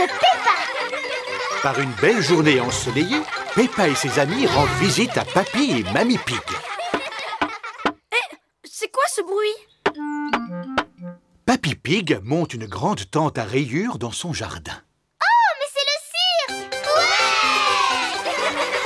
de Peppa. Par une belle journée ensoleillée, Peppa et ses amis rendent visite à Papy et Mamie Pig. C'est quoi ce bruit? Papy Pig monte une grande tente à rayures dans son jardin. Oh, mais c'est le cirque! Ouais!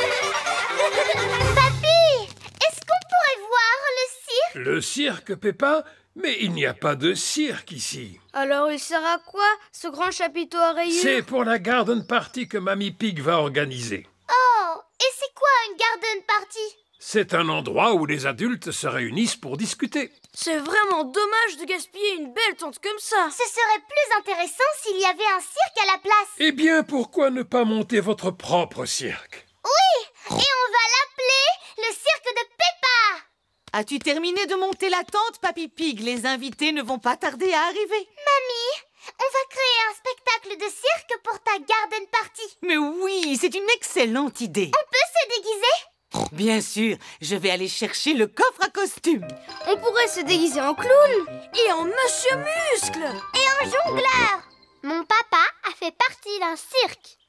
Papy, est-ce qu'on pourrait voir le cirque? Le cirque, Peppa? Mais il n'y a pas de cirque ici. Alors il sert à quoi, ce grand chapiteau à rayures? C'est pour la garden party que Mamie Pig va organiser. Oh, et c'est quoi une garden party? C'est un endroit où les adultes se réunissent pour discuter. C'est vraiment dommage de gaspiller une belle tente comme ça. Ce serait plus intéressant s'il y avait un cirque à la place. Eh bien, pourquoi ne pas monter votre propre cirque? Oui, et on va l'appeler le cirque de Peppa. As-tu terminé de monter la tente, Papy Pig? Les invités ne vont pas tarder à arriver. Mamie, on va créer un spectacle de cirque pour ta garden party. Mais oui, c'est une excellente idée. On peut se déguiser? Bien sûr, je vais aller chercher le coffre à costume. On pourrait se déguiser en clown et en Monsieur Muscle. Et un jongleur. Mon papa a fait partie d'un cirque.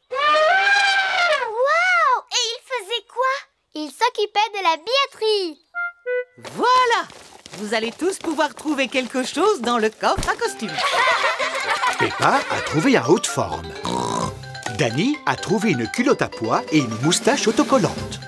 Waouh! Et il faisait quoi? Il s'occupait de la billetterie. Voilà! Vous allez tous pouvoir trouver quelque chose dans le coffre à costume. Peppa a trouvé un haut de forme. Danny a trouvé une culotte à pois et une moustache autocollante.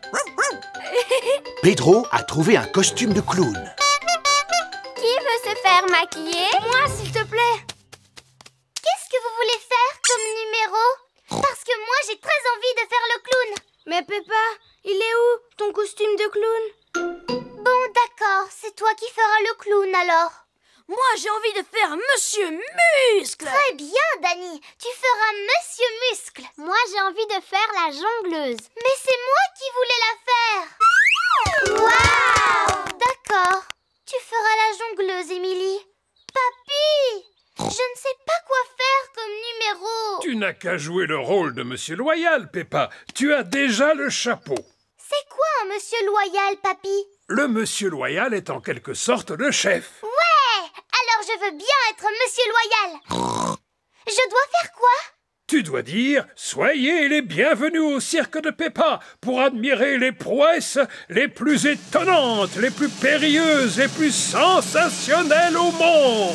Pedro a trouvé un costume de clown. Qui veut se faire maquiller? Moi, s'il te plaît. Qu'est-ce que vous voulez faire comme numéro? Parce que moi, j'ai très envie de faire le clown. Mais Peppa, il est où ton costume de clown? Bon, d'accord, c'est toi qui feras le clown alors. Moi, j'ai envie de faire Monsieur Muscle. Très bien, Danny. Tu feras Monsieur Muscle. Moi, j'ai envie de faire la jongleuse. Mais c'est moi qui voulais la faire. Waouh! D'accord. Tu feras la jongleuse, Émilie. Papy, je ne sais pas quoi faire comme numéro. Tu n'as qu'à jouer le rôle de Monsieur Loyal, Peppa. Tu as déjà le chapeau. C'est quoi un monsieur loyal, papy? Le Monsieur Loyal est en quelque sorte le chef. Ouais! Alors je veux bien être monsieur loyal. Je dois faire quoi? Tu dois dire « Soyez les bienvenus au cirque de Peppa pour admirer les prouesses les plus étonnantes, les plus périlleuses, les plus sensationnelles au monde !»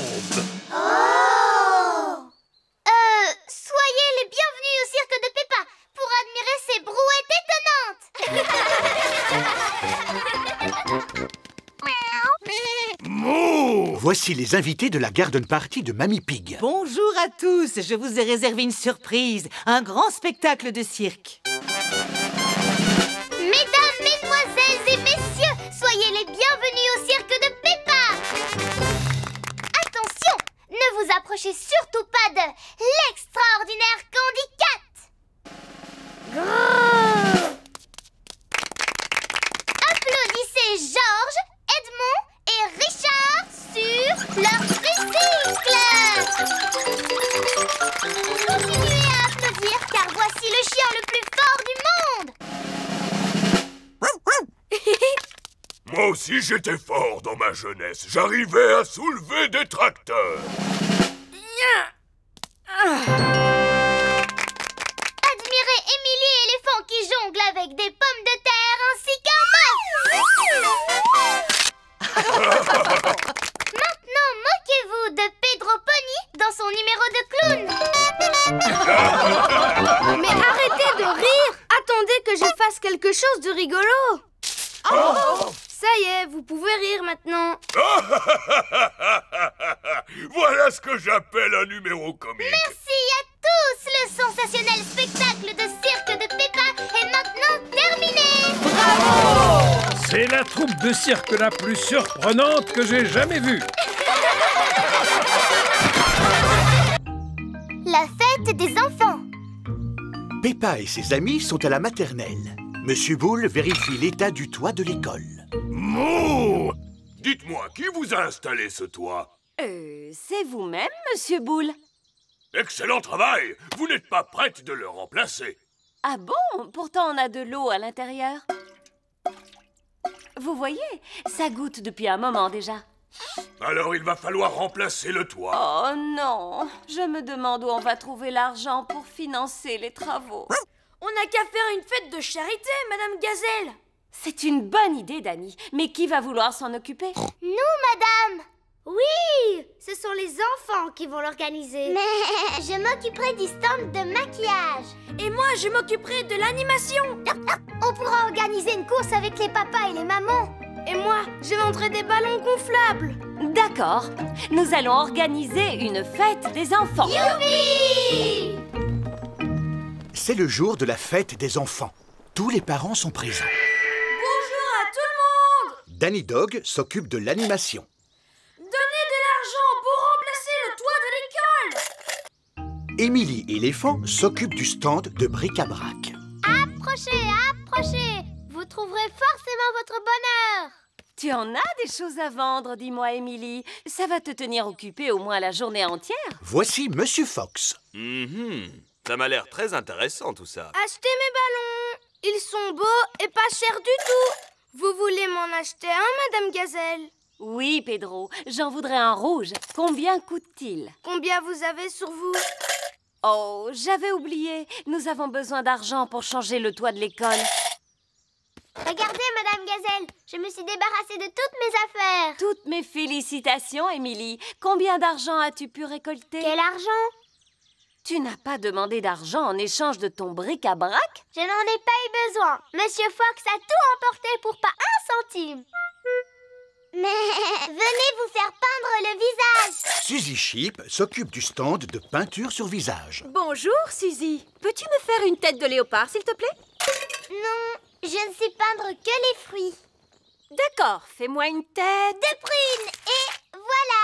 Oh! Soyez les bienvenus au cirque de Peppa pour admirer ces brouettes étonnantes. Mouh! Voici les invités de la garden party de Mamie Pig. Bonjour à tous, je vous ai réservé une surprise, un grand spectacle de cirque. Mesdames, mesdemoiselles et messieurs, soyez les bienvenus au cirque de Peppa. Attention, ne vous approchez surtout pas de l'extraordinaire Candy Cat. Applaudissez Georges, Edmond et Richard sur leur tricycle. Continuez à applaudir car voici le chien le plus fort du monde. Moi aussi j'étais fort dans ma jeunesse. J'arrivais à soulever des tracteurs. Admirez Émilie éléphant qui jongle avec des pommes de terre ainsi qu'un œuf. Maintenant, moquez-vous de Pedro Pony dans son numéro de clown. Mais arrêtez de rire. Attendez que je fasse quelque chose de rigolo. Ça y est, vous pouvez rire maintenant. Voilà ce que j'appelle un numéro comique. Merci à tous. Le sensationnel spectacle de cirque de Peppa est maintenant terminé. C'est la troupe de cirque la plus surprenante que j'ai jamais vue. La fête des enfants. Peppa et ses amis sont à la maternelle. Monsieur Boule vérifie l'état du toit de l'école. Mouh! Dites-moi, qui vous a installé ce toit? C'est vous-même, Monsieur Boule. Excellent travail! Vous n'êtes pas prête de le remplacer. Ah bon? Pourtant, on a de l'eau à l'intérieur. Vous voyez, ça goutte depuis un moment déjà. Alors il va falloir remplacer le toit. Oh non, je me demande où on va trouver l'argent pour financer les travaux. On n'a qu'à faire une fête de charité, Madame Gazelle. C'est une bonne idée, Dani. Mais qui va vouloir s'en occuper? Nous, madame. Oui, ce sont les enfants qui vont l'organiser. Mais je m'occuperai du stand de maquillage. Et moi, je m'occuperai de l'animation. On pourra organiser une course avec les papas et les mamans. Et moi, je vendrai des ballons gonflables. D'accord, nous allons organiser une fête des enfants. Youpi! C'est le jour de la fête des enfants. Tous les parents sont présents. Bonjour à tout le monde. Danny Dog s'occupe de l'animation. Donnez de l'argent pour remplacer le toit de l'école. Émilie éléphant s'occupe du stand de bric-à-brac. Approchez, approchez. Vous trouverez forcément votre bonheur. Tu en as des choses à vendre, dis-moi, Émilie. Ça va te tenir occupée au moins la journée entière. Voici Monsieur Fox. Ça m'a l'air très intéressant tout ça. Achetez mes ballons. Ils sont beaux et pas chers du tout. Vous voulez m'en acheter un, Madame Gazelle? Oui, Pedro, j'en voudrais un rouge. Combien coûte-t-il? Combien vous avez sur vous? Oh, j'avais oublié. Nous avons besoin d'argent pour changer le toit de l'école. Regardez, Madame Gazelle, je me suis débarrassée de toutes mes affaires. Toutes mes félicitations, Émilie. Combien d'argent as-tu pu récolter? Quel argent? Tu n'as pas demandé d'argent en échange de ton bric-à-brac? Je n'en ai pas eu besoin. Monsieur Fox a tout emporté pour pas un centime. Mais venez vous faire peindre le visage. Suzy Sheep s'occupe du stand de peinture sur visage. Bonjour, Suzy. Peux-tu me faire une tête de léopard, s'il te plaît? Non, je ne sais peindre que les fruits. D'accord, fais-moi une tête. De prune, et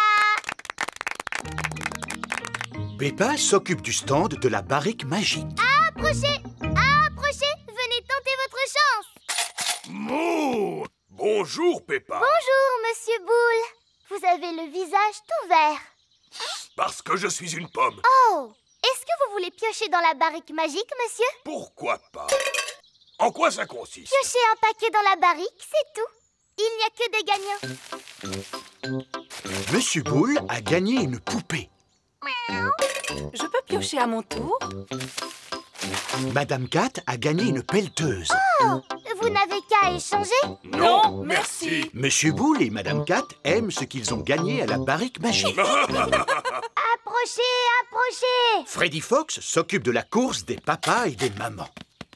voilà. Peppa s'occupe du stand de la barrique magique. Approchez, approchez, venez tenter votre chance. Mouh! Bonjour, Peppa. Bonjour, Monsieur Boule. Vous avez le visage tout vert. Parce que je suis une pomme. Oh, est-ce que vous voulez piocher dans la barrique magique, monsieur? Pourquoi pas? En quoi ça consiste? Piochez un paquet dans la barrique, c'est tout. Il n'y a que des gagnants. Monsieur Boule a gagné une poupée. Je peux piocher à mon tour? Madame Cat a gagné une pelleteuse. Oh, vous n'avez qu'à échanger. Non, merci. Monsieur Boule et Madame Cat aiment ce qu'ils ont gagné à la barrique magique. Approchez, approchez. Freddy Fox s'occupe de la course des papas et des mamans.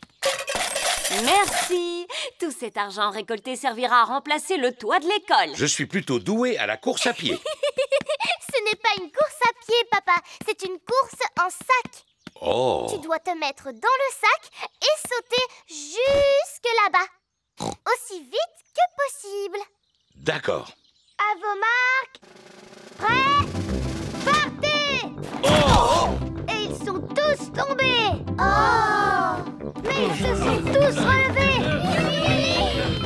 Merci. Tout cet argent récolté servira à remplacer le toit de l'école. Je suis plutôt doué à la course à pied. Ce n'est pas une course à pied, papa. C'est une course en sac. Oh! Tu dois te mettre dans le sac et sauter jusque là-bas. Aussi vite que possible. D'accord. À vos marques. Prêts? Partez! Oh! Et ils sont tous tombés. Oh! Mais ils se sont tous relevés.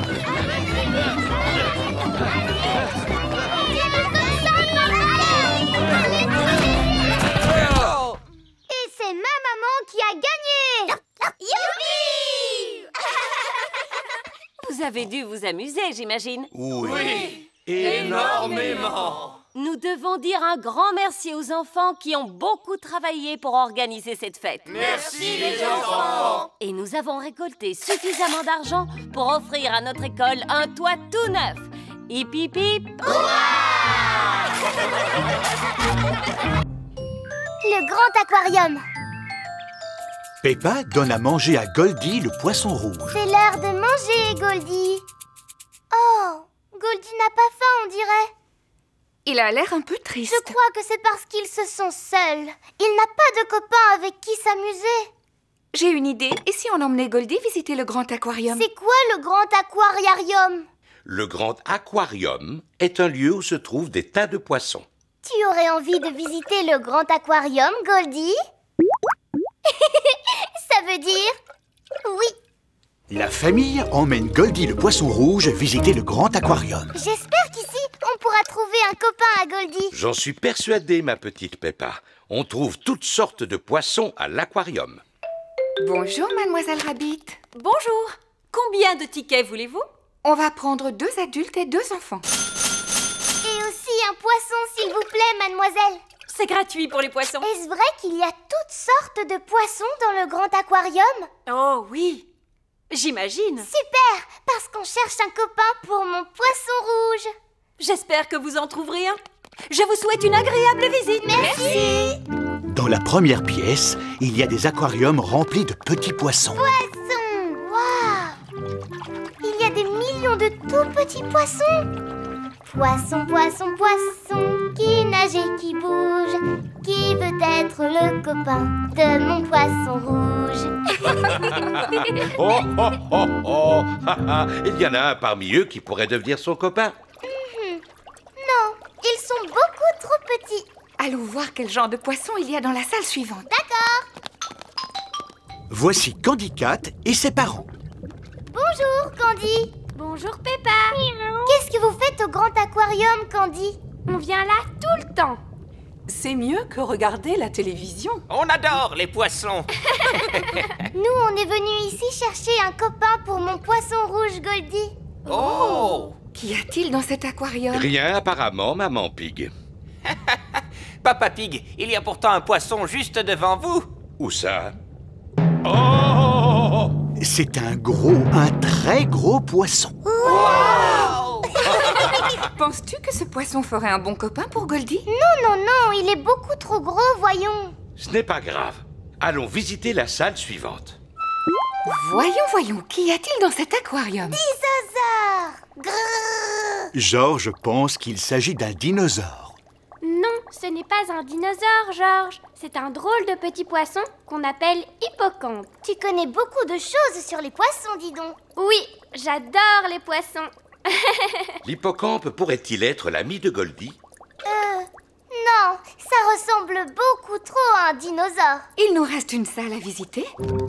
Et c'est ma maman qui a gagné. Youpi! Vous avez dû vous amuser, j'imagine. Oui. Énormément. Nous devons dire un grand merci aux enfants qui ont beaucoup travaillé pour organiser cette fête. Merci les enfants. Et nous avons récolté suffisamment d'argent pour offrir à notre école un toit tout neuf. Hip hip hip. Le grand aquarium. Peppa donne à manger à Goldie le poisson rouge. C'est l'heure de manger, Goldie. Oh, Goldie n'a pas faim, on dirait. Il a l'air un peu triste. Je crois que c'est parce qu'ils se sont seuls. Il n'a pas de copains avec qui s'amuser. J'ai une idée. Et si on emmenait Goldie visiter le grand aquarium? C'est quoi le grand aquariarium? Le grand aquarium est un lieu où se trouvent des tas de poissons. Tu aurais envie de visiter le grand aquarium, Goldie? Ça veut dire oui. La famille emmène Goldie le poisson rouge visiter le grand aquarium. J'espère qu'ici, on pourra trouver un copain à Goldie. J'en suis persuadé, ma petite Peppa. On trouve toutes sortes de poissons à l'aquarium. Bonjour, Mademoiselle Rabbit. Bonjour. Combien de tickets voulez-vous? On va prendre 2 adultes et 2 enfants. Et aussi un poisson, s'il vous plaît, mademoiselle? C'est gratuit pour les poissons. Est-ce vrai qu'il y a toutes sortes de poissons dans le grand aquarium? Oh oui, j'imagine. Super, parce qu'on cherche un copain pour mon poisson rouge. J'espère que vous en trouverez un. Je vous souhaite une agréable visite. Merci. Dans la première pièce, il y a des aquariums remplis de petits poissons. Poisson, waouh! Il y a des millions de tout petits poissons. Poisson, poisson, poisson, qui nage et qui bouge, qui veut être le copain de mon poisson rouge. Oh, oh, oh, oh. Il y en a un parmi eux qui pourrait devenir son copain. Non, ils sont beaucoup trop petits. Allons voir quel genre de poisson il y a dans la salle suivante. D'accord. Voici Candy Cat et ses parents. Bonjour, Candy. Bonjour, Peppa. Qu'est-ce que vous faites au grand aquarium, Candy? On vient là tout le temps. C'est mieux que regarder la télévision. On adore les poissons. Nous, on est venus ici chercher un copain pour mon poisson rouge Goldie. Oh! Qu'y a-t-il dans cet aquarium? Rien apparemment, maman Pig. Papa Pig, il y a pourtant un poisson juste devant vous. Où ça? Oh! C'est un très gros poisson. Wow! Penses-tu que ce poisson ferait un bon copain pour Goldie? Non, non, non, il est beaucoup trop gros, voyons. Ce n'est pas grave. Allons visiter la salle suivante. Voyons, qu'y a-t-il dans cet aquarium? Dinosaure! Grrr. Georges pense qu'il s'agit d'un dinosaure. Non, ce n'est pas un dinosaure, Georges. C'est un drôle de petit poisson qu'on appelle hippocampe. Tu connais beaucoup de choses sur les poissons, dis donc. Oui, j'adore les poissons. L'hippocampe pourrait-il être l'ami de Goldie? Non, ça ressemble beaucoup trop à un dinosaure. Il nous reste une salle à visiter.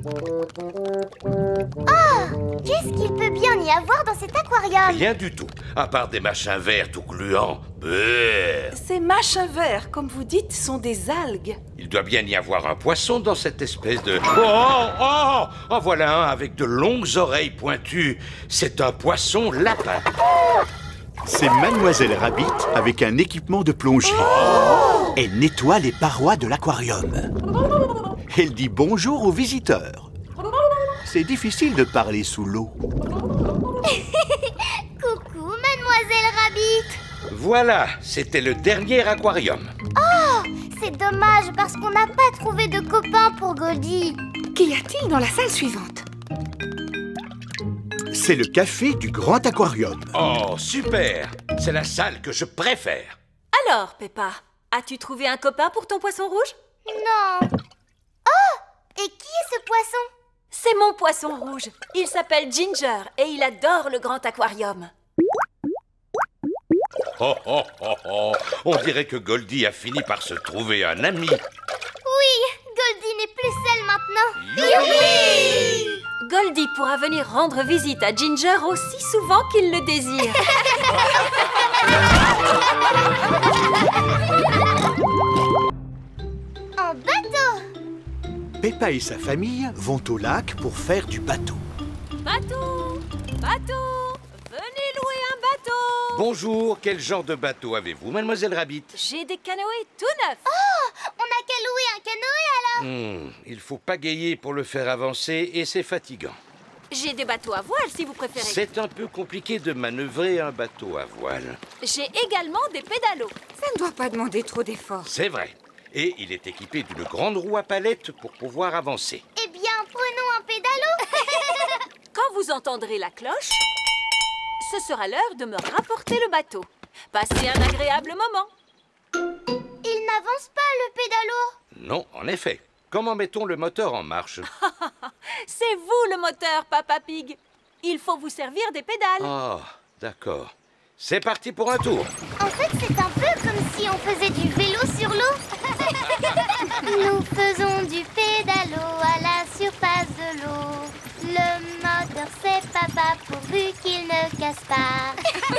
Qu'est-ce qu'il peut bien y avoir dans cet aquarium? Rien du tout, à part des machins verts tout gluants. Brrr. Ces machins verts, comme vous dites, sont des algues. Il doit bien y avoir un poisson dans cette espèce de... Oh, en voilà un avec de longues oreilles pointues. C'est un poisson lapin. C'est Mademoiselle Rabbit avec un équipement de plongée. Elle nettoie les parois de l'aquarium. Elle dit bonjour aux visiteurs. C'est difficile de parler sous l'eau. Coucou, Mademoiselle Rabbit. Voilà, c'était le dernier aquarium. C'est dommage parce qu'on n'a pas trouvé de copain pour Goldie. Qu'y a-t-il dans la salle suivante? C'est le café du grand aquarium. Oh, super! C'est la salle que je préfère. Alors, Peppa, as-tu trouvé un copain pour ton poisson rouge? Non. Oh! Et qui est ce poisson? C'est mon poisson rouge. Il s'appelle Ginger et il adore le grand aquarium. Oh, oh, oh, oh. On dirait que Goldie a fini par se trouver un ami. Oui, Goldie n'est plus seule maintenant. Youpi! Goldie pourra venir rendre visite à Ginger aussi souvent qu'il le désire. En bateau. Peppa et sa famille vont au lac pour faire du bateau. Bateau! Bateau! Venez louer un bateau! Bonjour, quel genre de bateau avez-vous, Mademoiselle Rabbit? J'ai des canoës tout neufs. Oh, on n'a qu'à louer un canoë alors. Il faut pagayer pour le faire avancer et c'est fatigant. J'ai des bateaux à voile si vous préférez. C'est un peu compliqué de manœuvrer un bateau à voile. J'ai également des pédalos. Ça ne doit pas demander trop d'efforts. C'est vrai. Et il est équipé d'une grande roue à palette pour pouvoir avancer. Eh bien, prenons un pédalo. Quand vous entendrez la cloche, ce sera l'heure de me rapporter le bateau. Passez un agréable moment. Il n'avance pas, le pédalo. Non, en effet. Comment mettons le moteur en marche? C'est vous le moteur, Papa Pig. Il faut vous servir des pédales. Ah, d'accord. C'est parti pour un tour. En fait, c'est un peu comme si on faisait du vélo sur l'eau. Nous faisons du pédalo à la surface de l'eau. Le moteur, c'est papa pourvu qu'il ne casse pas.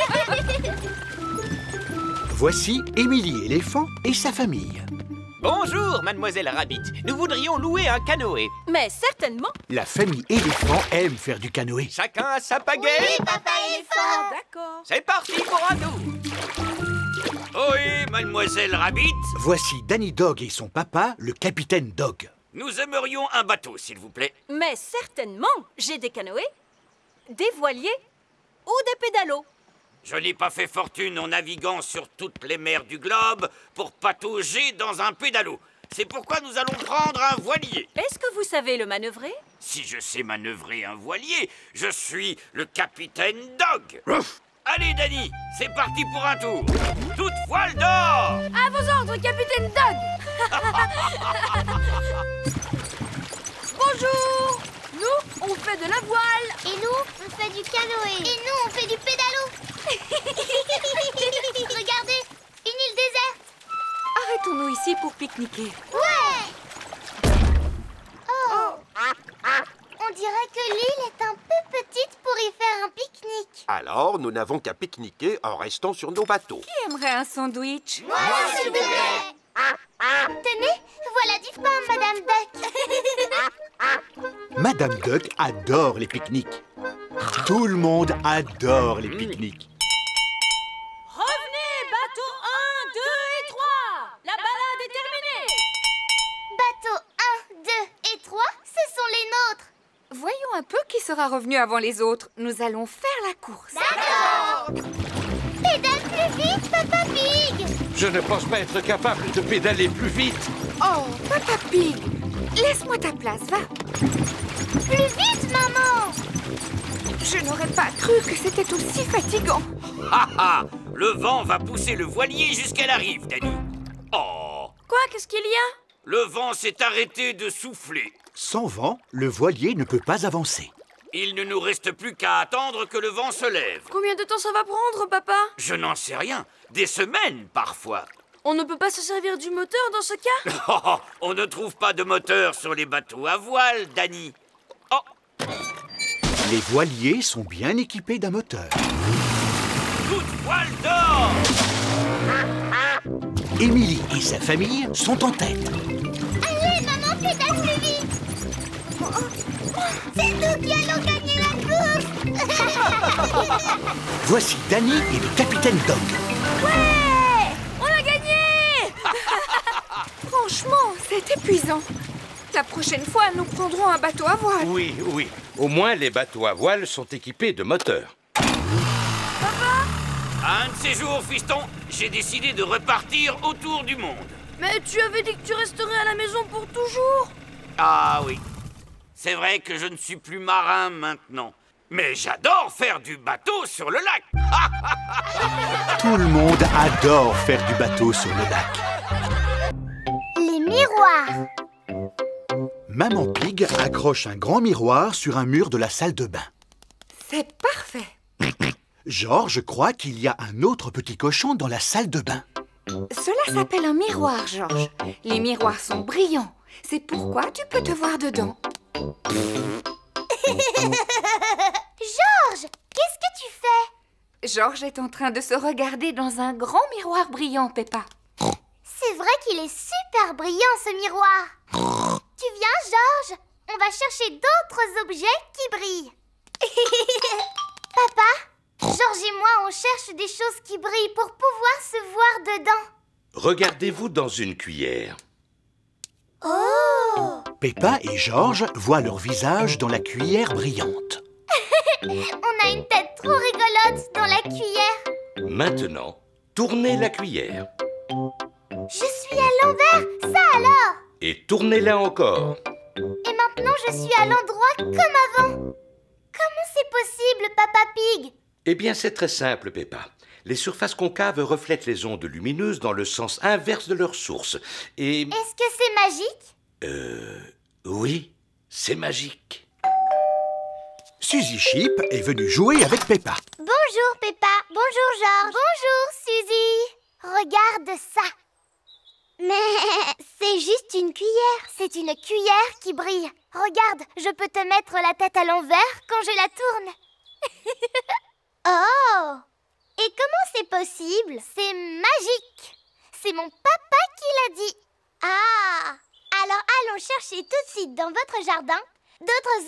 Voici Émilie éléphant et sa famille. Bonjour, Mademoiselle Rabbit. Nous voudrions louer un canoë. Mais certainement. La famille éléphant aime faire du canoë. Chacun a sa pagaie. Oui, papa éléphant. D'accord. C'est parti pour un tour. Ohé, mademoiselle Rabbit. Voici Danny Dog et son papa, le capitaine Dog. Nous aimerions un bateau, s'il vous plaît. Mais certainement, j'ai des canoës, des voiliers ou des pédalos. Je n'ai pas fait fortune en naviguant sur toutes les mers du globe pour patauger dans un pédalo. C'est pourquoi nous allons prendre un voilier. Est-ce que vous savez le manœuvrer? Si je sais manœuvrer un voilier, je suis le capitaine Dog. Allez, Danny, c'est parti pour un tour. Toute voile d'or. À vos ordres, capitaine Dog. Bonjour. Nous, on fait de la voile. Et nous, on fait du canoë. Et nous, on fait du pédalo. Regardez, une île déserte. Arrêtons-nous ici pour pique-niquer. Ouais. Oh. On dirait que l'île est un peu petite pour y faire un pique-nique. Alors, nous n'avons qu'à pique-niquer en restant sur nos bateaux. Qui aimerait un sandwich? Moi, s'il vous plaît. Tenez, voilà du pain, Madame Duck. Madame Duck adore les pique-niques. Tout le monde adore les pique-niques. Revenez, bateau 1, 2 et 3. La balade est terminée. Bateau 1, 2 et 3, ce sont les nôtres. Voyons un peu qui sera revenu avant les autres. Nous allons faire la course. D'accord. Pédale plus vite, Papa Pig. Je ne pense pas être capable de pédaler plus vite. Oh, Papa Pig, laisse-moi ta place, va. Plus vite, maman. Je n'aurais pas cru que c'était aussi fatigant. Ha ha! Le vent va pousser le voilier jusqu'à la rive, Danny. Oh! Quoi, qu'est-ce qu'il y a? Le vent s'est arrêté de souffler. Sans vent, le voilier ne peut pas avancer. Il ne nous reste plus qu'à attendre que le vent se lève. Combien de temps ça va prendre, papa? Je n'en sais rien. Des semaines, parfois. On ne peut pas se servir du moteur dans ce cas? Oh, on ne trouve pas de moteur sur les bateaux à voile, Danny. Oh! Les voiliers sont bien équipés d'un moteur. Toute voile d'or! Émilie et sa famille sont en tête. Allez, maman, pédale plus vite. C'est nous qui allons gagner la course. Voici Danny et le capitaine Dog. Ouais! On a gagné! Franchement, c'est épuisant. La prochaine fois, nous prendrons un bateau à voile. Oui, oui. Au moins, les bateaux à voile sont équipés de moteurs. Un de ces jours, fiston, j'ai décidé de repartir autour du monde. Mais tu avais dit que tu resterais à la maison pour toujours. Ah oui. C'est vrai que je ne suis plus marin maintenant. Mais j'adore faire du bateau sur le lac. Tout le monde adore faire du bateau sur le lac. Les miroirs. Maman Pig accroche un grand miroir sur un mur de la salle de bain. C'est parfait. Georges croit qu'il y a un autre petit cochon dans la salle de bain. Cela s'appelle un miroir, Georges. Les miroirs sont brillants. C'est pourquoi tu peux te voir dedans. Georges, qu'est-ce que tu fais? Georges est en train de se regarder dans un grand miroir brillant, Peppa. C'est vrai qu'il est super brillant, ce miroir. Tu viens, Georges? On va chercher d'autres objets qui brillent. Papa, Georges et moi, on cherche des choses qui brillent pour pouvoir se voir dedans. Regardez-vous dans une cuillère. Oh! Peppa et Georges voient leur visage dans la cuillère brillante. On a une tête trop rigolote dans la cuillère. Maintenant, tournez la cuillère. Je suis à l'envers, ça alors? Et tournez-la encore. Et maintenant, je suis à l'endroit comme avant. Comment c'est possible, Papa Pig? Eh bien, c'est très simple, Peppa. Les surfaces concaves reflètent les ondes lumineuses dans le sens inverse de leur source. Et... Est-ce que c'est magique? Oui, c'est magique. Suzy Sheep est venue jouer avec Peppa. Bonjour, Peppa. Bonjour, Georges. Bonjour, Suzy. Regarde ça. Mais c'est juste une cuillère. C'est une cuillère qui brille. Regarde, je peux te mettre la tête à l'envers quand je la tourne. Oh! Et comment c'est possible? C'est magique. C'est mon papa qui l'a dit. Ah! Alors allons chercher tout de suite dans votre jardin d'autres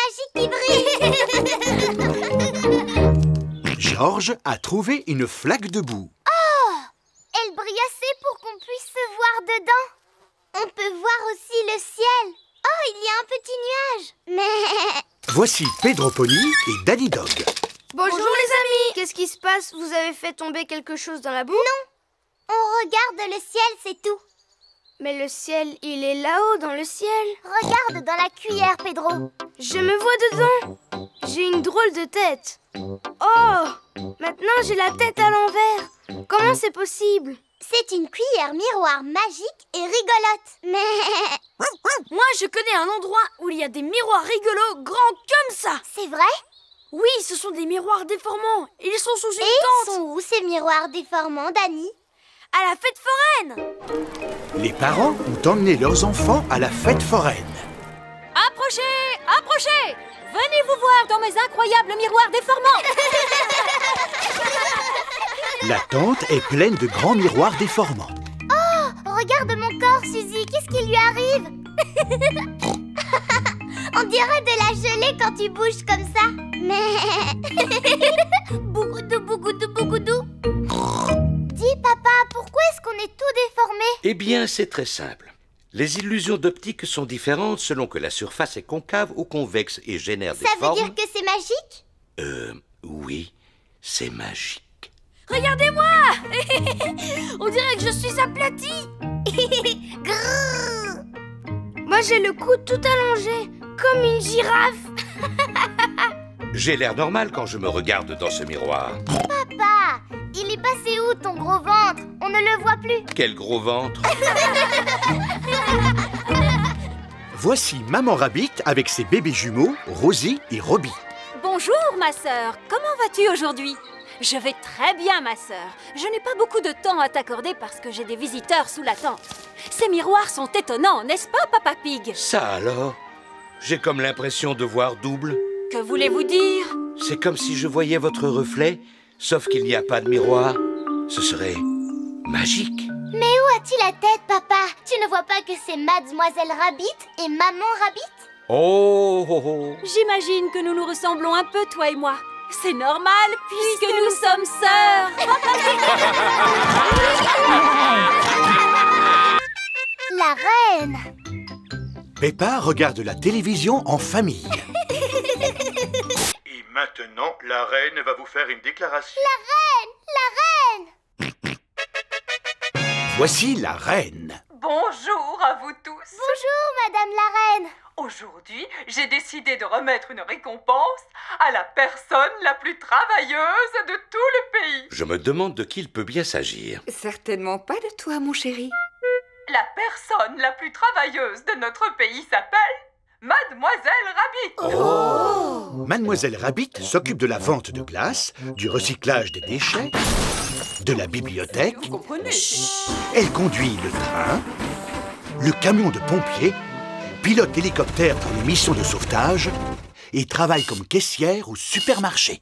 objets magiques qui brillent. Georges a trouvé une flaque de boue. Oh! brille assez pour qu'on puisse se voir dedans. On peut voir aussi le ciel. Oh, il y a un petit nuage. Mais... Voici Pedro Pony et Danny Dog. Bonjour les amis. Qu'est-ce qui se passe? Vous avez fait tomber quelque chose dans la boue? Non, on regarde le ciel, c'est tout. Mais le ciel, il est là-haut dans le ciel. Regarde dans la cuillère, Pedro. Je me vois dedans. J'ai une drôle de tête. Oh, maintenant j'ai la tête à l'envers. Comment c'est possible? C'est une cuillère miroir magique et rigolote. Mais... Moi, je connais un endroit où il y a des miroirs rigolos grands comme ça. C'est vrai? Oui, ce sont des miroirs déformants. Ils sont sous une tente. Ils sont où ces miroirs déformants, Danny? À la fête foraine. Les parents ont emmené leurs enfants à la fête foraine. Approchez, approchez. Venez vous voir dans mes incroyables miroirs déformants. La tente est pleine de grands miroirs déformants. Oh, regarde mon corps, Suzy. Qu'est-ce qui lui arrive? On dirait de la gelée quand tu bouges comme ça. Mais... Bougoudou, bougoudou, bougoudou. Dis, papa, pourquoi est-ce qu'on est tout déformé? Eh bien, c'est très simple. Les illusions d'optique sont différentes selon que la surface est concave ou convexe et génère des formes... Ça veut dire que c'est magique? Oui, c'est magique. Regardez-moi. On dirait que je suis aplatie. Moi, j'ai le cou tout allongé, comme une girafe. J'ai l'air normal quand je me regarde dans ce miroir. Papa, il est passé où ton gros ventre? On ne le voit plus. Quel gros ventre! Voici Maman Rabbit avec ses bébés jumeaux, Rosie et Robbie. Bonjour, ma sœur. Comment vas-tu aujourd'hui? Je vais très bien, ma sœur. Je n'ai pas beaucoup de temps à t'accorder parce que j'ai des visiteurs sous la tente. Ces miroirs sont étonnants, n'est-ce pas, Papa Pig? Ça alors? J'ai comme l'impression de voir double. Que voulez-vous dire? C'est comme si je voyais votre reflet, sauf qu'il n'y a pas de miroir. Ce serait magique. Mais où a-t-il la tête, papa? Tu ne vois pas que c'est Mademoiselle Rabbit et Maman Rabbit? Oh, oh, oh. J'imagine que nous nous ressemblons un peu, toi et moi. C'est normal, puisque nous sommes sœurs. La reine. Peppa regarde la télévision en famille. Et maintenant, la reine va vous faire une déclaration. La reine! La reine! Voici la reine. Bonjour à vous tous. Bonjour, Madame la reine. Aujourd'hui, j'ai décidé de remettre une récompense à la personne la plus travailleuse de tout le pays. Je me demande de qui il peut bien s'agir. Certainement pas de toi, mon chéri. La personne la plus travailleuse de notre pays s'appelle Mademoiselle Rabbit. Oh! Mademoiselle Rabbit s'occupe de la vente de glace, du recyclage des déchets, de la bibliothèque. Vous comprenez? Elle conduit le train, le camion de pompiers, pilote l'hélicoptère dans les missions de sauvetage et travaille comme caissière au supermarché.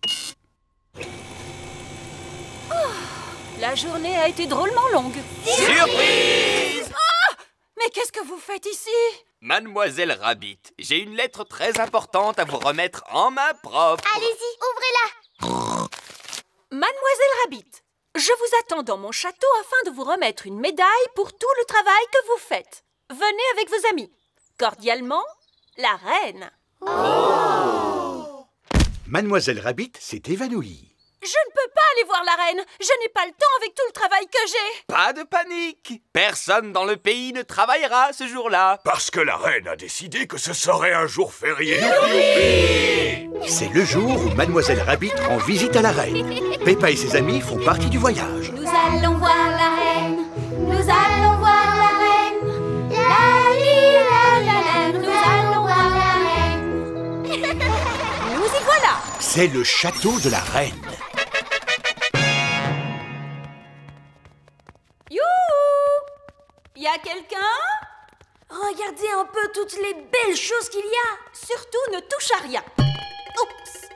La journée a été drôlement longue. Surprise! Mais qu'est-ce que vous faites ici? Mademoiselle Rabbit, j'ai une lettre très importante à vous remettre en main propre. Allez-y, ouvrez-la. Mademoiselle Rabbit, je vous attends dans mon château afin de vous remettre une médaille pour tout le travail que vous faites. Venez avec vos amis. Cordialement, la reine. Oh! Mademoiselle Rabbit s'est évanouie. Je ne peux pas aller voir la reine. Je n'ai pas le temps avec tout le travail que j'ai. Pas de panique. Personne dans le pays ne travaillera ce jour-là. Parce que la reine a décidé que ce serait un jour férié. C'est le jour où Mademoiselle Rabbit rend visite à la reine. Peppa et ses amis font partie du voyage. Nous allons voir la reine. Nous allons voir la reine. La li, la, nous allons voir la reine. Nous y voilà. C'est le château de la reine. Youhou! Y a quelqu'un? Regardez un peu toutes les belles choses qu'il y a. Surtout, ne touche à rien. Oups!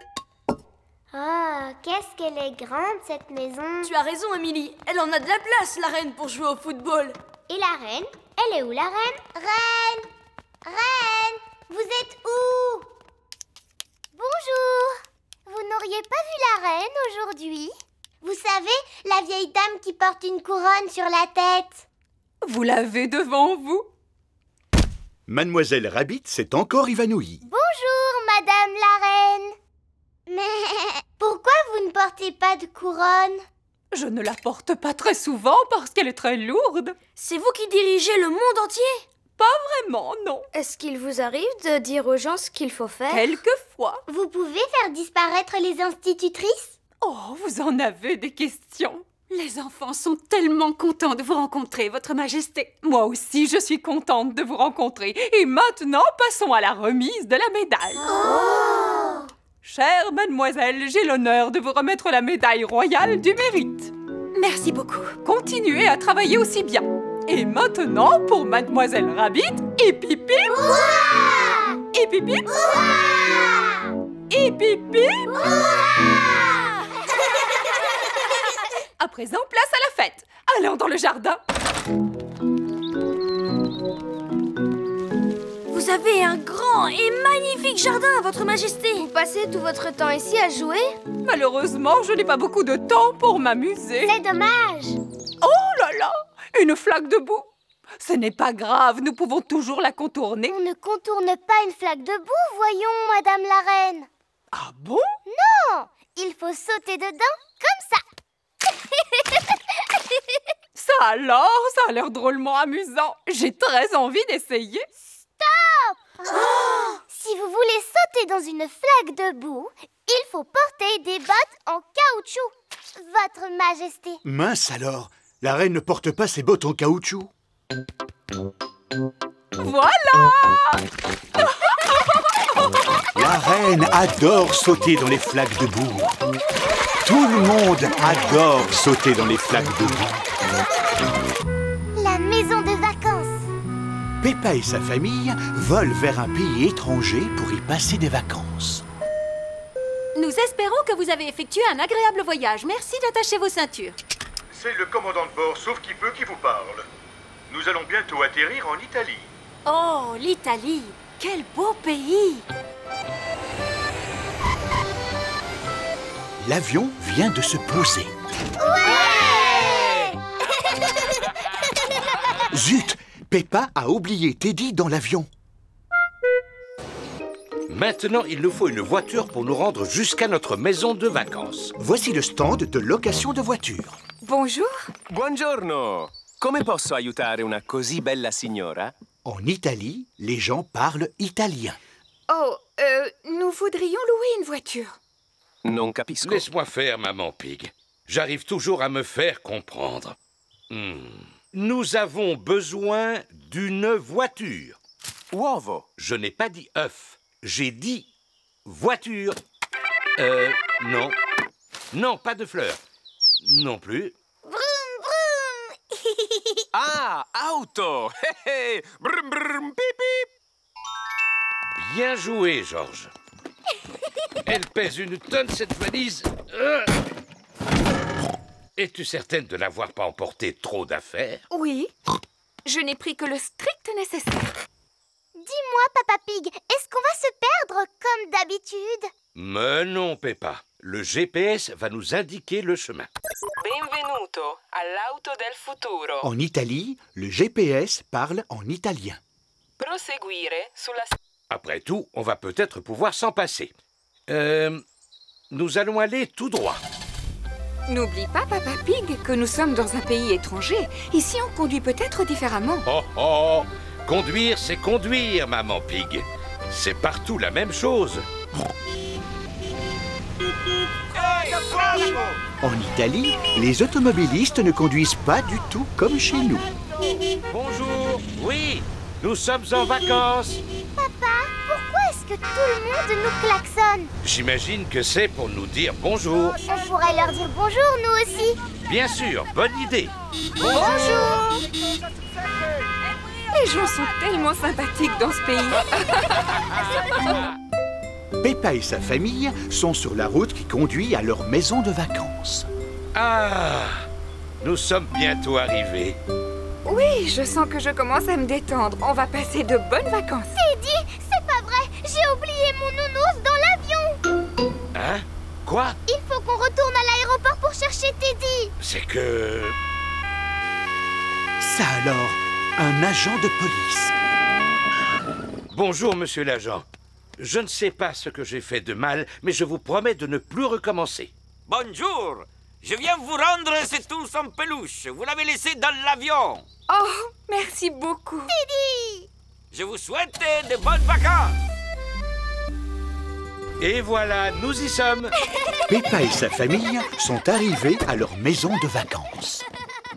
Oh, qu'est-ce qu'elle est grande, cette maison. Tu as raison, Amélie. Elle en a de la place, la reine, pour jouer au football. Et la reine? Elle est où, la reine? Reine! Reine! Vous êtes où? Bonjour! Vous n'auriez pas vu la reine aujourd'hui? Vous savez, la vieille dame qui porte une couronne sur la tête. Vous l'avez devant vous? Mademoiselle Rabbit s'est encore évanouie. Bonjour, Madame la Reine. Mais pourquoi vous ne portez pas de couronne? Je ne la porte pas très souvent parce qu'elle est très lourde. C'est vous qui dirigez le monde entier? Pas vraiment, non. Est-ce qu'il vous arrive de dire aux gens ce qu'il faut faire? Quelquefois. Vous pouvez faire disparaître les institutrices? Oh, vous en avez des questions. Les enfants sont tellement contents de vous rencontrer, Votre Majesté. Moi aussi, je suis contente de vous rencontrer. Et maintenant, passons à la remise de la médaille. Oh! Chère mademoiselle, j'ai l'honneur de vous remettre la médaille royale du mérite. Merci beaucoup. Continuez à travailler aussi bien. Et maintenant, pour mademoiselle Rabbit, hip hip hip. Hurrah! Hip hip hip. Hurrah! Hip hip hip. Hurrah! À présent, place à la fête. Allons dans le jardin. Vous avez un grand et magnifique jardin, Votre Majesté. Vous passez tout votre temps ici à jouer? Malheureusement, je n'ai pas beaucoup de temps pour m'amuser. C'est dommage. Oh là là! Une flaque de boue. Ce n'est pas grave, nous pouvons toujours la contourner. On ne contourne pas une flaque de boue, voyons, Madame la Reine. Ah bon? Non, il faut sauter dedans comme ça. Ça alors, ça a l'air drôlement amusant. J'ai très envie d'essayer. Stop! Oh! Si vous voulez sauter dans une flaque de boue, il faut porter des bottes en caoutchouc, Votre Majesté. Mince alors, la reine ne porte pas ses bottes en caoutchouc. Voilà! La reine adore sauter dans les flaques de boue. Tout le monde adore sauter dans les flaques de boue. La maison de vacances. Peppa et sa famille volent vers un pays étranger pour y passer des vacances. Nous espérons que vous avez effectué un agréable voyage. Merci d'attacher vos ceintures. C'est le commandant de bord, sauf qui peut, qui vous parle. Nous allons bientôt atterrir en Italie. Oh, l'Italie! Quel beau pays! L'avion vient de se poser. Ouais! Zut! Peppa a oublié Teddy dans l'avion. Maintenant, il nous faut une voiture pour nous rendre jusqu'à notre maison de vacances. Voici le stand de location de voitures. Bonjour. Buongiorno. Come posso aiutare una così bella signora? En Italie, les gens parlent italien. Oh, nous voudrions louer une voiture. Non capisco. Laisse-moi faire, maman Pig. J'arrive toujours à me faire comprendre. Nous avons besoin d'une voiture. Uovo. Je n'ai pas dit œuf. J'ai dit voiture. Non. Non, pas de fleurs. Non plus. Vroom, vroom. Ah, auto. Brum, brum, pip, pip. Bien joué, Georges. Elle pèse une tonne, cette valise. Es-tu certaine de n'avoir pas emporté trop d'affaires? Oui. Je n'ai pris que le strict nécessaire. Dis-moi, Papa Pig, est-ce qu'on va se perdre comme d'habitude? Mais non, Peppa. Le GPS va nous indiquer le chemin. Benvenuto all'auto del futuro. En Italie, le GPS parle en italien. Proseguire sulla... Après tout, on va peut-être pouvoir s'en passer. Nous allons aller tout droit. N'oublie pas, Papa Pig, que nous sommes dans un pays étranger. Ici, on conduit peut-être différemment. Oh oh! Conduire, c'est conduire, maman Pig. C'est partout la même chose. En Italie, les automobilistes ne conduisent pas du tout comme chez nous. Bonjour. Oui, nous sommes en vacances. Papa, pourquoi est-ce que tout le monde nous klaxonne? J'imagine que c'est pour nous dire bonjour. On pourrait leur dire bonjour, nous aussi. Bien sûr, bonne idée. Bonjour. Les gens sont tellement sympathiques dans ce pays. Peppa et sa famille sont sur la route qui conduit à leur maison de vacances. Ah, nous sommes bientôt arrivés. Oui, je sens que je commence à me détendre. On va passer de bonnes vacances. Teddy, c'est pas vrai. J'ai oublié mon nounours dans l'avion. Hein? Quoi? Il faut qu'on retourne à l'aéroport pour chercher chercher Teddy. C'est que... Ça alors, un agent de police. Bonjour, monsieur l'agent. Je ne sais pas ce que j'ai fait de mal, mais je vous promets de ne plus recommencer. Bonjour. Je viens vous rendre cette ours en peluche. Vous l'avez laissé dans l'avion. Oh, merci beaucoup. Teddy! Je vous souhaite de bonnes vacances. Et voilà, nous y sommes. Peppa et sa famille sont arrivés à leur maison de vacances.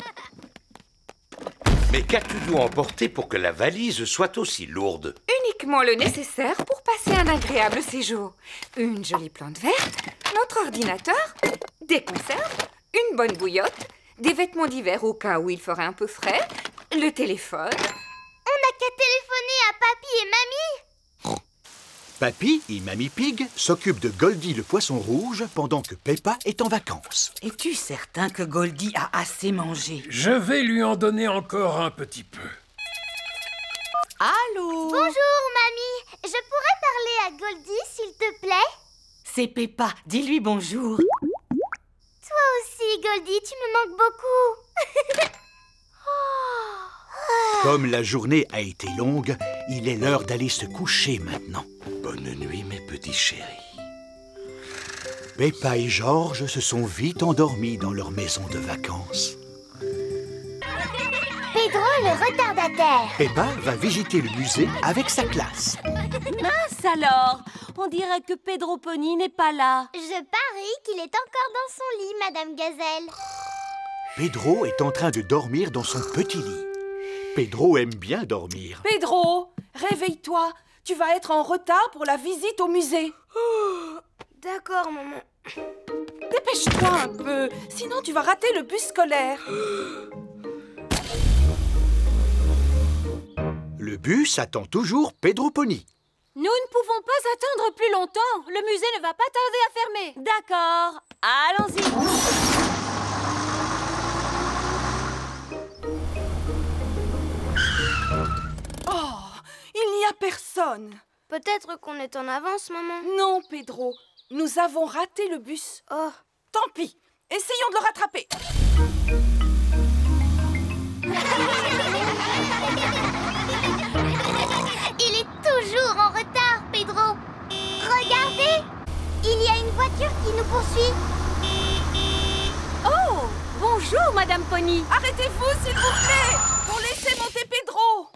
Mais qu'as-tu dû emporter pour que la valise soit aussi lourde? Uniquement le nécessaire pour passer un agréable séjour. Une jolie plante verte, notre ordinateur, des conserves, une bonne bouillotte, des vêtements d'hiver au cas où il ferait un peu frais, le téléphone. On n'a qu'à téléphoner à Papy et Mamie. Papy et Mamie Pig s'occupent de Goldie le poisson rouge pendant que Peppa est en vacances. Es-tu certain que Goldie a assez mangé? Je vais lui en donner encore un petit peu. Allô? Bonjour, Mamie. Je pourrais parler à Goldie, s'il te plaît? C'est Peppa. Dis-lui bonjour. Toi aussi, Goldie, tu me manques beaucoup. Comme la journée a été longue, il est l'heure d'aller se coucher maintenant. Bonne nuit, mes petits chéris. Peppa et George se sont vite endormis dans leur maison de vacances. Pedro, le retardataire. Peppa va visiter le musée avec sa classe. Mince alors, on dirait que Pedro Pony n'est pas là. Je parie qu'il est encore dans son lit, Madame Gazelle. Pedro est en train de dormir dans son petit lit. Pedro aime bien dormir. Pedro, réveille-toi. Tu vas être en retard pour la visite au musée. Oh, d'accord, maman. Dépêche-toi un peu, sinon tu vas rater le bus scolaire. Le bus attend toujours Pedro Pony. Nous ne pouvons pas attendre plus longtemps. Le musée ne va pas tarder à fermer. D'accord, allons-y. Il n'y a personne. Peut-être qu'on est en avance, maman. Non, Pedro. Nous avons raté le bus. Oh. Tant pis. Essayons de le rattraper. Il est toujours en retard, Pedro. Regardez, il y a une voiture qui nous poursuit. Oh, bonjour, Madame Pony. Arrêtez-vous, s'il vous plaît, pour laisser monter Pedro.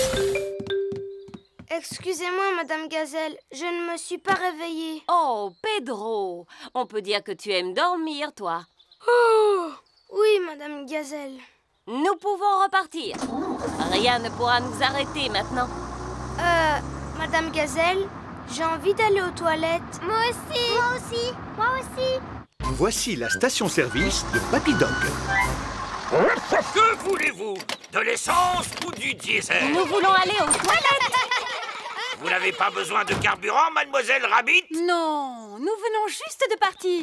Excusez-moi, Madame Gazelle, je ne me suis pas réveillée. Oh, Pedro, on peut dire que tu aimes dormir, toi. Oh, oui, Madame Gazelle. Nous pouvons repartir. Rien ne pourra nous arrêter maintenant. Madame Gazelle, j'ai envie d'aller aux toilettes. Moi aussi. Moi aussi. Moi aussi. Voici la station-service de Papy Dog. Que voulez-vous? De l'essence ou du diesel? Nous voulons aller aux toilettes. Vous n'avez pas besoin de carburant, Mademoiselle Rabbit? Non, nous venons juste de partir.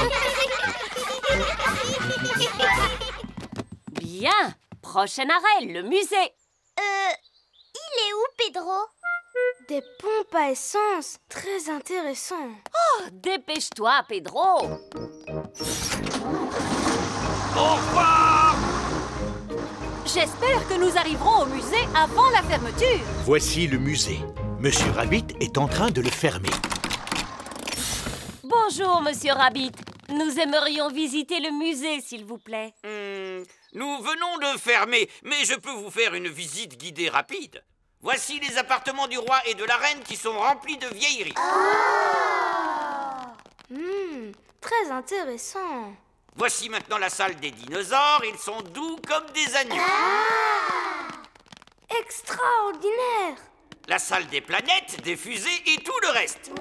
Bien, prochain arrêt, le musée. Il est où, Pedro? Des pompes à essence, très intéressant. Oh, dépêche-toi, Pedro. Au revoir! J'espère que nous arriverons au musée avant la fermeture. Voici le musée. Monsieur Rabbit est en train de le fermer. Bonjour, Monsieur Rabbit. Nous aimerions visiter le musée, s'il vous plaît. Nous venons de fermer, mais je peux vous faire une visite guidée rapide. Voici les appartements du roi et de la reine qui sont remplis de vieilleries. Très intéressant. Voici maintenant la salle des dinosaures. Ils sont doux comme des agneaux. Extraordinaire. La salle des planètes, des fusées et tout le reste.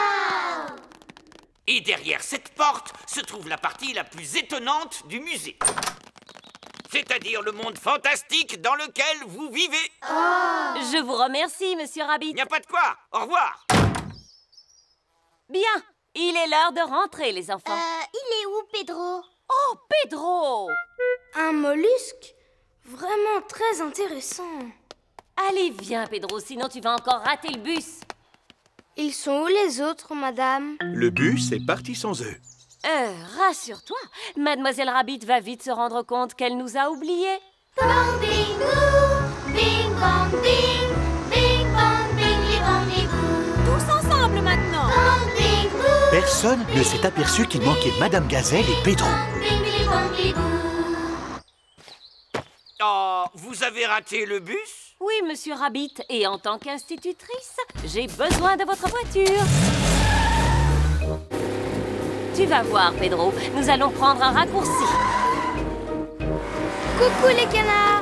Et derrière cette porte se trouve la partie la plus étonnante du musée. C'est-à-dire le monde fantastique dans lequel vous vivez. Je vous remercie, Monsieur Rabbit. Il n'y a pas de quoi. Au revoir. Bien, il est l'heure de rentrer, les enfants. Il est où, Pedro? Oh, Pedro! Un mollusque? Vraiment très intéressant. Allez, viens, Pedro, sinon tu vas encore rater le bus. Ils sont où les autres, madame? Le bus est parti sans eux. Rassure-toi, Mademoiselle Rabbit va vite se rendre compte qu'elle nous a oubliés. Bang, bing, boo, bing, bang, bing, bing, bang, bing, li, bang, li, boo. Tous ensemble maintenant. Bang, bing, boo. Personne ne s'est aperçu qu'il manquait Madame Gazelle et Pedro. Bing, li, bang, li, boo. Oh, vous avez raté le bus? Oui, Monsieur Rabbit, et en tant qu'institutrice, j'ai besoin de votre voiture. Tu vas voir, Pedro, nous allons prendre un raccourci. Coucou les canards!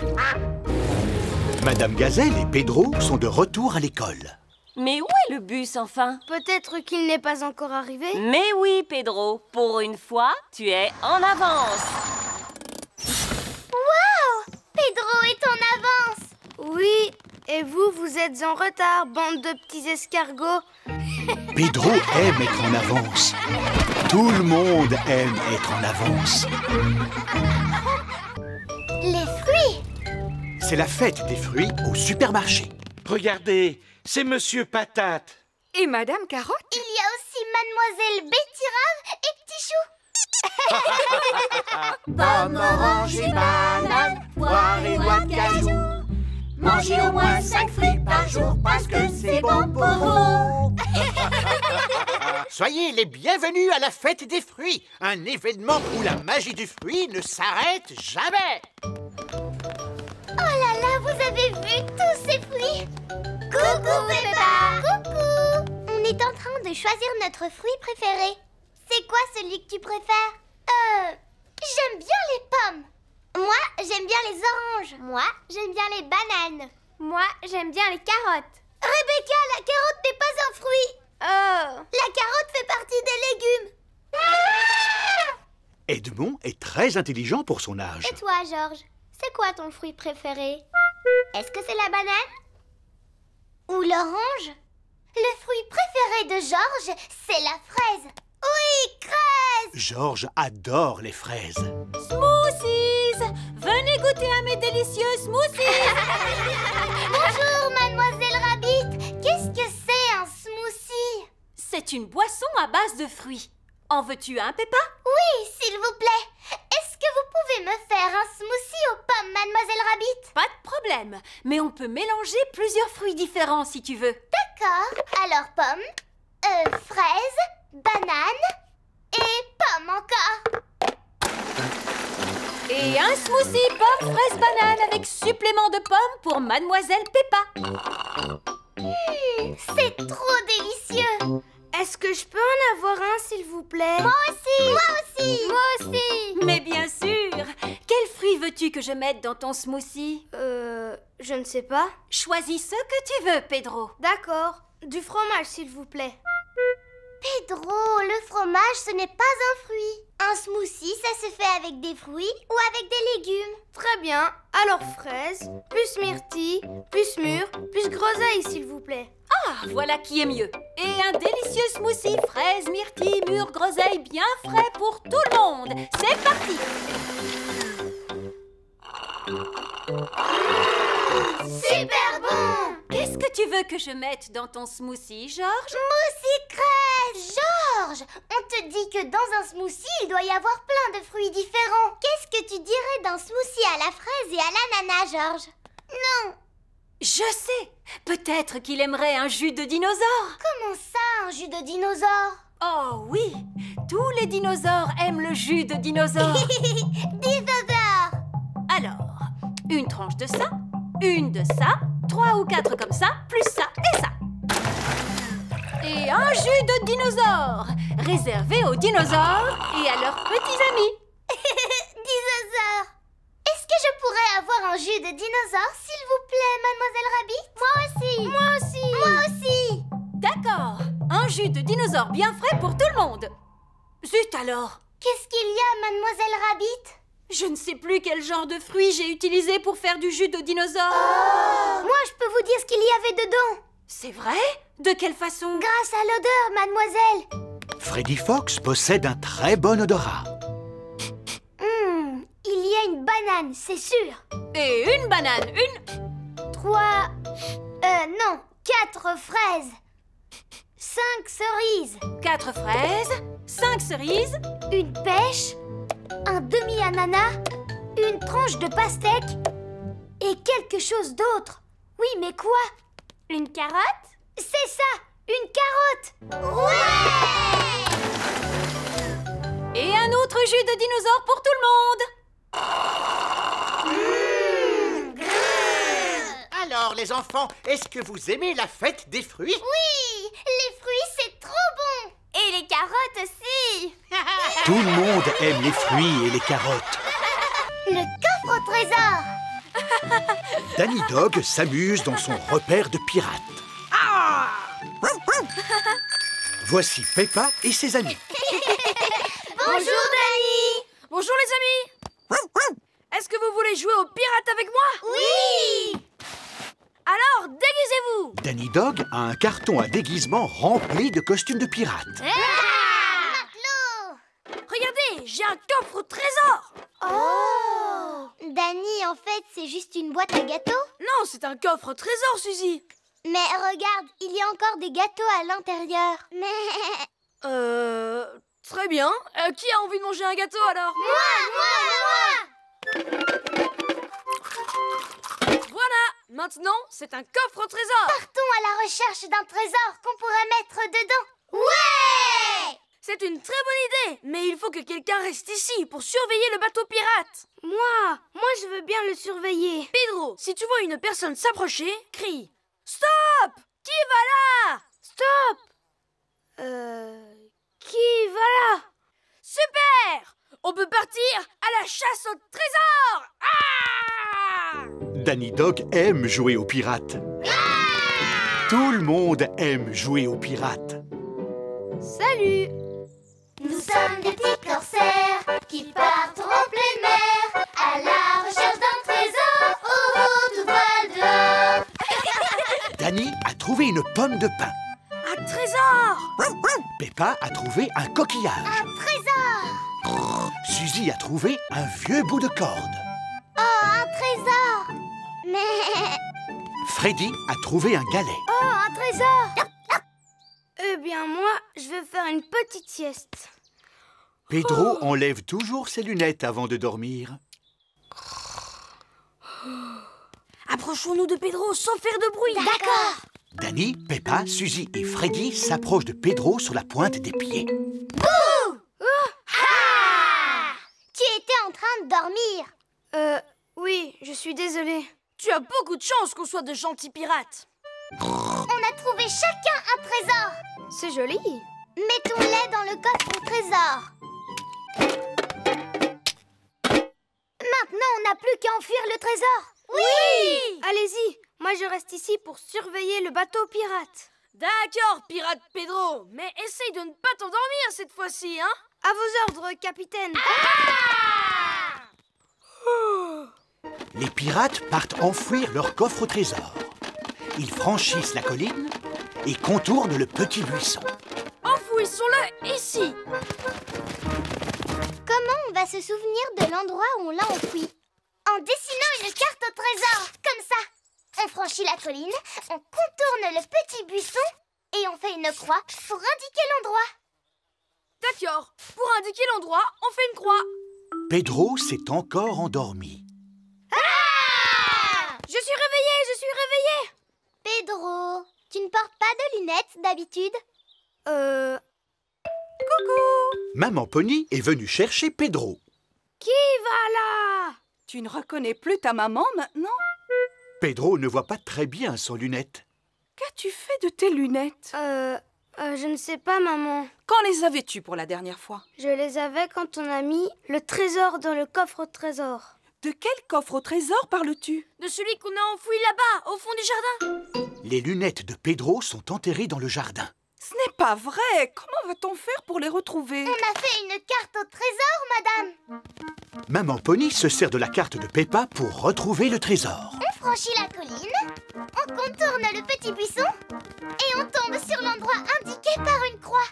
Madame Gazelle et Pedro sont de retour à l'école. Mais où est le bus, enfin? Peut-être qu'il n'est pas encore arrivé? Mais oui, Pedro, pour une fois, tu es en avance. Wow! Pedro est en avance! Oui, et vous, vous êtes en retard, bande de petits escargots. Pedro aime être en avance. Tout le monde aime être en avance. Les fruits! C'est la fête des fruits au supermarché. Regardez, c'est Monsieur Patate. Et Madame Carotte? Il y a aussi Mademoiselle Betty-Rave et Petit Chou. Pommes, oranges et bananes, poires et noix de cajou. Mangez au moins 5 fruits par jour parce que c'est bon pour vous. Soyez les bienvenus à la fête des fruits, un événement où la magie du fruit ne s'arrête jamais. Oh là là, vous avez vu tous ces fruits? Coucou Peppa! Coucou! On est en train de choisir notre fruit préféré. C'est quoi celui que tu préfères? J'aime bien les pommes. Moi, j'aime bien les oranges. Moi, j'aime bien les bananes. Moi, j'aime bien les carottes. Rebecca, la carotte n'est pas un fruit. La carotte fait partie des légumes. Edmond est très intelligent pour son âge. Et toi, Georges, c'est quoi ton fruit préféré? Est-ce que c'est la banane? Ou l'orange? Le fruit préféré de Georges, c'est la fraise. Oui, fraise! Georges adore les fraises. Smoothies! Venez goûter à mes délicieux smoothies! Bonjour, Mademoiselle Rabbit. Qu'est-ce que c'est un smoothie? C'est une boisson à base de fruits. En veux-tu un, Peppa? Oui, s'il vous plaît. Est-ce que vous pouvez me faire un smoothie aux pommes, Mademoiselle Rabbit? Pas de problème, mais on peut mélanger plusieurs fruits différents si tu veux. D'accord. Alors pommes, fraises, bananes et pommes encore. Et un smoothie pomme, fraise, banane avec supplément de pommes pour Mademoiselle Peppa. C'est trop délicieux. Est-ce que je peux en avoir un, s'il vous plaît? Moi aussi! Moi aussi! Moi aussi! Mais bien sûr! Quel fruit veux-tu que je mette dans ton smoothie? Je ne sais pas. Choisis ce que tu veux, Pedro. D'accord. Du fromage, s'il vous plaît. Pedro, le fromage, ce n'est pas un fruit. Un smoothie, ça se fait avec des fruits ou avec des légumes. Très bien. Alors fraises, plus myrtille, plus mûre, plus groseille, s'il vous plaît. Ah, voilà qui est mieux. Et un délicieux smoothie fraises, myrtille, mûre, groseille bien frais pour tout le monde. C'est parti! Super bon! Qu'est-ce que tu veux que je mette dans ton smoothie, Georges? Smoothie fraise! Georges, on te dit que dans un smoothie, il doit y avoir plein de fruits différents. Qu'est-ce que tu dirais d'un smoothie à la fraise et à l'ananas, Georges? Non! Je sais! Peut-être qu'il aimerait un jus de dinosaure. Comment ça, un jus de dinosaure? Oh oui! Tous les dinosaures aiment le jus de dinosaure. Dinosaure! Alors, une tranche de ça, une de ça, 3 ou 4 comme ça, plus ça et ça. Et un jus de dinosaure, réservé aux dinosaures et à leurs petits amis. Dinosaure! Est-ce que je pourrais avoir un jus de dinosaure, s'il vous plaît, Mademoiselle Rabbit? Moi aussi! Moi aussi! Moi aussi! D'accord, un jus de dinosaure bien frais pour tout le monde. Zut alors! Qu'est-ce qu'il y a, Mademoiselle Rabbit? Je ne sais plus quel genre de fruits j'ai utilisé pour faire du jus de dinosaure. Oh! Moi, je peux vous dire ce qu'il y avait dedans. C'est vrai? De quelle façon? Grâce à l'odeur, mademoiselle. Freddy Fox possède un très bon odorat. Il y a une banane, c'est sûr. Et une banane, une... 3... non, 4 fraises. 5 cerises. 4 fraises, 5 cerises. Une pêche, un demi-ananas, une tranche de pastèque et quelque chose d'autre. Oui, mais quoi? Une carotte? C'est ça, une carotte. Ouais! Et un autre jus de dinosaure pour tout le monde. Alors, les enfants, est-ce que vous aimez la fête des fruits? Oui, les fruits, c'est trop bon. Et les carottes aussi. Tout le monde aime les fruits et les carottes. Le coffre au trésor. Danny Dog s'amuse dans son repère de pirates. Voici Peppa et ses amis. Bonjour, Danny. Bonjour, les amis. Est-ce que vous voulez jouer aux pirates avec moi? Oui. Alors, déguisez-vous. Danny Dog a un carton à déguisement rempli de costumes de pirates. Matelot. Regardez, j'ai un coffre au trésor. Oh. Danny, en fait, c'est juste une boîte à gâteaux? Non, c'est un coffre au trésor, Suzy. Mais regarde, il y a encore des gâteaux à l'intérieur. Mais... Très bien. Qui a envie de manger un gâteau, alors? Moi. Voilà. Maintenant, c'est un coffre au trésor. Partons à la recherche d'un trésor qu'on pourrait mettre dedans. Ouais! C'est une très bonne idée. Mais il faut que quelqu'un reste ici pour surveiller le bateau pirate. Moi, je veux bien le surveiller. Pedro, si tu vois une personne s'approcher, crie. Stop! Qui va là? Stop! Qui va là? Super! On peut partir à la chasse au trésor! Ah! Danny Dog aime jouer aux pirates. Tout le monde aime jouer aux pirates. Salut! Nous sommes des petits corsaires qui partent en pleine mer à la recherche d'un trésor aux hautes voiles dehors. Danny a trouvé une pomme de pin. Un trésor! Peppa a trouvé un coquillage. Un trésor! Suzy a trouvé un vieux bout de corde. Oh, un trésor! Mais... Freddy a trouvé un galet. Oh, un trésor! Eh bien, moi, je vais faire une petite sieste. Pedro enlève toujours ses lunettes avant de dormir. Approchons-nous de Pedro sans faire de bruit. D'accord. Danny, Peppa, Suzy et Freddy s'approchent de Pedro sur la pointe des pieds. Bouh! Ah! Tu étais en train de dormir. Oui, je suis désolée. Tu as beaucoup de chance qu'on soit de gentils pirates. On a trouvé chacun un trésor. C'est joli. Mettons-les dans le coffre au trésor. Maintenant, on n'a plus qu'à enfuir le trésor. Oui! Allez-y, moi je reste ici pour surveiller le bateau pirate. D'accord, pirate Pedro, mais essaye de ne pas t'endormir cette fois-ci, hein? À vos ordres, capitaine. Les pirates partent enfouir leur coffre au trésor. Ils franchissent la colline et contournent le petit buisson. Enfouissons-le ici. Comment on va se souvenir de l'endroit où on l'a enfoui? En dessinant une carte au trésor, comme ça. On franchit la colline, on contourne le petit buisson et on fait une croix pour indiquer l'endroit. D'accord. Pour indiquer l'endroit, on fait une croix. Pedro s'est encore endormi. Je suis réveillée. Pedro, tu ne portes pas de lunettes d'habitude? Coucou. Maman Pony est venue chercher Pedro. Qui va là? Tu ne reconnais plus ta maman maintenant? Pedro ne voit pas très bien sans lunettes. Qu'as-tu fait de tes lunettes? Je ne sais pas, maman. Quand les avais-tu pour la dernière fois? Je les avais quand on a mis le trésor dans le coffre au trésor. De quel coffre au trésor parles-tu? De celui qu'on a enfoui là-bas, au fond du jardin. Les lunettes de Pedro sont enterrées dans le jardin. Ce n'est pas vrai. Comment va-t-on faire pour les retrouver? On a fait une carte au trésor, madame. Maman Pony se sert de la carte de Peppa pour retrouver le trésor. On franchit la colline, on contourne le petit buisson et on tombe sur l'endroit indiqué par une croix.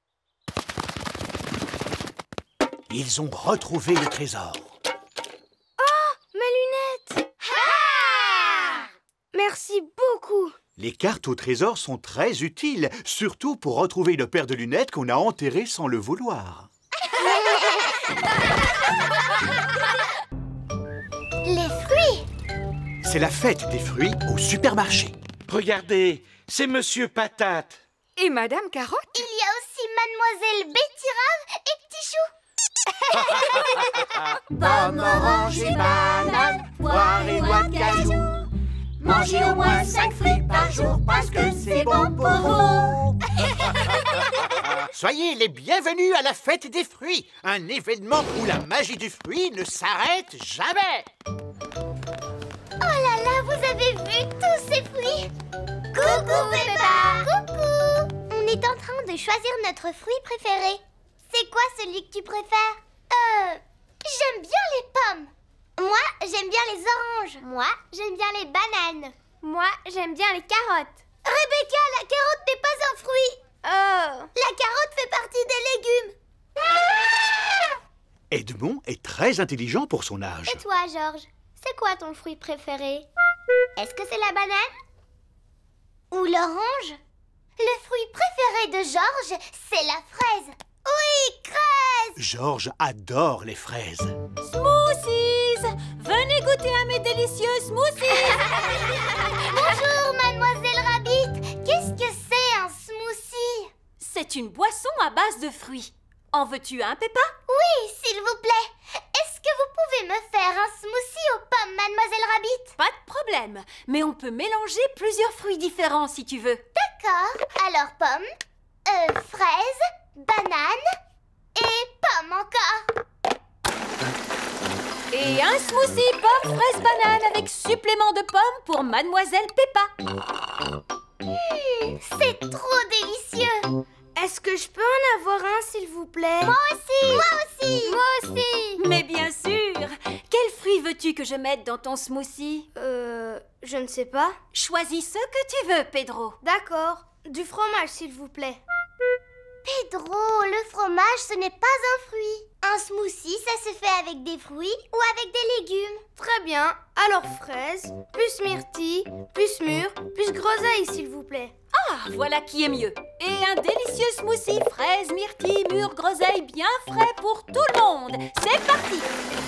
Ils ont retrouvé le trésor. Oh, mes lunettes! Ah! Merci beaucoup. Les cartes au trésor sont très utiles, surtout pour retrouver une paire de lunettes qu'on a enterrées sans le vouloir. Les fruits! C'est la fête des fruits au supermarché. Regardez, c'est Monsieur Patate. Et Madame Carotte? Il y a aussi Mademoiselle Betterave et Petit Chou. Pomme, orange et banane, poire et noix de cajou. Mangez au moins 5 fruits par jour parce que c'est bon pour vous. Soyez les bienvenus à la fête des fruits, un événement où la magie du fruit ne s'arrête jamais. Oh là là, vous avez vu tous ces fruits? Coucou Peppa! Coucou! On est en train de choisir notre fruit préféré. C'est quoi celui que tu préfères? J'aime bien les pommes. Moi, j'aime bien les oranges. Moi, j'aime bien les bananes. Moi, j'aime bien les carottes. Rebecca, la carotte n'est pas un fruit. La carotte fait partie des légumes. Edmond est très intelligent pour son âge. Et toi, Georges, c'est quoi ton fruit préféré? Est-ce que c'est la banane? Ou l'orange? Le fruit préféré de Georges, c'est la fraise. Oui, fraise! Georges adore les fraises. Smoothies! Venez goûter à mes délicieux smoothies! Bonjour, Mademoiselle Rabbit. Qu'est-ce que c'est un smoothie? C'est une boisson à base de fruits. En veux-tu un, Peppa? Oui, s'il vous plaît. Est-ce que vous pouvez me faire un smoothie aux pommes, Mademoiselle Rabbit? Pas de problème, mais on peut mélanger plusieurs fruits différents si tu veux. D'accord. Alors pommes, fraises, bananes et pommes encore. Et un smoothie pomme, fraise, banane avec supplément de pommes pour Mademoiselle Peppa. C'est trop délicieux. Est-ce que je peux en avoir un, s'il vous plaît? Moi aussi! Moi aussi! Moi aussi! Mais bien sûr! Quel fruit veux-tu que je mette dans ton smoothie? Je ne sais pas. Choisis ce que tu veux, Pedro. D'accord. Du fromage, s'il vous plaît. Pedro, le fromage, ce n'est pas un fruit. Un smoothie, ça se fait avec des fruits ou avec des légumes. Très bien. Alors fraise, plus myrtille, plus mûre, plus groseille, s'il vous plaît. Ah, voilà qui est mieux. Et un délicieux smoothie fraise, myrtille, mûre, groseille bien frais pour tout le monde. C'est parti!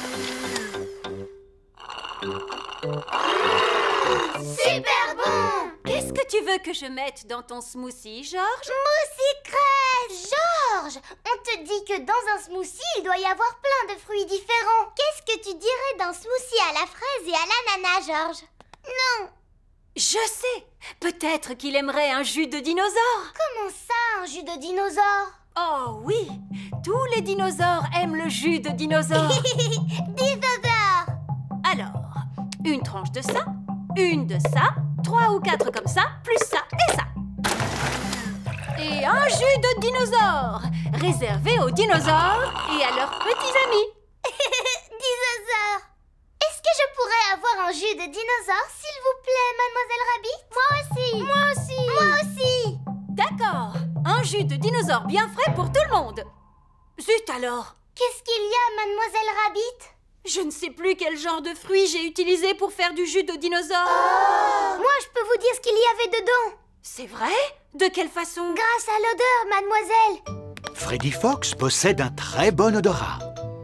Super bon! Qu'est-ce que tu veux que je mette dans ton smoothie, Georges? Smoothie fraise! Georges, on te dit que dans un smoothie, il doit y avoir plein de fruits différents. Qu'est-ce que tu dirais d'un smoothie à la fraise et à l'ananas, Georges? Non! Je sais! Peut-être qu'il aimerait un jus de dinosaure. Comment ça, un jus de dinosaure? Oh oui! Tous les dinosaures aiment le jus de dinosaure. Dinosaure! Alors, une tranche de ça, une de ça, 3 ou 4 comme ça, plus ça et ça. Et un jus de dinosaure, réservé aux dinosaures et à leurs petits amis. Dinosaure! Est-ce que je pourrais avoir un jus de dinosaure, s'il vous plaît, Mademoiselle Rabbit? Moi aussi! Moi aussi! Moi aussi! D'accord, un jus de dinosaure bien frais pour tout le monde. Zut alors! Qu'est-ce qu'il y a, Mademoiselle Rabbit? Je ne sais plus quel genre de fruits j'ai utilisé pour faire du jus de dinosaure. Oh! Moi, je peux vous dire ce qu'il y avait dedans. C'est vrai? De quelle façon? Grâce à l'odeur, mademoiselle. Freddy Fox possède un très bon odorat.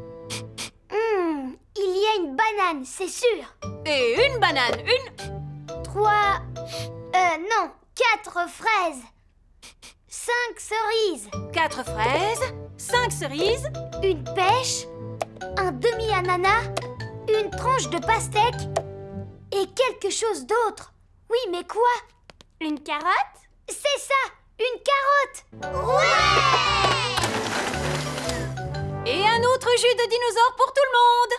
Il y a une banane, c'est sûr. Et une banane, une... 4 fraises. 5 cerises. 4 fraises, 5 cerises. Une pêche. Un demi-ananas. Une tranche de pastèque. Et quelque chose d'autre. Oui, mais quoi? Une carotte? C'est ça, une carotte. Ouais! Et un autre jus de dinosaure pour tout le monde.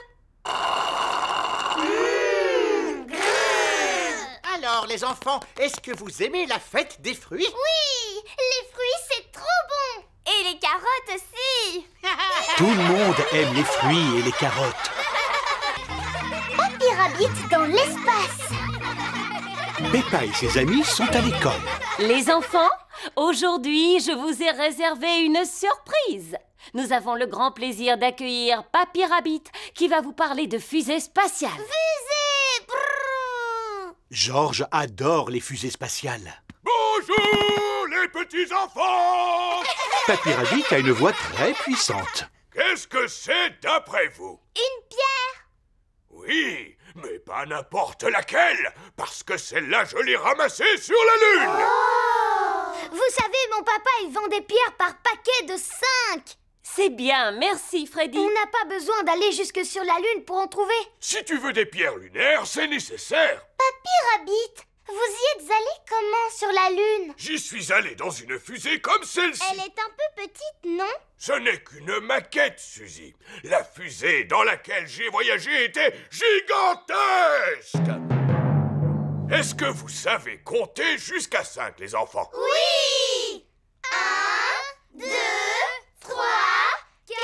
Alors, les enfants, est-ce que vous aimez la fête des fruits? Oui, les fruits, c'est trop bon. Et les carottes aussi. Tout le monde aime les fruits et les carottes. Papy Rabbit dans l'espace. Peppa et ses amis sont à l'école. Les enfants, aujourd'hui, je vous ai réservé une surprise. Nous avons le grand plaisir d'accueillir Papy Rabbit qui va vous parler de fusée spatiale. Fusée! George adore les fusées spatiales. Bonjour, les petits enfants! Papy Rabbit a une voix très puissante. Qu'est-ce que c'est d'après vous? Une pierre! Oui, mais pas n'importe laquelle, parce que celle-là, je l'ai ramassée sur la Lune! Oh! Vous savez, mon papa, il vend des pierres par paquet de 5! C'est bien, merci Freddy. On n'a pas besoin d'aller jusque sur la Lune pour en trouver. Si tu veux des pierres lunaires, c'est nécessaire. Papy Rabbit, vous y êtes allé comment sur la Lune? J'y suis allé dans une fusée comme celle-ci. Elle est un peu petite, non? Ce n'est qu'une maquette, Suzy. La fusée dans laquelle j'ai voyagé était gigantesque. Est-ce que vous savez compter jusqu'à 5, les enfants? Oui! 1, 2, 3, 4,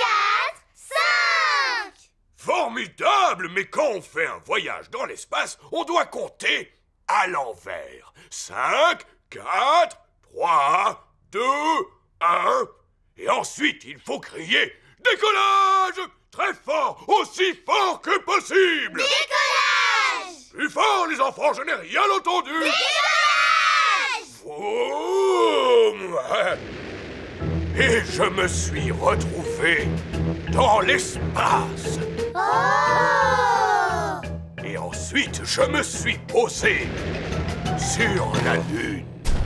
5! Formidable! Mais quand on fait un voyage dans l'espace, on doit compter à l'envers. 5, 4, 3, 2, 1... Et ensuite, il faut crier « Décollage !» Très fort, aussi fort que possible. Décollage! Plus fort, les enfants, je n'ai rien entendu. Décollage! Vroom. Et je me suis retrouvé dans l'espace. Oh! Et ensuite, je me suis posé sur la Lune.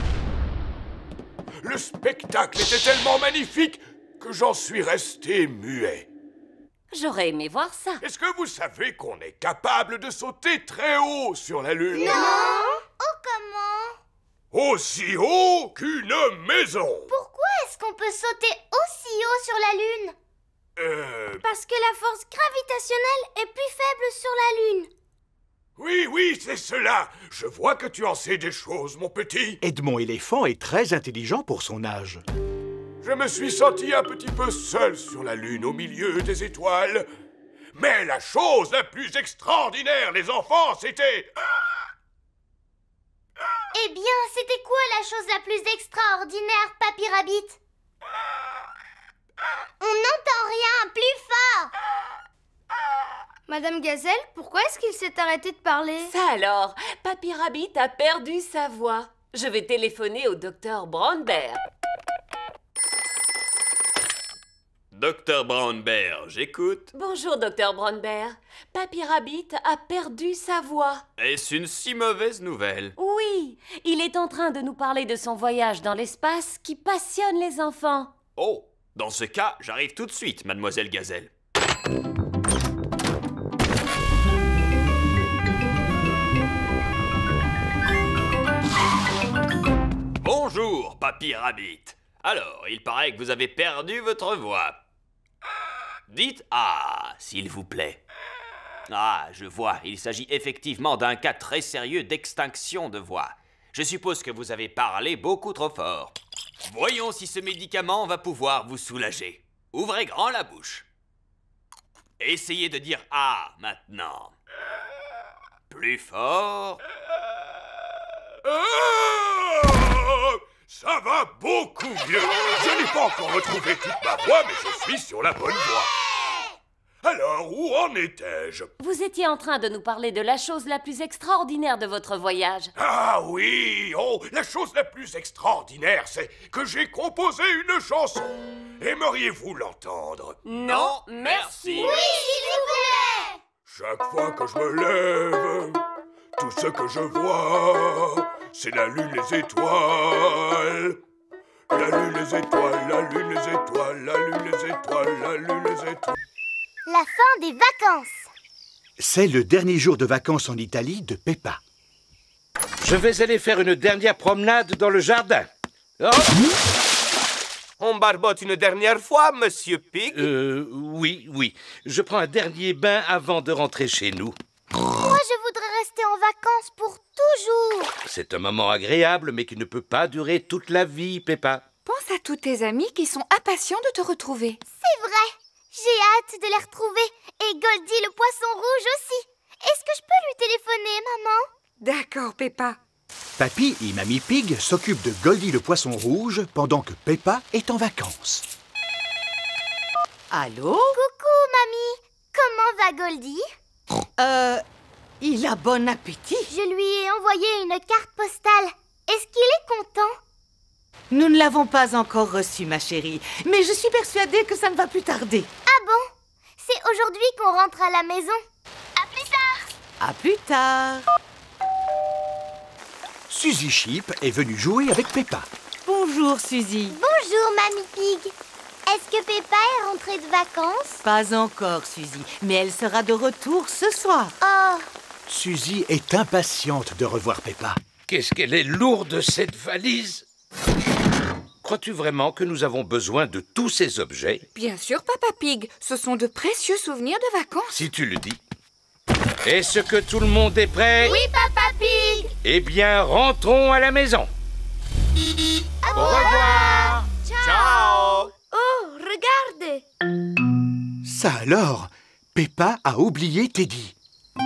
Le spectacle était tellement magnifique que j'en suis resté muet. J'aurais aimé voir ça. Est-ce que vous savez qu'on est capable de sauter très haut sur la Lune? Non! Oh, comment? Aussi haut qu'une maison. Pourquoi est-ce qu'on peut sauter aussi haut sur la Lune? Parce que la force gravitationnelle est plus faible sur la Lune. Oui, c'est cela. Je vois que tu en sais des choses, mon petit. Edmond éléphant est très intelligent pour son âge. Je me suis senti un petit peu seul sur la Lune, au milieu des étoiles. Mais la chose la plus extraordinaire, les enfants, c'était... Eh bien, c'était quoi la chose la plus extraordinaire, Papy Rabbit? On n'entend rien, plus fort! Madame Gazelle, pourquoi est-ce qu'il s'est arrêté de parler? Ça alors, Papy Rabbit a perdu sa voix. Je vais téléphoner au docteur Brown Bear. Docteur Brown Bear, j'écoute. Bonjour, docteur Brown Bear. Papy Rabbit a perdu sa voix. Est-ce une si mauvaise nouvelle? Oui, il est en train de nous parler de son voyage dans l'espace qui passionne les enfants. Oh, dans ce cas, j'arrive tout de suite, mademoiselle Gazelle. Bonjour, Papy Rabbit. Alors, il paraît que vous avez perdu votre voix. Dites « Ah », s'il vous plaît. Ah, je vois, il s'agit effectivement d'un cas très sérieux d'extinction de voix. Je suppose que vous avez parlé beaucoup trop fort. Voyons si ce médicament va pouvoir vous soulager. Ouvrez grand la bouche. Essayez de dire « Ah » maintenant. Plus fort. Ça va beaucoup mieux. Je n'ai pas encore retrouvé toute ma voix, mais je suis sur la bonne voie. Alors, où en étais-je? Vous étiez en train de nous parler de la chose la plus extraordinaire de votre voyage. Ah oui! Oh, la chose la plus extraordinaire, c'est que j'ai composé une chanson. Aimeriez-vous l'entendre? Non, merci. Oui, s'il vous plaît! Chaque fois que je me lève, tout ce que je vois, c'est la lune, les étoiles. La lune, les étoiles, la lune, les étoiles, la lune, les étoiles, la lune, les étoiles. La fin des vacances. C'est le dernier jour de vacances en Italie de Peppa. Je vais aller faire une dernière promenade dans le jardin. Oh. On barbote une dernière fois, Monsieur Pig? Oui. Je prends un dernier bain avant de rentrer chez nous. Moi, je voudrais rester en vacances pour toujours. C'est un moment agréable, mais qui ne peut pas durer toute la vie, Peppa. Pense à tous tes amis qui sont impatients de te retrouver. C'est vrai. J'ai hâte de les retrouver. Et Goldie le poisson rouge aussi. Est-ce que je peux lui téléphoner, maman? D'accord, Peppa. Papy et Mamie Pig s'occupent de Goldie le poisson rouge pendant que Peppa est en vacances. Allô? Coucou, mamie. Comment va Goldie? Il a bon appétit. Je lui ai envoyé une carte postale. Est-ce qu'il est content? Nous ne l'avons pas encore reçu, ma chérie. Mais je suis persuadée que ça ne va plus tarder. Ah bon? C'est aujourd'hui qu'on rentre à la maison. À plus tard. À plus tard. Suzy Sheep est venue jouer avec Peppa. Bonjour, Suzy. Bonjour, Mamie Pig. Est-ce que Peppa est rentrée de vacances? Pas encore, Suzy, mais elle sera de retour ce soir. Oh. Suzy est impatiente de revoir Peppa. Qu'est-ce qu'elle est lourde, cette valise! Crois-tu vraiment que nous avons besoin de tous ces objets? Bien sûr, Papa Pig. Ce sont de précieux souvenirs de vacances. Si tu le dis. Est-ce que tout le monde est prêt? Oui, Papa Pig. Eh bien, rentrons à la maison. Au revoir. Ciao. Oh, regardez. Ça alors, Peppa a oublié Teddy.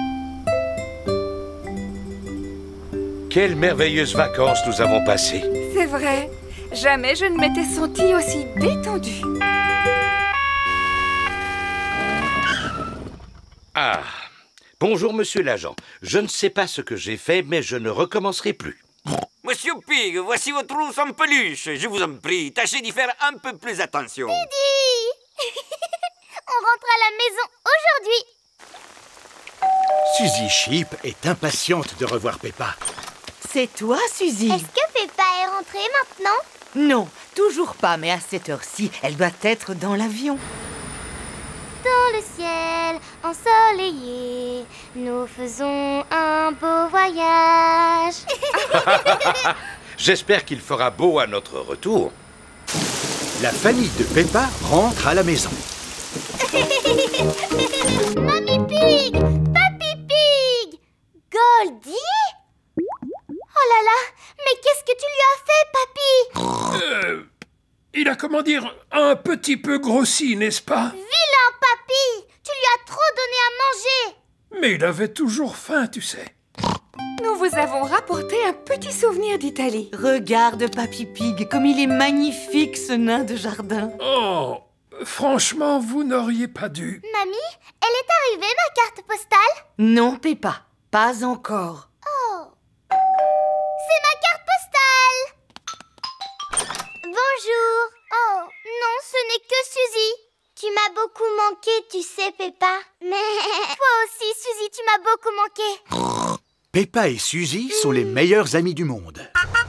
Quelles merveilleuses vacances nous avons passées. C'est vrai. Jamais je ne m'étais sentie aussi détendue. Ah, bonjour, monsieur l'agent. Je ne sais pas ce que j'ai fait, mais je ne recommencerai plus. Monsieur Pig, voici votre ours en peluche. Je vous en prie, tâchez d'y faire un peu plus attention. Teddy. On rentre à la maison aujourd'hui. Suzy Sheep est impatiente de revoir Peppa. C'est toi, Suzy? Est-ce que Peppa est rentrée maintenant? Non, toujours pas, mais à cette heure-ci, elle doit être dans l'avion. Dans le ciel ensoleillé, nous faisons un beau voyage. J'espère qu'il fera beau à notre retour. La famille de Peppa rentre à la maison. Mamie Pig, Papy Pig, Goldie? Oh là là, mais qu'est-ce que tu lui as fait, Papy? Il a, comment dire, un petit peu grossi, n'est-ce pas? Vilain Papy, tu lui as trop donné à manger. Mais il avait toujours faim, tu sais. Nous vous avons rapporté un petit souvenir d'Italie. Regarde, Papy Pig, comme il est magnifique, ce nain de jardin. Oh, franchement, vous n'auriez pas dû. Mamie, elle est arrivée, ma carte postale? Non, Peppa, pas encore. Oh, c'est ma carte postale. Bonjour. Oh, non, ce n'est que Suzy. Tu m'as beaucoup manqué, tu sais, Peppa. Mais toi aussi, Suzy, tu m'as beaucoup manqué. Peppa et Suzy sont les meilleurs amis du monde.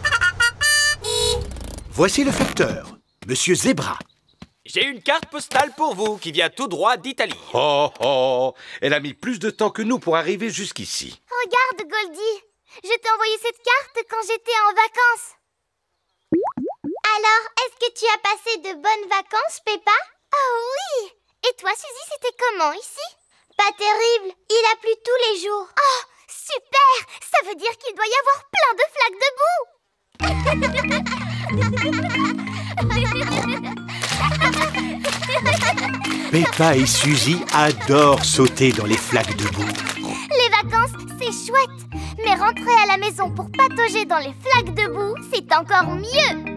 Voici le facteur, Monsieur Zebra. J'ai une carte postale pour vous qui vient tout droit d'Italie. Oh, oh, elle a mis plus de temps que nous pour arriver jusqu'ici. Regarde, Goldie. Je t'ai envoyé cette carte quand j'étais en vacances. Alors, est-ce que tu as passé de bonnes vacances, Peppa? Oh oui! Et toi, Suzy, c'était comment ici? Pas terrible, il a plu tous les jours. Oh, super! Ça veut dire qu'il doit y avoir plein de flaques de boue. Peppa et Suzy adorent sauter dans les flaques de boue. Les vacances, c'est chouette. Mais rentrer à la maison pour patauger dans les flaques de boue, c'est encore mieux.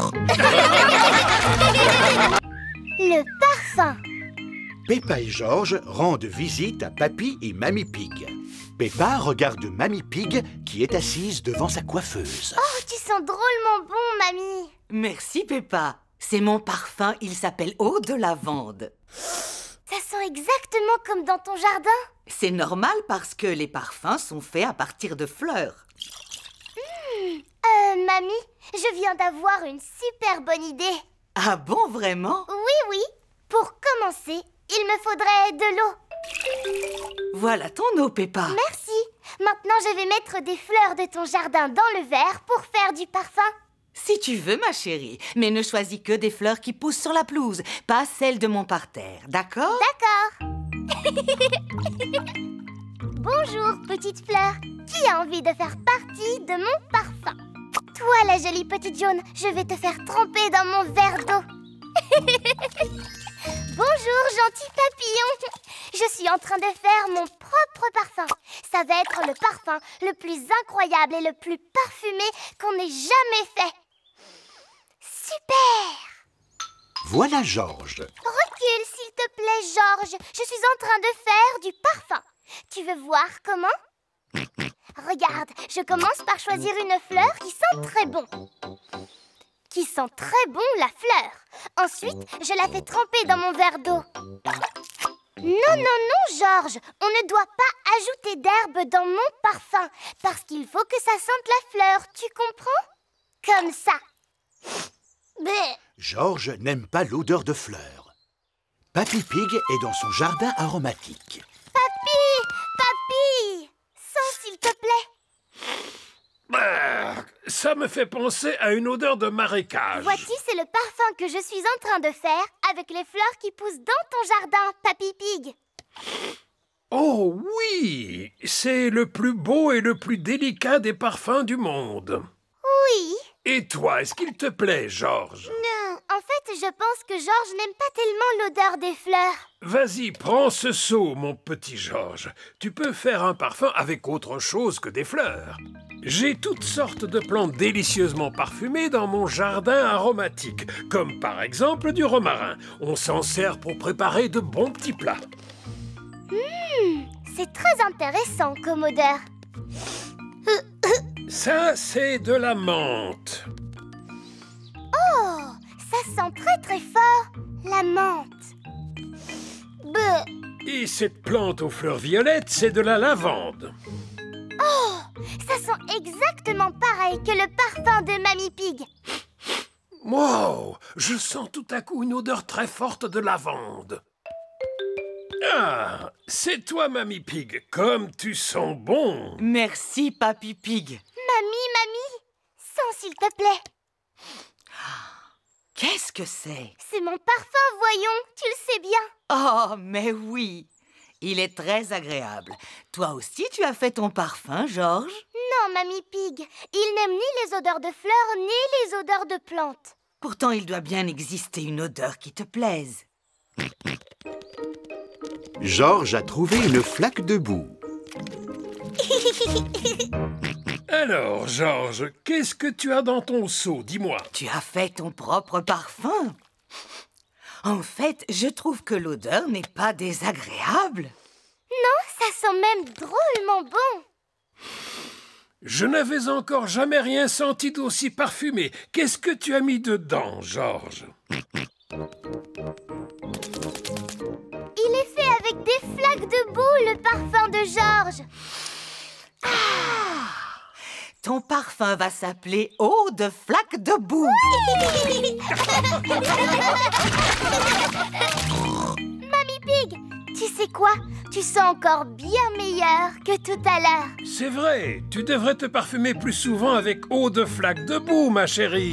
Le parfum. Peppa et George rendent visite à Papy et Mamie Pig. Peppa regarde Mamie Pig qui est assise devant sa coiffeuse. Oh, tu sens drôlement bon, Mamie. Merci, Peppa. C'est mon parfum, il s'appelle eau de lavande. Ça sent exactement comme dans ton jardin. C'est normal parce que les parfums sont faits à partir de fleurs. Mamie, je viens d'avoir une super bonne idée. Ah bon, vraiment? Oui, oui. Pour commencer, il me faudrait de l'eau. Voilà ton eau, Peppa. Merci. Maintenant, je vais mettre des fleurs de ton jardin dans le verre pour faire du parfum. Si tu veux, ma chérie. Mais ne choisis que des fleurs qui poussent sur la pelouse, pas celles de mon parterre, d'accord? D'accord. Bonjour, petite fleur. Qui a envie de faire partie de mon parfum? Toi, la jolie petite jaune, je vais te faire tremper dans mon verre d'eau. Bonjour, gentil papillon. Je suis en train de faire mon propre parfum. Ça va être le parfum le plus incroyable et le plus parfumé qu'on ait jamais fait. Super! Voilà George. Recule, s'il te plaît, George. Je suis en train de faire du parfum. Tu veux voir comment? Regarde, je commence par choisir une fleur qui sent très bon. Qui sent très bon la fleur. Ensuite, je la fais tremper dans mon verre d'eau. Non, non, non, Georges, on ne doit pas ajouter d'herbe dans mon parfum parce qu'il faut que ça sente la fleur, tu comprends? Comme ça. Bleh. Georges n'aime pas l'odeur de fleurs. Papy Pig est dans son jardin aromatique. Papy, sens s'il te plaît. Ça me fait penser à une odeur de marécage. Voici, c'est le parfum que je suis en train de faire avec les fleurs qui poussent dans ton jardin, Papy Pig. Oh oui, c'est le plus beau et le plus délicat des parfums du monde. Oui. Et toi, est-ce qu'il te plaît, Georges? Non, en fait, je pense que Georges n'aime pas tellement l'odeur des fleurs. Vas-y, prends ce seau, mon petit Georges. Tu peux faire un parfum avec autre chose que des fleurs. J'ai toutes sortes de plantes délicieusement parfumées dans mon jardin aromatique, comme par exemple du romarin. On s'en sert pour préparer de bons petits plats. C'est très intéressant comme odeur. Ça, c'est de la menthe. Oh, ça sent très très fort, la menthe. Bleh. Et cette plante aux fleurs violettes, c'est de la lavande. Oh, ça sent exactement pareil que le parfum de Mamie Pig. Wow, je sens tout à coup une odeur très forte de lavande. Ah, c'est toi, Mamie Pig. Comme tu sens bon. Merci, Papy Pig. Mamie, sens s'il te plaît. Qu'est-ce que c'est? C'est mon parfum, voyons, tu le sais bien. Oh, mais oui. Il est très agréable. Toi aussi, tu as fait ton parfum, Georges? Non, Mamie Pig. Il n'aime ni les odeurs de fleurs, ni les odeurs de plantes. Pourtant, il doit bien exister une odeur qui te plaise. Georges a trouvé une flaque de boue. Alors, Georges, qu'est-ce que tu as dans ton seau? Dis-moi. Tu as fait ton propre parfum. En fait, je trouve que l'odeur n'est pas désagréable. Non, ça sent même drôlement bon. Je n'avais encore jamais rien senti d'aussi parfumé. Qu'est-ce que tu as mis dedans, Georges? Il est fait avec des flaques de boue, le parfum de Georges. Ton parfum va s'appeler Eau de flaque de boue. Mamie Pig, tu sais quoi? Tu sens encore bien meilleur que tout à l'heure. C'est vrai, tu devrais te parfumer plus souvent avec eau de flaque de boue, ma chérie.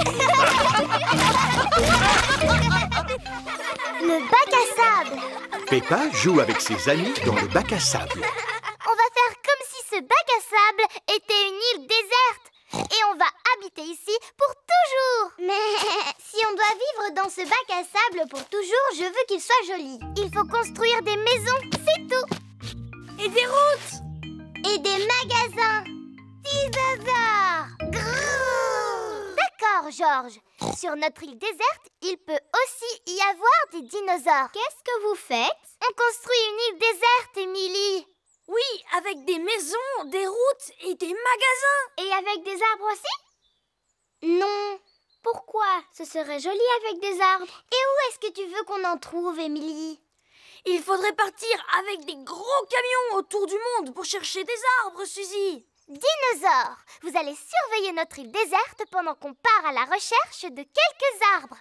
Le bac à sable. Peppa joue avec ses amis dans le bac à sable. On va faire comme si ce bac à sable était une île déserte. Et on va habiter ici pour toujours. Mais si on doit vivre dans ce bac à sable pour toujours, je veux qu'il soit joli. Il faut construire des maisons, c'est tout. Et des routes. Et des magasins. Dinosaures. D'accord, Georges. Sur notre île déserte, il peut aussi y avoir des dinosaures. Qu'est-ce que vous faites? On construit une île déserte, Émilie. Oui, avec des maisons, des routes et des magasins. Et avec des arbres aussi? Non. Pourquoi? Ce serait joli avec des arbres. Et où est-ce que tu veux qu'on en trouve, Émilie? Il faudrait partir avec des gros camions autour du monde pour chercher des arbres, Suzy. Dinosaures, vous allez surveiller notre île déserte pendant qu'on part à la recherche de quelques arbres.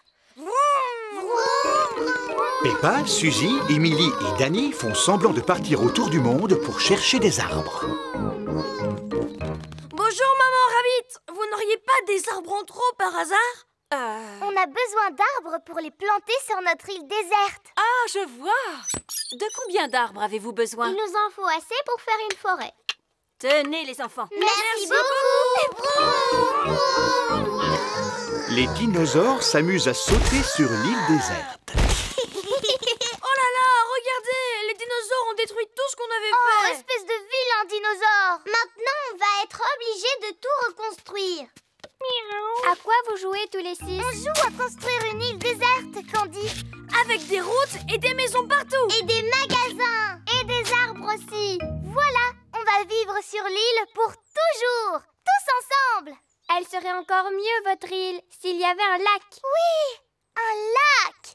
Peppa, Suzy, Emily et Danny font semblant de partir autour du monde pour chercher des arbres. Bonjour, Maman Rabbit. Vous n'auriez pas des arbres en trop par hasard? On a besoin d'arbres pour les planter sur notre île déserte. Ah, je vois. De combien d'arbres avez-vous besoin? Il nous en faut assez pour faire une forêt. Tenez, les enfants. Merci beaucoup. Les dinosaures s'amusent à sauter sur l'île déserte. Oh là là, regardez, les dinosaures ont détruit tout ce qu'on avait fait. Oh, espèce de vilain dinosaure. Maintenant, on va être obligé de tout reconstruire. À quoi vous jouez tous les 6? On joue à construire une île déserte, Candy. Avec des routes et des maisons partout. Et des magasins. Et des arbres aussi. Voilà, on va vivre sur l'île pour toujours, tous ensemble. Elle serait encore mieux, votre île, s'il y avait un lac. Oui, un lac.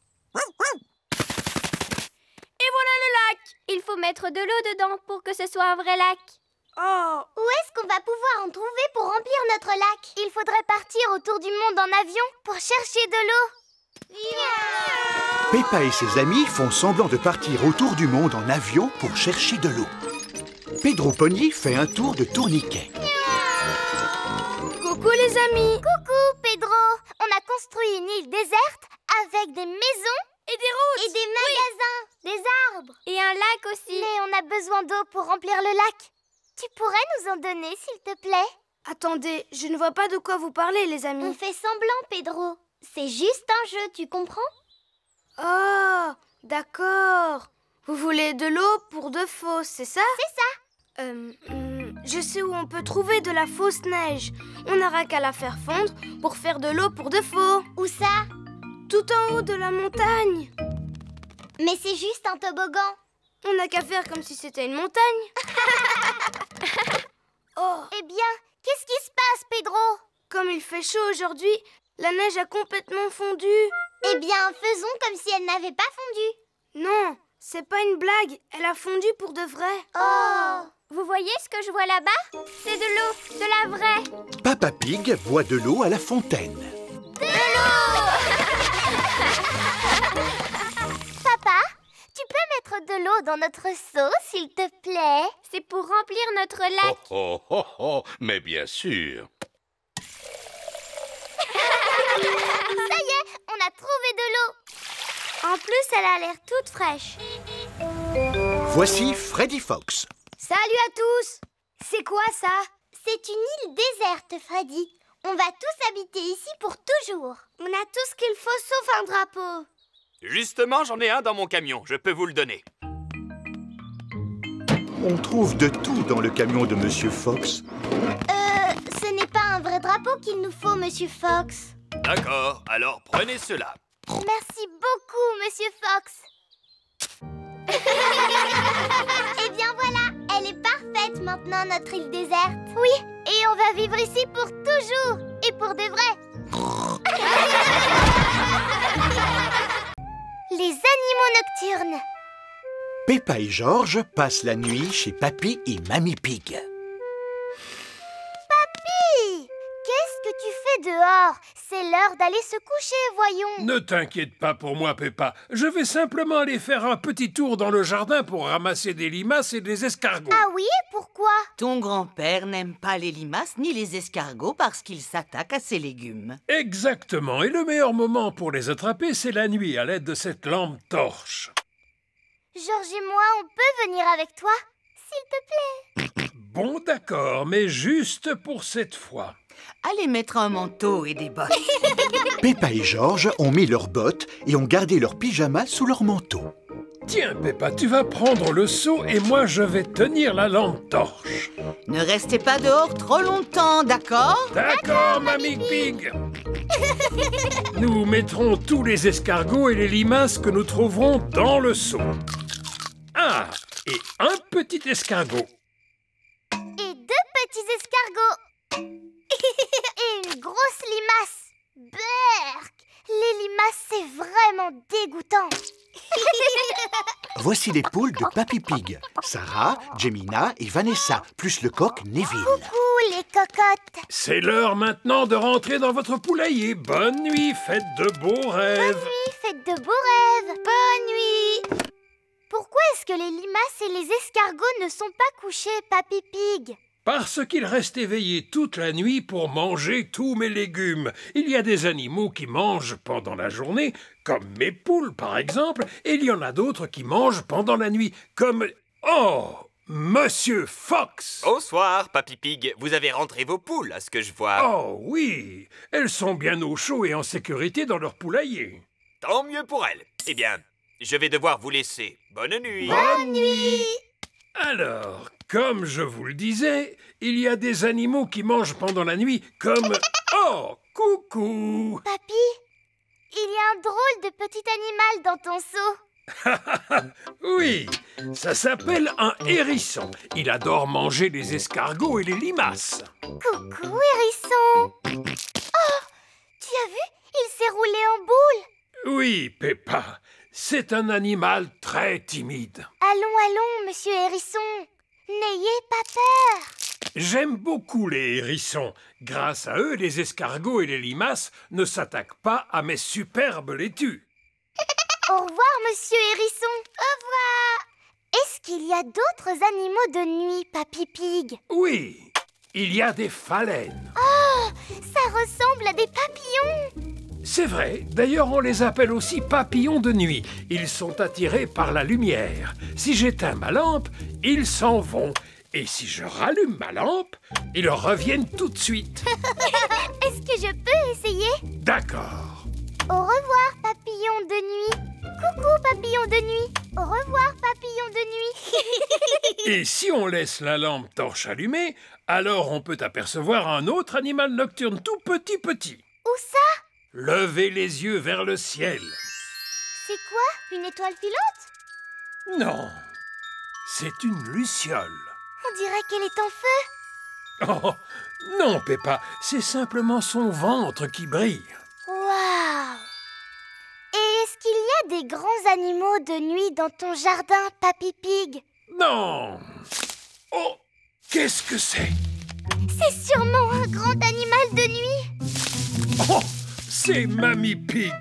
Et voilà le lac. Il faut mettre de l'eau dedans pour que ce soit un vrai lac. Oh. Où est-ce qu'on va pouvoir en trouver pour remplir notre lac? Il faudrait partir autour du monde en avion pour chercher de l'eau. Peppa et ses amis font semblant de partir autour du monde en avion pour chercher de l'eau. Pedro Pony fait un tour de tourniquet. Coucou les amis. Coucou Pedro. On a construit une île déserte avec des maisons et des routes et des magasins, des arbres et un lac aussi. Mais on a besoin d'eau pour remplir le lac. Tu pourrais nous en donner, s'il te plaît? Attendez, je ne vois pas de quoi vous parlez, les amis. On fait semblant, Pedro. C'est juste un jeu, tu comprends? Oh, d'accord. Vous voulez de l'eau pour de faux, c'est ça? C'est ça. Je sais où on peut trouver de la fausse neige. On n'aura qu'à la faire fondre pour faire de l'eau pour de faux. Où ça? Tout en haut de la montagne. Mais c'est juste un toboggan. On n'a qu'à faire comme si c'était une montagne. Oh. Eh bien, qu'est-ce qui se passe, Pedro? Comme il fait chaud aujourd'hui, la neige a complètement fondu. Eh bien, faisons comme si elle n'avait pas fondu. Non, c'est pas une blague. Elle a fondu pour de vrai. Oh. Vous voyez ce que je vois là-bas? C'est de l'eau, de la vraie. Papa Pig boit de l'eau à la fontaine. De l'eau. Papa, tu peux mettre de l'eau dans notre seau, s'il te plaît? C'est pour remplir notre lac. Oh, oh, oh, oh, mais bien sûr. Ça y est, on a trouvé de l'eau. En plus, elle a l'air toute fraîche. Voici Freddy Fox. Salut à tous. C'est quoi ça? C'est une île déserte, Freddy. On va tous habiter ici pour toujours. On a tout ce qu'il faut sauf un drapeau. Justement, j'en ai un dans mon camion. Je peux vous le donner. On trouve de tout dans le camion de Monsieur Fox. Ce n'est pas un vrai drapeau qu'il nous faut, Monsieur Fox. D'accord, alors prenez cela. Merci beaucoup, Monsieur Fox. Eh bien voilà, elle est parfaite maintenant, notre île déserte. Oui, et on va vivre ici pour toujours, et pour de vrai. Les animaux nocturnes. Peppa et George passent la nuit chez Papy et Mamie Pig. Papy, qu'est-ce que tu fais dehors? C'est l'heure d'aller se coucher, voyons. Ne t'inquiète pas pour moi, Peppa. Je vais simplement aller faire un petit tour dans le jardin pour ramasser des limaces et des escargots. Ah oui, pourquoi? Ton grand-père n'aime pas les limaces ni les escargots parce qu'il s'attaque à ses légumes. Exactement. Et le meilleur moment pour les attraper, c'est la nuit à l'aide de cette lampe torche. George et moi, on peut venir avec toi, s'il te plaît? Bon, d'accord, mais juste pour cette fois. Allez mettre un manteau et des bottes. Peppa et George ont mis leurs bottes et ont gardé leurs pyjamas sous leur manteau. Tiens, Peppa, tu vas prendre le seau et moi je vais tenir la lampe torche. Ne restez pas dehors trop longtemps, d'accord? D'accord, Mamie Pig. Nous mettrons tous les escargots et les limaces que nous trouverons dans le seau. Ah, et un petit escargot. Et 2 petits escargots. Et une grosse limace. Berk! Les limaces, c'est vraiment dégoûtant. Voici les poules de Papy Pig. Sarah, Jemina et Vanessa, plus le coq Neville. Coucou les cocottes. C'est l'heure maintenant de rentrer dans votre poulailler. Bonne nuit, faites de beaux rêves. Bonne nuit, faites de beaux rêves. Bonne nuit. Pourquoi est-ce que les limaces et les escargots ne sont pas couchés, Papy Pig? Parce qu'ils restent éveillés toute la nuit pour manger tous mes légumes. Il y a des animaux qui mangent pendant la journée, comme mes poules par exemple, et il y en a d'autres qui mangent pendant la nuit, comme... Oh, Monsieur Fox! Bonsoir, Papy Pig. Vous avez rentré vos poules, à ce que je vois. Oh oui, elles sont bien au chaud et en sécurité dans leur poulailler. Tant mieux pour elles. Eh bien, je vais devoir vous laisser. Bonne nuit. Bonne nuit. Alors, comme je vous le disais, il y a des animaux qui mangent pendant la nuit comme... Oh, coucou! Papy, il y a un drôle de petit animal dans ton seau. Oui, ça s'appelle un hérisson. Il adore manger les escargots et les limaces. Coucou, hérisson. Oh, tu as vu? Il s'est roulé en boule. Oui, Peppa, c'est un animal très timide. Allons, monsieur hérisson. N'ayez pas peur. J'aime beaucoup les hérissons. Grâce à eux, les escargots et les limaces ne s'attaquent pas à mes superbes laitues. Au revoir, monsieur hérisson. Au revoir. Est-ce qu'il y a d'autres animaux de nuit, Papy Pig? Oui, il y a des phalènes. Oh, ça ressemble à des papillons. C'est vrai, d'ailleurs on les appelle aussi papillons de nuit. Ils sont attirés par la lumière. Si j'éteins ma lampe, ils s'en vont. Et si je rallume ma lampe, ils reviennent tout de suite. Est-ce que je peux essayer? D'accord. Au revoir, papillon de nuit. Coucou, papillon de nuit. Au revoir, papillon de nuit. Et si on laisse la lampe torche allumée, alors on peut apercevoir un autre animal nocturne tout petit. Où ça? Levez les yeux vers le ciel. C'est quoi? Une étoile filante? Non, c'est une luciole. On dirait qu'elle est en feu. Oh, non, Peppa, c'est simplement son ventre qui brille. Waouh! Et est-ce qu'il y a des grands animaux de nuit dans ton jardin, Papy Pig? Non. Oh, qu'est-ce que c'est? C'est sûrement un grand animal de nuit. Oh, c'est Mamie Pig.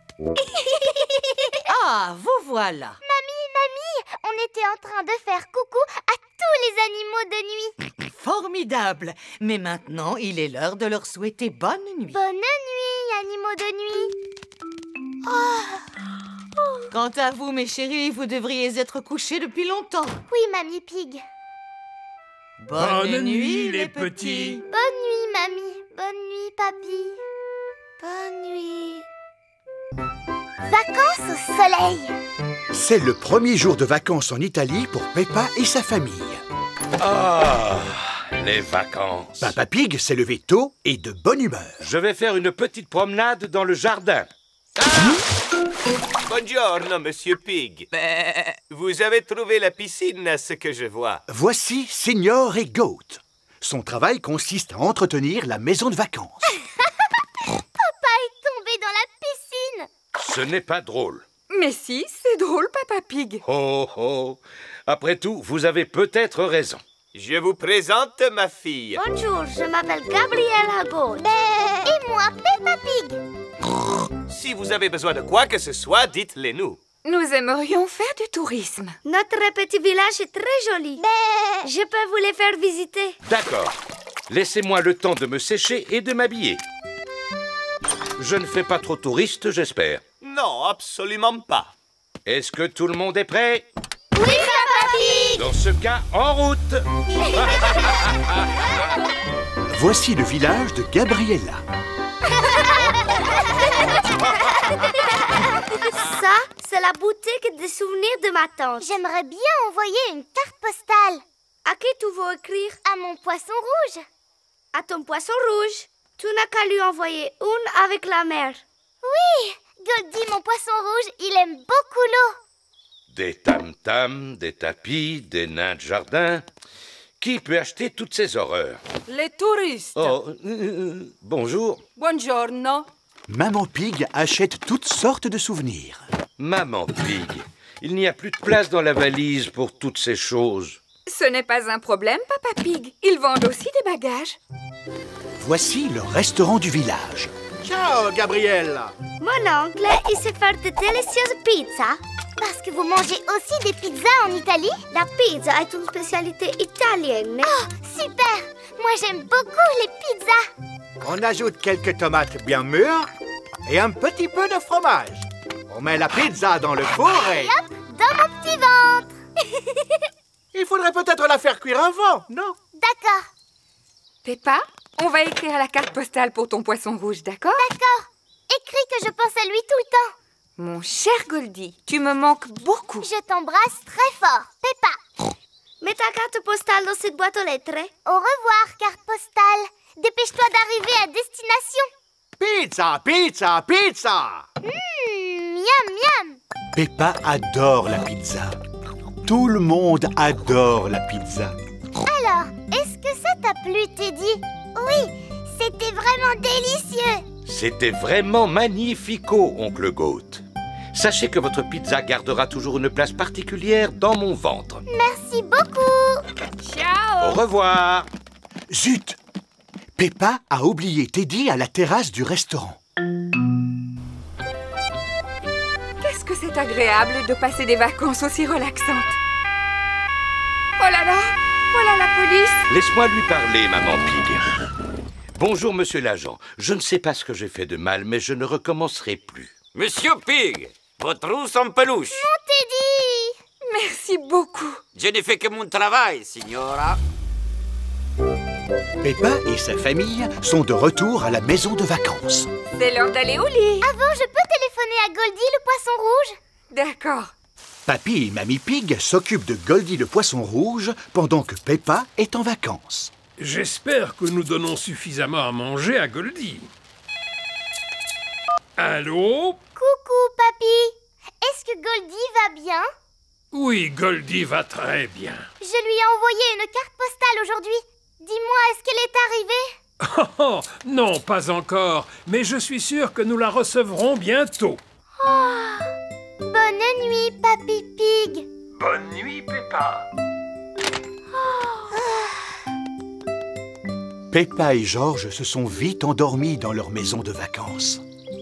Ah, vous voilà. Mamie, on était en train de faire coucou à tous les animaux de nuit. Formidable. Mais maintenant, il est l'heure de leur souhaiter bonne nuit. Bonne nuit, animaux de nuit. Oh. Quant à vous, mes chéris, vous devriez être couchés depuis longtemps. Oui, Mamie Pig. Bonne nuit, les petits. Bonne nuit, Mamie. Bonne nuit, Papy. Bonne nuit. Vacances au soleil. C'est le premier jour de vacances en Italie pour Peppa et sa famille. Ah, les vacances. Papa Pig s'est levé tôt et de bonne humeur. Je vais faire une petite promenade dans le jardin. Buongiorno, monsieur Pig. Vous avez trouvé la piscine, à ce que je vois. Voici Signor et Goat. Son travail consiste à entretenir la maison de vacances. Papa est tombé dans la piscine. Ce n'est pas drôle. Mais si, c'est drôle, Papa Pig. Oh, oh. Après tout, vous avez peut-être raison. Je vous présente ma fille. Bonjour, je m'appelle Gabriella Goat. Et moi, Peppa Pig. Si vous avez besoin de quoi que ce soit, dites-les nous. Nous aimerions faire du tourisme. Notre petit village est très joli. Je peux vous les faire visiter. D'accord. Laissez-moi le temps de me sécher et de m'habiller. Je ne fais pas trop touriste, j'espère. Non, absolument pas. Est-ce que tout le monde est prêt? Oui, Papa Pig. Dans ce cas, en route. Voici le village de Gabriella. Ça, c'est la boutique des souvenirs de ma tante. J'aimerais bien envoyer une carte postale. À qui tu veux écrire? À mon poisson rouge. À ton poisson rouge? Tu n'as qu'à lui envoyer une avec la mer. Oui, Goldie, mon poisson rouge, il aime beaucoup l'eau. Des tam-tams, des tapis, des nains de jardin. Qui peut acheter toutes ces horreurs? Les touristes. Oh, bonjour. Buongiorno. Maman Pig achète toutes sortes de souvenirs. Maman Pig, il n'y a plus de place dans la valise pour toutes ces choses. Ce n'est pas un problème, Papa Pig. Ils vendent aussi des bagages. Voici le restaurant du village. Ciao, Gabriella. Mon oncle, il sait faire de délicieuses pizzas. Parce que vous mangez aussi des pizzas en Italie? La pizza est une spécialité italienne. Oh, super! Moi, j'aime beaucoup les pizzas. On ajoute quelques tomates bien mûres et un petit peu de fromage. On met la pizza dans le four et... Hop, dans mon petit ventre. Il faudrait peut-être la faire cuire avant, non? D'accord. Peppa, on va écrire la carte postale pour ton poisson rouge, d'accord? D'accord. Écris que je pense à lui tout le temps. Mon cher Goldie, tu me manques beaucoup. Je t'embrasse très fort, Peppa. Mets ta carte postale dans cette boîte aux lettres. Au revoir, carte postale. Dépêche-toi d'arriver à destination. Pizza, pizza, pizza. Miam, miam. Peppa adore la pizza. Tout le monde adore la pizza. Alors, est-ce que ça t'a plu, Teddy? Oui, c'était vraiment délicieux. C'était vraiment magnifico, oncle Goat. Sachez que votre pizza gardera toujours une place particulière dans mon ventre. Merci beaucoup. Ciao. Au revoir. Zut! Peppa a oublié Teddy à la terrasse du restaurant. Qu'est-ce que c'est agréable de passer des vacances aussi relaxantes. Oh là là, voilà la police. Laisse-moi lui parler, maman Pig. Bonjour, monsieur l'agent. Je ne sais pas ce que j'ai fait de mal, mais je ne recommencerai plus. Monsieur Pig, votre ours en peluche. Mon Teddy! Merci beaucoup. Je n'ai fait que mon travail, signora. Peppa et sa famille sont de retour à la maison de vacances. C'est l'heure d'aller au lit. Avant, je peux téléphoner à Goldie, le poisson rouge? D'accord. Papy et Mamie Pig s'occupent de Goldie le poisson rouge pendant que Peppa est en vacances. J'espère que nous donnons suffisamment à manger à Goldie. Allô? Coucou, papy. Est-ce que Goldie va bien? Oui, Goldie va très bien. Je lui ai envoyé une carte postale aujourd'hui. Dis-moi, est-ce qu'elle est arrivée? Oh, non, pas encore, mais je suis sûr que nous la recevrons bientôt. Oh. Bonne nuit, Papy Pig. Bonne nuit, Peppa. Peppa et George se sont vite endormis dans leur maison de vacances.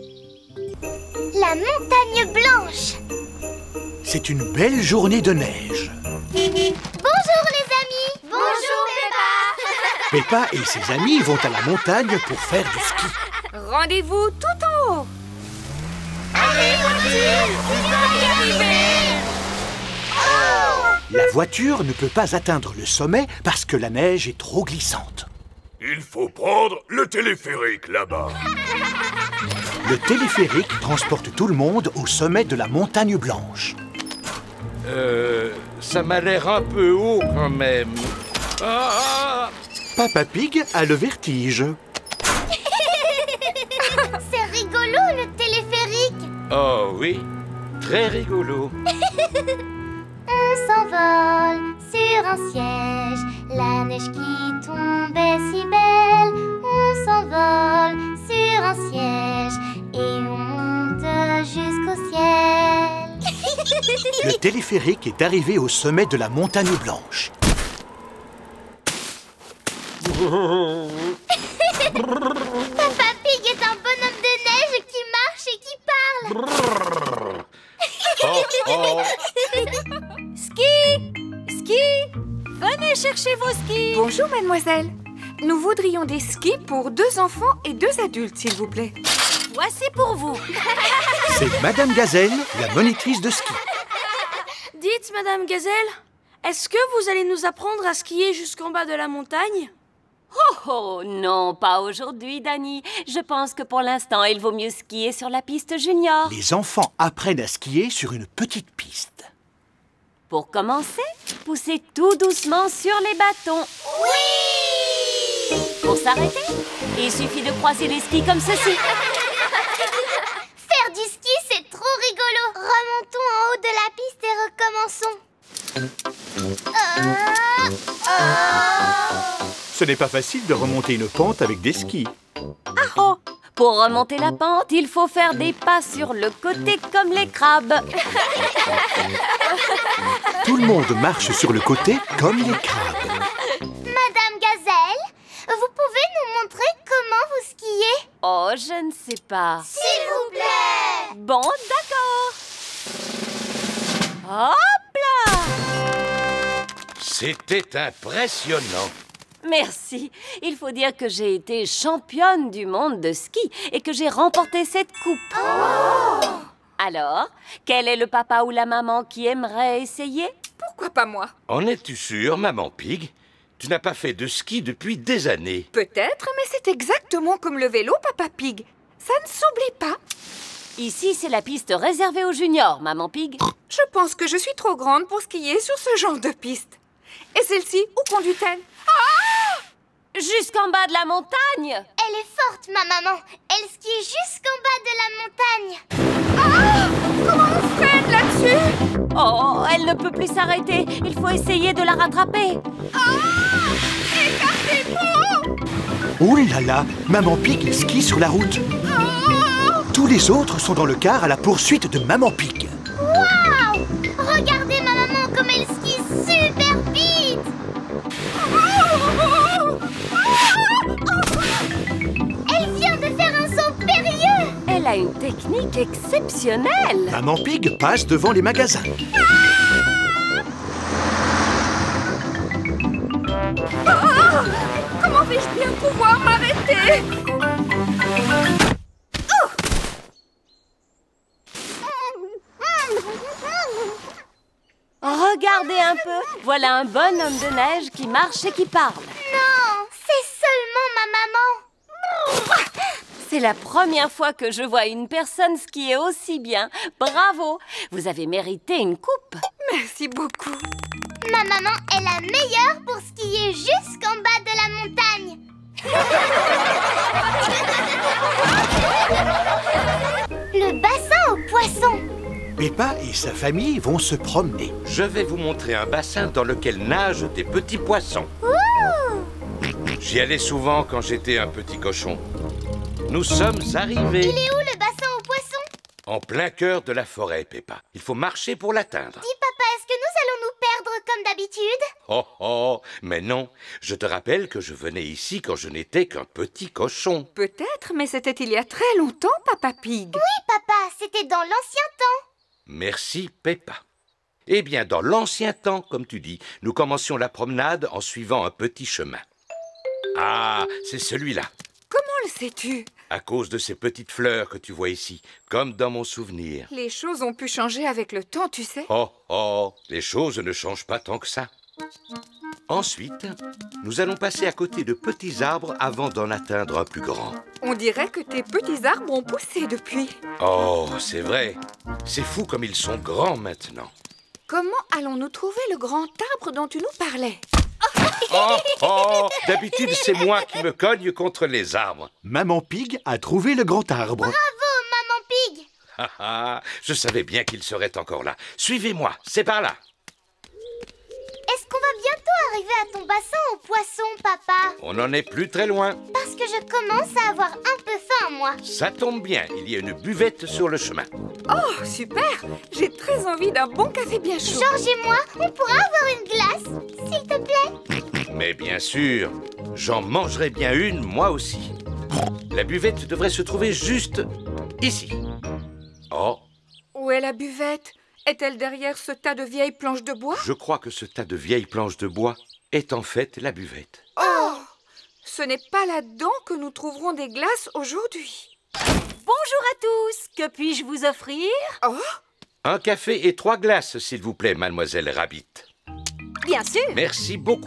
La montagne blanche. C'est une belle journée de neige. Bonjour les amis. Bonjour Peppa. Peppa et ses amis vont à la montagne pour faire du ski. Rendez-vous tout en haut. Allez, voiture, tu vas y arriver. La voiture ne peut pas atteindre le sommet parce que la neige est trop glissante. Il faut prendre le téléphérique là-bas. Le téléphérique transporte tout le monde au sommet de la montagne blanche. Ça m'a l'air un peu haut quand même. Ah! Papa Pig a le vertige. C'est rigolo le téléphérique. Oh oui, très rigolo. On s'envole sur un siège, la neige qui tombe est si belle. On s'envole sur un siège et on monte jusqu'au ciel. Le téléphérique est arrivé au sommet de la montagne blanche. Papa Pig est un bonhomme de neige qui marche et qui parle. Ski! Ski! Venez chercher vos skis! Bonjour, mademoiselle. Nous voudrions des skis pour 2 enfants et 2 adultes, s'il vous plaît. Voici pour vous. C'est Madame Gazelle, la monitrice de ski. Dites, Madame Gazelle, est-ce que vous allez nous apprendre à skier jusqu'en bas de la montagne? Oh non, pas aujourd'hui, Dani. Je pense que pour l'instant, il vaut mieux skier sur la piste junior. Les enfants apprennent à skier sur une petite piste. Pour commencer, poussez tout doucement sur les bâtons. Oui! Pour s'arrêter, il suffit de croiser les skis comme ceci. Faire du ski, c'est trop rigolo. Remontons en haut de la piste et recommençons. Ce n'est pas facile de remonter une pente avec des skis. Ah oh! Pour remonter la pente, il faut faire des pas sur le côté comme les crabes. Tout le monde marche sur le côté comme les crabes. Madame Gazelle, vous pouvez nous montrer comment vous skiez? Oh, je ne sais pas. S'il vous plaît! Bon, d'accord. Hop là! C'était impressionnant. Merci. Il faut dire que j'ai été championne du monde de ski et que j'ai remporté cette coupe. Oh! Alors, quel est le papa ou la maman qui aimerait essayer? Pourquoi pas moi? En es-tu sûre, maman Pig? Tu n'as pas fait de ski depuis des années. Peut-être, mais c'est exactement comme le vélo, Papa Pig. Ça ne s'oublie pas. Ici, c'est la piste réservée aux juniors, maman Pig. Je pense que je suis trop grande pour skier sur ce genre de piste. Et celle-ci, où conduit-elle? Ah! Jusqu'en bas de la montagne. Elle est forte, ma maman. Elle skie jusqu'en bas de la montagne. Ah! Comment on freine là-dessus? elle ne peut plus s'arrêter. Il faut essayer de la rattraper. Écartez-vous! Ouh là là, Maman Pig skie sur la route. Tous les autres sont dans le car à la poursuite de Maman Pig. Waouh! Regardez ma maman comme elle skie super vite! Elle vient de faire un saut périlleux! Elle a une technique exceptionnelle. Maman Pig passe devant les magasins. Comment vais-je bien pouvoir m'arrêter? Regardez un peu. Voilà un bonhomme de neige qui marche et qui parle. Non, c'est seulement ma maman. C'est la première fois que je vois une personne skier aussi bien. Bravo! Vous avez mérité une coupe. Merci beaucoup. Ma maman est la meilleure pour skier jusqu'en bas de la montagne. Le bassin aux poissons. Peppa et sa famille vont se promener. Je vais vous montrer un bassin dans lequel nagent des petits poissons. J'y allais souvent quand j'étais un petit cochon. Nous sommes arrivés. Il est où le bassin aux poissons? En plein cœur de la forêt, Peppa. Il faut marcher pour l'atteindre. Dis papa, est-ce que nous allons nous perdre comme d'habitude? Oh oh, mais non. Je te rappelle que je venais ici quand je n'étais qu'un petit cochon. Peut-être, mais c'était il y a très longtemps, Papa Pig. Oui papa, c'était dans l'ancien temps. Merci, Peppa. Eh bien, dans l'ancien temps, comme tu dis, nous commencions la promenade en suivant un petit chemin. Ah, c'est celui-là. Comment le sais-tu? À cause de ces petites fleurs que tu vois ici, comme dans mon souvenir. Les choses ont pu changer avec le temps, tu sais. Oh, oh, les choses ne changent pas tant que ça. Ensuite, nous allons passer à côté de petits arbres avant d'en atteindre un plus grand. On dirait que tes petits arbres ont poussé depuis. Oh, c'est vrai. C'est fou comme ils sont grands maintenant. Comment allons-nous trouver le grand arbre dont tu nous parlais? Oh, oh, d'habitude, c'est moi qui me cogne contre les arbres. Maman Pig a trouvé le grand arbre. Bravo, Maman Pig! Ah, ah, je savais bien qu'il serait encore là. Suivez-moi, c'est par là. Est-ce qu'on va bientôt arriver à ton bassin aux poissons, papa? On n'en est plus très loin. Parce que je commence à avoir un peu faim, moi. Ça tombe bien, il y a une buvette sur le chemin. Oh, super! J'ai très envie d'un bon café bien chaud. Georges et moi, on pourra avoir une glace, s'il te plaît? Mais bien sûr, j'en mangerai bien une, moi aussi. La buvette devrait se trouver juste ici. Oh, Où est la buvette? Est-elle derrière ce tas de vieilles planches de bois? je crois que ce tas de vieilles planches de bois est en fait la buvette. Oh! Ce n'est pas là-dedans que nous trouverons des glaces aujourd'hui. Bonjour à tous. Que puis-je vous offrir? Oh! Un café et 3 glaces, s'il vous plaît, mademoiselle Rabbit. Bien sûr. Merci beaucoup.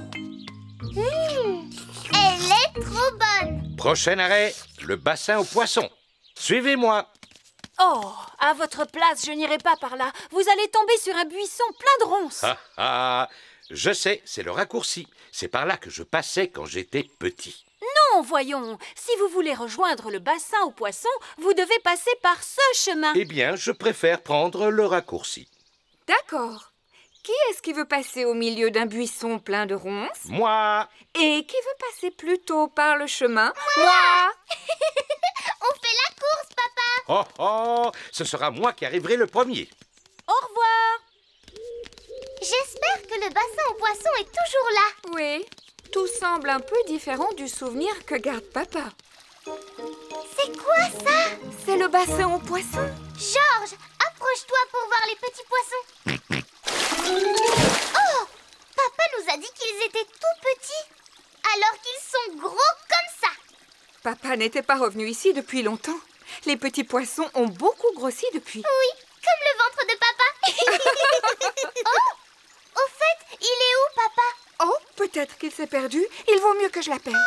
Elle est trop bonne. Prochain arrêt, le bassin aux poissons. Suivez-moi. Oh, à votre place, je n'irai pas par là. Vous allez tomber sur un buisson plein de ronces. Ah ah, je sais, c'est le raccourci. C'est par là que je passais quand j'étais petit. Non, voyons. Si vous voulez rejoindre le bassin aux poissons, vous devez passer par ce chemin. Eh bien, je préfère prendre le raccourci. D'accord. Qui est-ce qui veut passer au milieu d'un buisson plein de ronces? Moi! Et qui veut passer plutôt par le chemin? Moi! On fait la course, papa. Oh oh, ce sera moi qui arriverai le premier. Au revoir. J'espère que le bassin aux poissons est toujours là. Oui, tout semble un peu différent du souvenir que garde papa. C'est quoi ça? C'est le bassin aux poissons. Georges, approche-toi pour voir les petits poissons. Oh! Papa nous a dit qu'ils étaient tout petits, alors qu'ils sont gros comme ça. Papa n'était pas revenu ici depuis longtemps. Les petits poissons ont beaucoup grossi depuis. Oui, comme le ventre de papa. Oh! Au fait, il est où, papa? Oh, peut-être qu'il s'est perdu. Il vaut mieux que je l'appelle.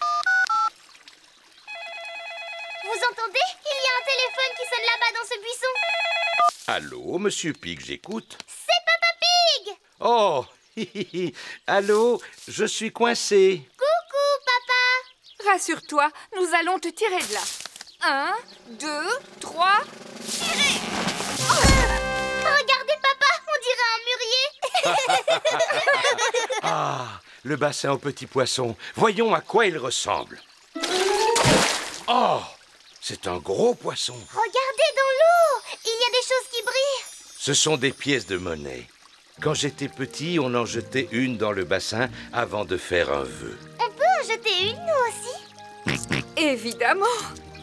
Vous entendez? Il y a un téléphone qui sonne là-bas dans ce buisson. Allô, monsieur Pig, j'écoute. C'est Papa Pig! Oh, allô, je suis coincé. Coucou, papa! Rassure-toi, nous allons te tirer de là. 1, 2, 3, tirez! Regardez, papa, on dirait un mûrier. Ah, le bassin aux petits poissons. Voyons à quoi il ressemble. Oh, c'est un gros poisson. Regardez dans l'eau. Il y a des choses qui brillent. Ce sont des pièces de monnaie. Quand j'étais petit, on en jetait une dans le bassin avant de faire un vœu. On peut en jeter une, nous aussi? Évidemment.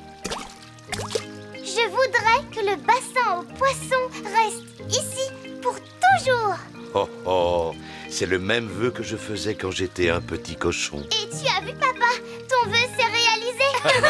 Je voudrais que le bassin aux poissons reste ici pour toujours. Oh oh, c'est le même vœu que je faisais quand j'étais un petit cochon. Et tu as vu, papa? Ton vœu s'est réalisé.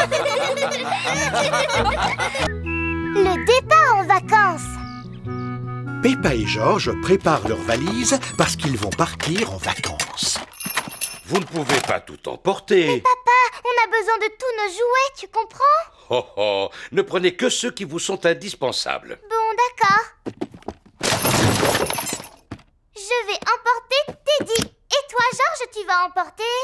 Le départ en vacances. Peppa et George préparent leurs valises parce qu'ils vont partir en vacances. Vous ne pouvez pas tout emporter. Mais papa, on a besoin de tous nos jouets, tu comprends? Oh oh, ne prenez que ceux qui vous sont indispensables. Bon, d'accord. Je vais emporter Teddy. Et toi, George, tu vas emporter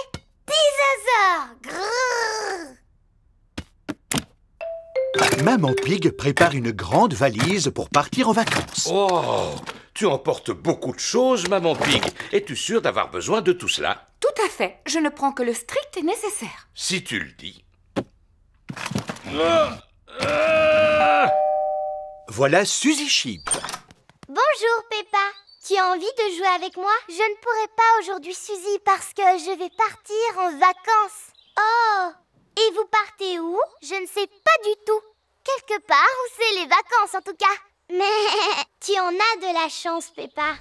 Dinosaure. Maman Pig prépare une grande valise pour partir en vacances. Oh, tu emportes beaucoup de choses, Maman Pig. Es-tu sûre d'avoir besoin de tout cela? Tout à fait. Je ne prends que le strict nécessaire. Si tu le dis. Voilà Suzy Sheep. Bonjour, Peppa. Tu as envie de jouer avec moi? Je ne pourrai pas aujourd'hui, Suzy, parce que je vais partir en vacances. Oh! Et vous partez où? Je ne sais pas du tout. Quelque part où c'est les vacances, en tout cas. Mais tu en as de la chance, Peppa.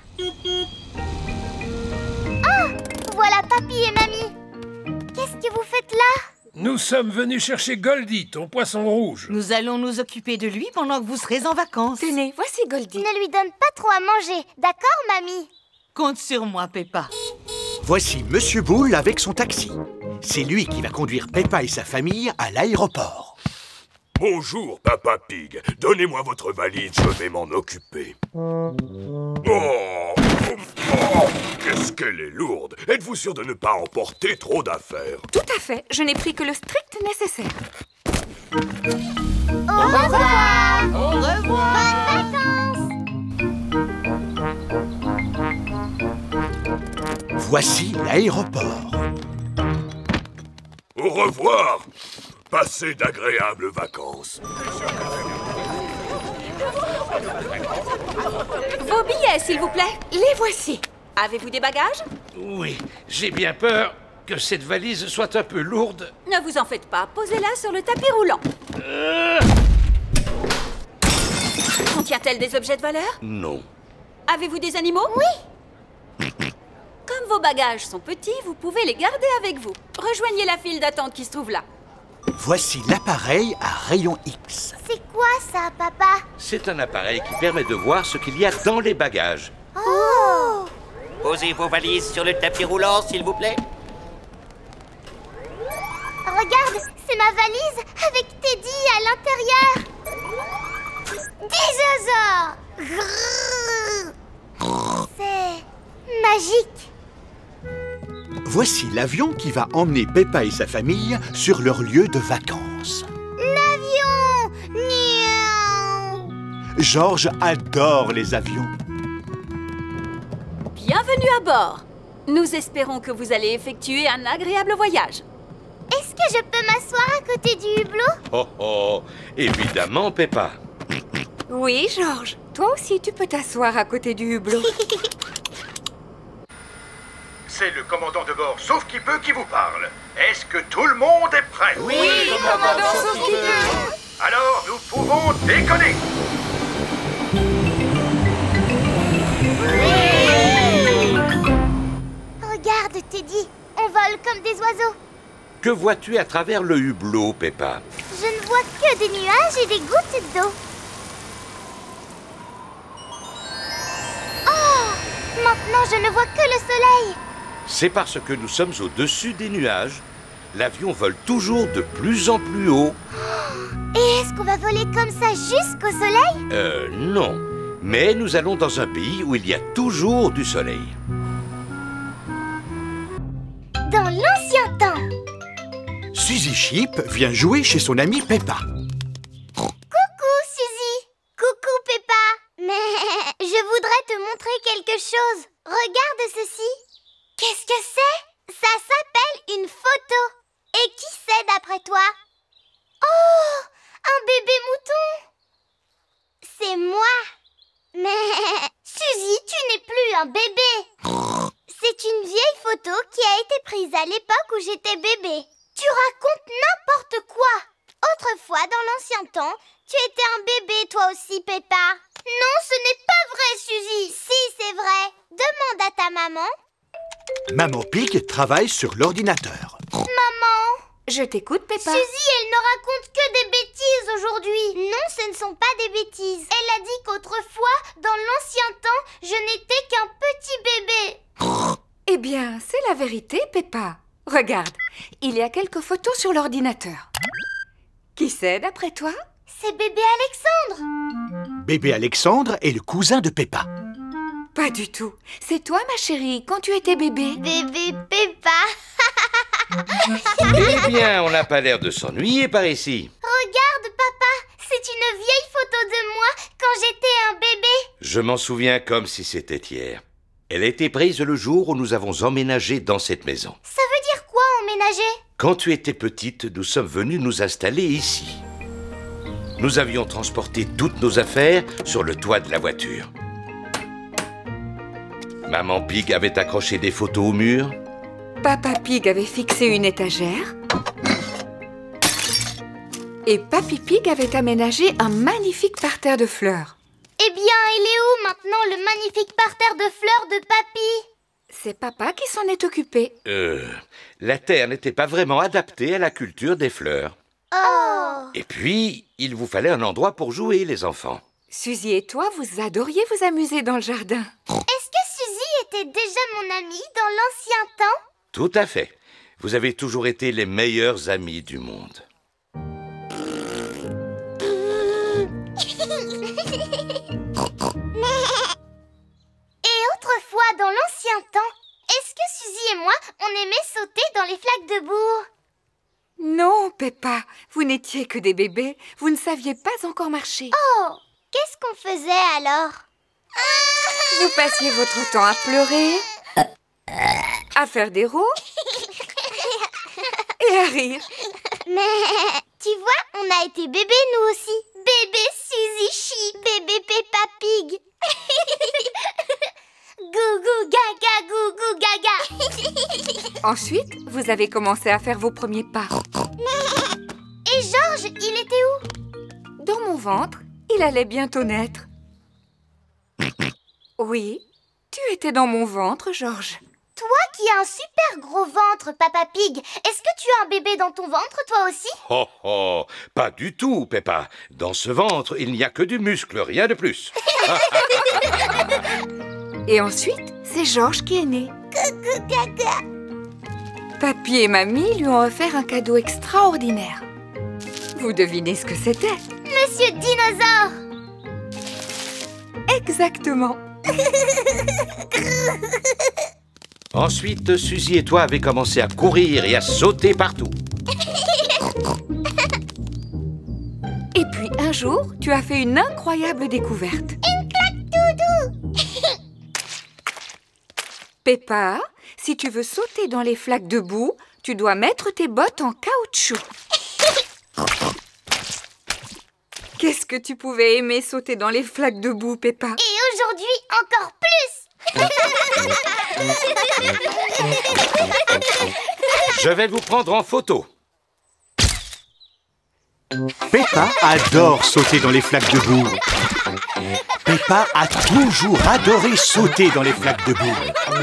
Oh! Voilà Papy et Mamie. Qu'est-ce que vous faites là? Nous sommes venus chercher Goldie, ton poisson rouge. Nous allons nous occuper de lui pendant que vous serez en vacances. Tenez, voici Goldie. Ne lui donne pas trop à manger, d'accord, Mamie? Compte sur moi, Peppa. Voici Monsieur Bull avec son taxi. C'est lui qui va conduire Peppa et sa famille à l'aéroport. Bonjour, Papa Pig. Donnez-moi votre valise, je vais m'en occuper. Oh, qu'est-ce qu'elle est lourde. Êtes-vous sûr de ne pas emporter trop d'affaires? Tout à fait. Je n'ai pris que le strict nécessaire. Au revoir. Au revoir. Bonnes vacances. Voici l'aéroport. Au revoir. Passez d'agréables vacances. Vos billets, s'il vous plaît. Les voici. Avez-vous des bagages? Oui, j'ai bien peur que cette valise soit un peu lourde. Ne vous en faites pas. Posez-la sur le tapis roulant. Contient-elle des objets de valeur? Non. Avez-vous des animaux? Oui. Comme vos bagages sont petits, vous pouvez les garder avec vous. Rejoignez la file d'attente qui se trouve là. Voici l'appareil à rayon X. C'est quoi ça, papa? C'est un appareil qui permet de voir ce qu'il y a dans les bagages. Oh! Posez vos valises sur le tapis roulant, s'il vous plaît. Regarde, c'est ma valise avec Teddy à l'intérieur. Dinosaure! C'est magique. Voici l'avion qui va emmener Peppa et sa famille sur leur lieu de vacances. L'avion! Miaou! George adore les avions. Bienvenue à bord. Nous espérons que vous allez effectuer un agréable voyage. Est-ce que je peux m'asseoir à côté du hublot? Oh oh, évidemment, Peppa. Oui, George. Toi aussi, tu peux t'asseoir à côté du hublot. C'est le commandant de bord, sauf qui peut, qui vous parle. Est-ce que tout le monde est prêt? Oui, commandant, sauf qui peut. Alors, nous pouvons décoller. Regarde, Teddy, on vole comme des oiseaux. Que vois-tu à travers le hublot, Peppa? Je ne vois que des nuages et des gouttes d'eau. Oh! Maintenant, je ne vois que le soleil. C'est parce que nous sommes au-dessus des nuages. L'avion vole toujours de plus en plus haut. Et est-ce qu'on va voler comme ça jusqu'au soleil? Non. Mais nous allons dans un pays où il y a toujours du soleil. Dans l'ancien temps. Suzy Sheep vient jouer chez son amie Peppa. Coucou, Suzy. Coucou, Peppa. Mais je voudrais te montrer quelque chose. Regarde ceci. Qu'est-ce que c'est? Ça s'appelle une photo. Et qui c'est d'après toi? Oh, un bébé mouton. C'est moi. Mais Suzy, tu n'es plus un bébé. C'est une vieille photo qui a été prise à l'époque où j'étais bébé. Tu racontes n'importe quoi. Autrefois, dans l'ancien temps, tu étais un bébé toi aussi, Peppa. Non, ce n'est pas vrai, Suzy. Si, c'est vrai. Demande à ta maman. Maman Pig travaille sur l'ordinateur. Maman. Je t'écoute, Peppa. Suzy, elle ne raconte que des bêtises aujourd'hui. Non, ce ne sont pas des bêtises. Elle a dit qu'autrefois, dans l'ancien temps, je n'étais qu'un petit bébé. Eh bien, c'est la vérité, Peppa. Regarde, il y a quelques photos sur l'ordinateur. Qui c'est, d'après toi? C'est bébé Alexandre. Bébé Alexandre est le cousin de Peppa. Pas du tout. C'est toi, ma chérie, quand tu étais bébé. Bébé Peppa. Eh bien, on n'a pas l'air de s'ennuyer par ici. Regarde, papa, c'est une vieille photo de moi quand j'étais un bébé. Je m'en souviens comme si c'était hier. Elle a été prise le jour où nous avons emménagé dans cette maison. Ça veut dire quoi, emménager? Quand tu étais petite, nous sommes venus nous installer ici. Nous avions transporté toutes nos affaires sur le toit de la voiture. Maman Pig avait accroché des photos au mur. Papa Pig avait fixé une étagère. Et Papy Pig avait aménagé un magnifique parterre de fleurs. Eh bien, il est où maintenant le magnifique parterre de fleurs de Papy? C'est papa qui s'en est occupé. La terre n'était pas vraiment adaptée à la culture des fleurs. Oh! Et puis, il vous fallait un endroit pour jouer, les enfants. Suzy et toi, vous adoriez vous amuser dans le jardin. Est-ce que Suzy était déjà mon amie dans l'ancien temps? Tout à fait. Vous avez toujours été les meilleurs amis du monde. Et autrefois, dans l'ancien temps, est-ce que Suzy et moi, on aimait sauter dans les flaques de boue? Non, Peppa, vous n'étiez que des bébés. Vous ne saviez pas encore marcher. Oh! Qu'est-ce qu'on faisait alors? Vous passiez votre temps à pleurer, à faire des roues et à rire. Mais tu vois, on a été bébés nous aussi. Bébé Suzy Chi, bébé Peppa Pig. Gougou gaga, gougou gaga. Ensuite, vous avez commencé à faire vos premiers pas. Et Georges, il était où? Dans mon ventre. Il allait bientôt naître. Oui, tu étais dans mon ventre, Georges. Toi qui as un super gros ventre, Papa Pig, est-ce que tu as un bébé dans ton ventre, toi aussi? Oh oh, pas du tout, Peppa. Dans ce ventre, il n'y a que du muscle, rien de plus. Et ensuite, c'est Georges qui est né. Papy et Mamie lui ont offert un cadeau extraordinaire. Vous devinez ce que c'était? Monsieur Dinosaure! Exactement. Ensuite, Suzy et toi avez commencé à courir et à sauter partout. Et puis un jour, tu as fait une incroyable découverte. Une claque doudou! Peppa, si tu veux sauter dans les flaques de boue, tu dois mettre tes bottes en caoutchouc. Qu'est-ce que tu pouvais aimer sauter dans les flaques de boue, Peppa? Et aujourd'hui, encore plus! Je vais vous prendre en photo. Peppa adore sauter dans les flaques de boue. Peppa a toujours adoré sauter dans les flaques de boue.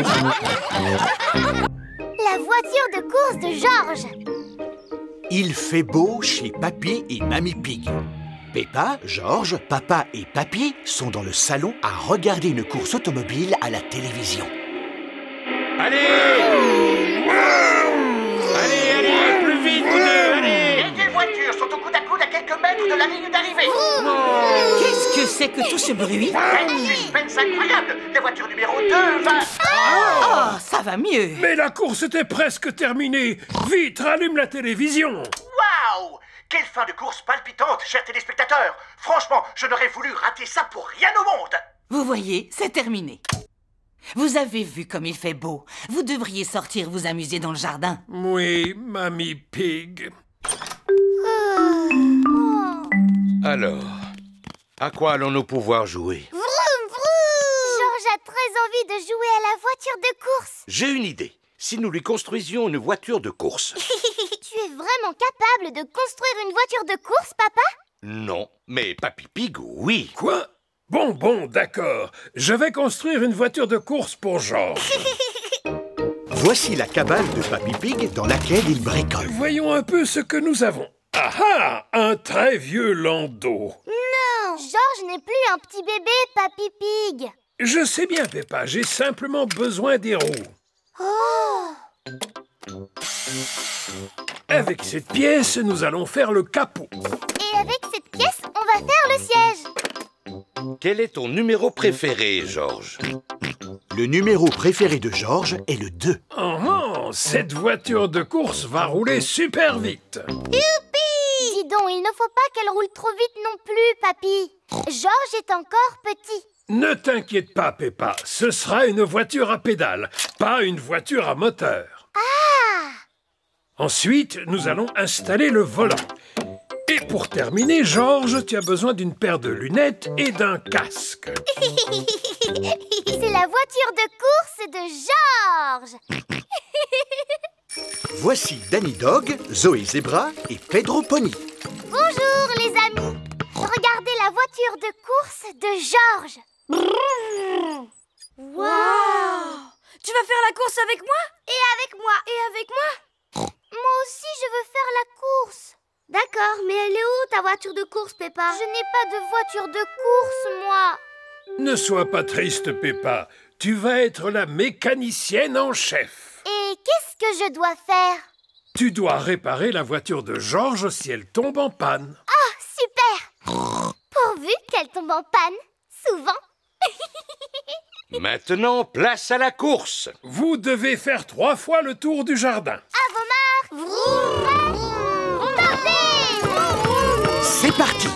La voiture de course de Georges. Il fait beau chez Papy et Mamie Pig. Peppa, Georges, Papa et Papy sont dans le salon à regarder une course automobile à la télévision. Allez! Allez, plus vite, vous deux, allez! Les deux voitures sont au coude à coude à quelques mètres de la ligne d'arrivée. Qu'est-ce que c'est que tout ce bruit? Un suspense incroyable. La voiture numéro 2 va... Oh, ça va mieux. Mais la course était presque terminée. Vite, rallume la télévision. Waouh! Quelle fin de course palpitante, chers téléspectateurs! Franchement, je n'aurais voulu rater ça pour rien au monde! Vous voyez, c'est terminé. Vous avez vu comme il fait beau. Vous devriez sortir vous amuser dans le jardin. Oui, Mamie Pig. Alors, à quoi allons-nous pouvoir jouer? Vroom, vroom! Georges a très envie de jouer à la voiture de course. J'ai une idée. Si nous lui construisions une voiture de course. Tu es vraiment capable de construire une voiture de course, papa? Non, mais Papy Pig, oui. Quoi? Bon, d'accord. Je vais construire une voiture de course pour Georges. Voici la cabane de Papy Pig dans laquelle il bricole. Voyons un peu ce que nous avons. Ah ah! Un très vieux landau. Non, Georges n'est plus un petit bébé, Papy Pig. Je sais bien, Peppa, j'ai simplement besoin des roues. Oh! Avec cette pièce, nous allons faire le capot. Et avec cette pièce, on va faire le siège. Quel est ton numéro préféré, Georges? Le numéro préféré de Georges est le 2. Oh, cette voiture de course va rouler super vite. Youpi! Dis donc, il ne faut pas qu'elle roule trop vite non plus, papy. Georges est encore petit. Ne t'inquiète pas, Peppa. Ce sera une voiture à pédales, pas une voiture à moteur. Ah! Ensuite, nous allons installer le volant. Et pour terminer, Georges, tu as besoin d'une paire de lunettes et d'un casque. C'est la voiture de course de Georges. Voici Danny Dog, Zoé Zebra et Pedro Pony. Bonjour les amis. Regardez la voiture de course de Georges. Wow! Tu vas faire la course avec moi? Et avec moi? Et avec moi? Moi aussi, je veux faire la course. D'accord, mais elle est où ta voiture de course, Peppa? Je n'ai pas de voiture de course, moi. Ne sois pas triste, Peppa. Tu vas être la mécanicienne en chef. Et qu'est-ce que je dois faire? Tu dois réparer la voiture de Georges si elle tombe en panne. Ah, super! Pourvu qu'elle tombe en panne, souvent. Maintenant, place à la course. Vous devez faire 3 fois le tour du jardin. À vos marques! Vroom! C'est parti!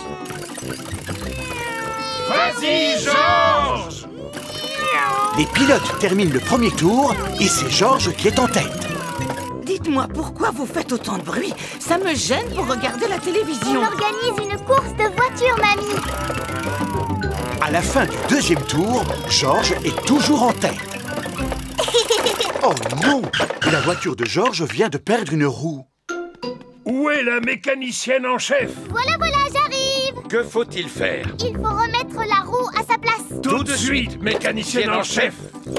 Vas-y, Georges! Les pilotes terminent le premier tour et c'est Georges qui est en tête. Dites-moi pourquoi vous faites autant de bruit. Ça me gêne pour regarder la télévision. On organise une course de voiture, mamie. À la fin du deuxième tour, Georges est toujours en tête. Oh non! La voiture de Georges vient de perdre une roue. Où est la mécanicienne en chef? Voilà, j'arrive! Que faut-il faire? Il faut remettre la roue à sa place. Tout de suite, mécanicienne en chef!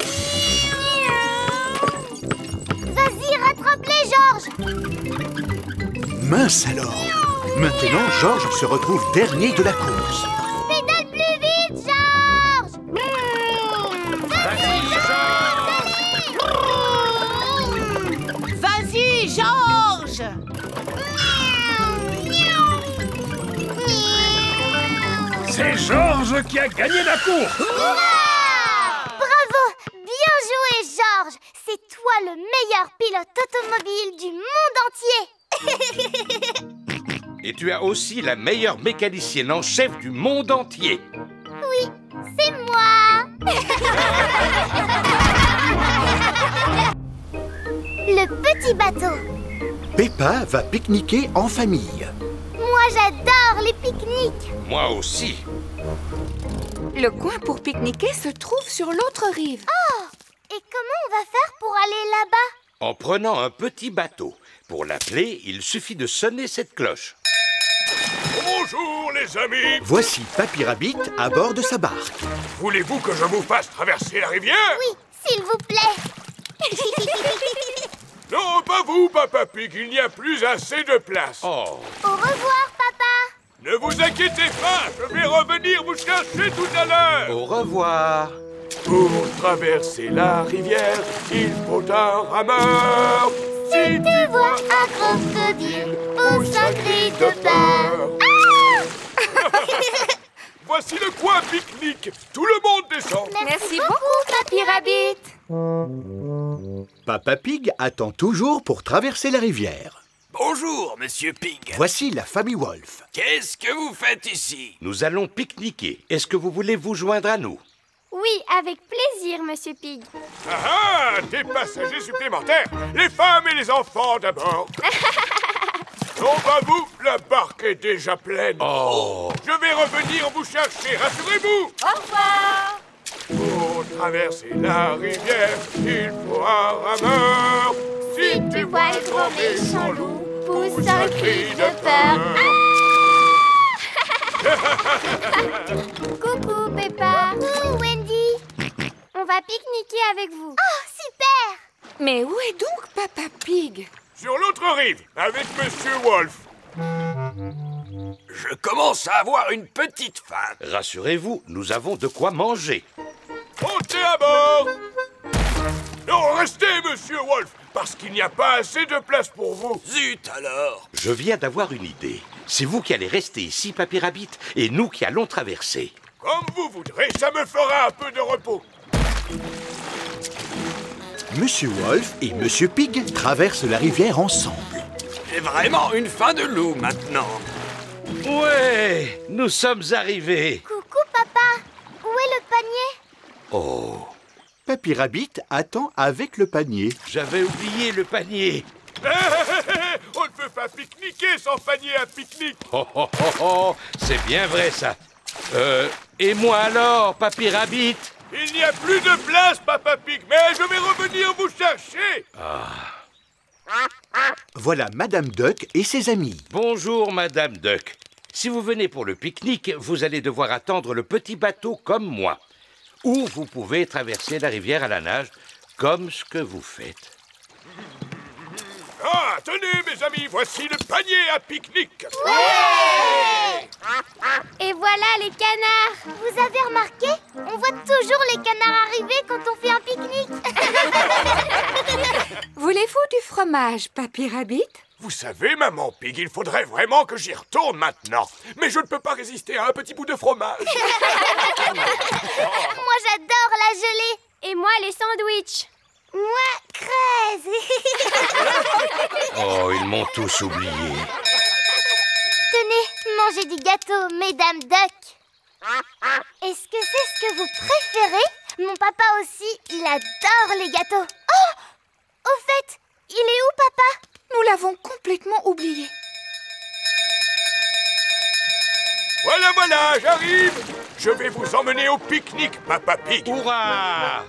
Vas-y, rattrape-les, Georges! Mince alors! Maintenant, Georges se retrouve dernier de la course. Pédale plus vite, Georges! Vas-y, Georges! Vas-y, Georges! C'est Georges qui a gagné la course! Bravo! Bien joué, Georges! C'est toi le meilleur pilote automobile du monde entier! Et tu as aussi la meilleure mécanicienne en chef du monde entier. Oui, c'est moi! Le petit bateau. Peppa va pique-niquer en famille. Moi, j'adore les pique-niques. Moi aussi. Le coin pour pique-niquer se trouve sur l'autre rive. Oh! Et comment on va faire pour aller là-bas? En prenant un petit bateau. Pour l'appeler, il suffit de sonner cette cloche. Bonjour les amis! Voici Papy Rabbit à bord de sa barque. Voulez-vous que je vous fasse traverser la rivière? Oui, s'il vous plaît. Non, pas vous, Papa Pig, il n'y a plus assez de place. Oh. Au revoir, papa. Ne vous inquiétez pas, je vais revenir vous chercher tout à l'heure. Au revoir. Pour traverser la rivière, il faut un rameur. Si tu vois un crocodile, pousse un cri de peur. Voici le coin pique-nique. Tout le monde descend. Merci beaucoup, Papy Rabbit. Papa Pig attend toujours pour traverser la rivière. Bonjour, Monsieur Pig. Voici la famille Wolf. Qu'est-ce que vous faites ici? Nous allons pique-niquer. Est-ce que vous voulez vous joindre à nous? Oui, Oui, avec plaisir, Monsieur Pig. Ah, des passagers supplémentaires. Les femmes et les enfants d'abord. Non, pas vous, la barque est déjà pleine. Oh. Je vais revenir vous chercher, rassurez-vous. Au revoir. Pour traverser la rivière, il faut un rameur. Si tu vois un gros méchant loup, pousse un cri de peur. Coucou, Peppa. Coucou, Wendy. On va pique-niquer avec vous. Oh, super! Mais où est donc Papa Pig? Sur l'autre rive, avec Monsieur Wolf. Je commence à avoir une petite faim. Rassurez-vous, nous avons de quoi manger. Montez à bord. Non, restez, Monsieur Wolf, parce qu'il n'y a pas assez de place pour vous. Zut alors. Je viens d'avoir une idée. C'est vous qui allez rester ici, Papy Rabbit, et nous qui allons traverser. Comme vous voudrez, ça me fera un peu de repos. Monsieur Wolf et Monsieur Pig traversent la rivière ensemble. J'ai vraiment une faim de loup maintenant. Ouais, nous sommes arrivés. Coucou, papa. Où est le panier? Oh, Papy Rabbit attend avec le panier. j'avais oublié le panier. On ne peut pas pique-niquer sans panier à pique-nique. Oh, oh, oh, oh, c'est bien vrai ça. Et moi alors, Papy Rabbit? Il n'y a plus de place, Papa Pig, mais je vais revenir vous chercher. Voilà Madame Duck et ses amis. Bonjour, Madame Duck. Si vous venez pour le pique-nique, vous allez devoir attendre le petit bateau comme moi. Ou vous pouvez traverser la rivière à la nage, comme ce que vous faites. Ah, tenez, mes amis, voici le panier à pique-nique. Ouais! Et voilà les canards. Vous avez remarqué? On voit toujours les canards arriver quand on fait un pique-nique. Voulez-vous du fromage, Papy Rabbit? Vous savez, Maman Pig, il faudrait vraiment que j'y retourne maintenant. Mais je ne peux pas résister à un petit bout de fromage. Moi, j'adore la gelée. Et moi les sandwichs. Moi, crèse. Oh, ils m'ont tous oublié. Tenez, mangez du gâteau, Mesdames Duck. Est-ce que c'est ce que vous préférez? Mon papa aussi, il adore les gâteaux. Oh! Au fait, il est où, papa? Nous l'avons complètement oublié. Voilà, voilà, j'arrive. Je vais vous emmener au pique-nique, Papa Pig. Hurrah!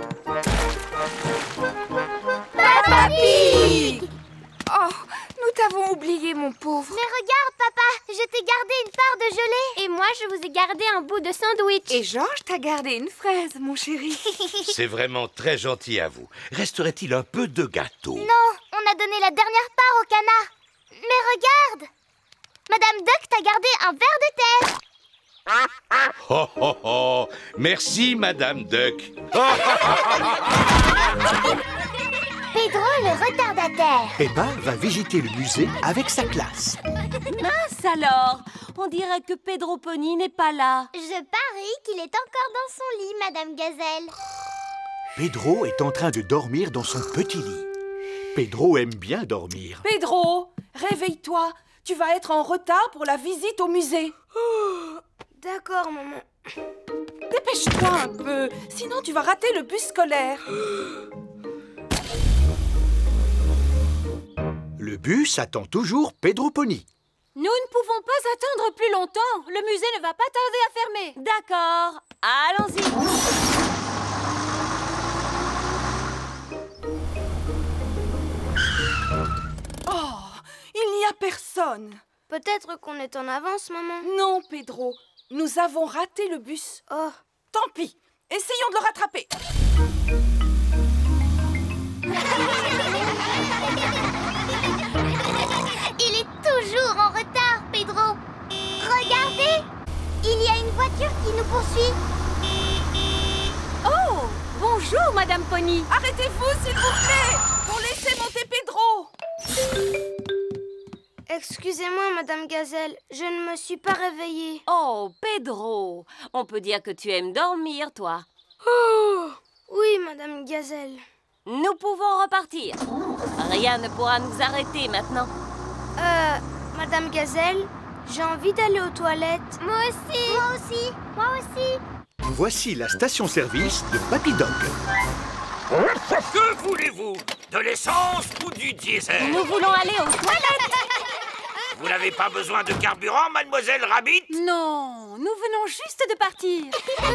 Papa Pig! Oh, nous t'avons oublié, mon pauvre. Mais regarde, papa, je t'ai gardé une part de gelée. Et moi je vous ai gardé un bout de sandwich. Et Georges t'a gardé une fraise, mon chéri. C'est vraiment très gentil à vous. Resterait-il un peu de gâteau? Non, on a donné la dernière part au canard. Mais regarde, Madame Duck t'a gardé un ver de terre. Oh, oh, oh. Merci, Madame Duck. Pedro le retardataire. Peppa va visiter le musée avec sa classe. Mince alors! On dirait que Pedro Pony n'est pas là. Je parie qu'il est encore dans son lit, Madame Gazelle. Pedro est en train de dormir dans son petit lit. Pedro aime bien dormir. Pedro, réveille-toi. Tu vas être en retard pour la visite au musée. D'accord, maman. Dépêche-toi un peu, sinon tu vas rater le bus scolaire. Le bus attend toujours Pedro Pony. Nous ne pouvons pas attendre plus longtemps. Le musée ne va pas tarder à fermer. D'accord, allons-y. Oh, il n'y a personne. Peut-être qu'on est en avance, maman. Non, Pedro, nous avons raté le bus. Oh, tant pis. Essayons de le rattraper. Il est toujours en retard, Pedro. Regardez, il y a une voiture qui nous poursuit. Oh, bonjour, Madame Pony. Arrêtez-vous, s'il vous plaît, pour laisser monter Pedro. excusez-moi, Madame Gazelle, je ne me suis pas réveillée. Oh, Pedro, on peut dire que tu aimes dormir, toi. Oh, oui, Madame Gazelle. Nous pouvons repartir. Rien ne pourra nous arrêter maintenant. Madame Gazelle, j'ai envie d'aller aux toilettes. Moi aussi. Moi aussi. Moi aussi. Voici la station-service de Papy Dog. Que voulez-vous? De l'essence ou du diesel? Nous voulons aller aux toilettes. Vous n'avez pas besoin de carburant, mademoiselle Rabbit? Non, nous venons juste de partir.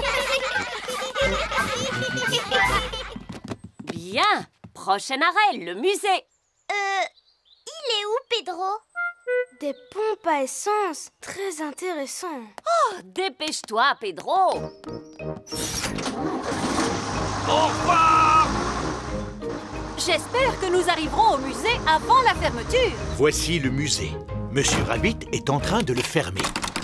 Bien. Prochain arrêt, le musée. Il est où, Pedro? Des pompes à essence, très intéressant. Oh, dépêche-toi, Pedro. Au revoir! J'espère que nous arriverons au musée avant la fermeture. Voici le musée. Monsieur Rabbit est en train de le fermer.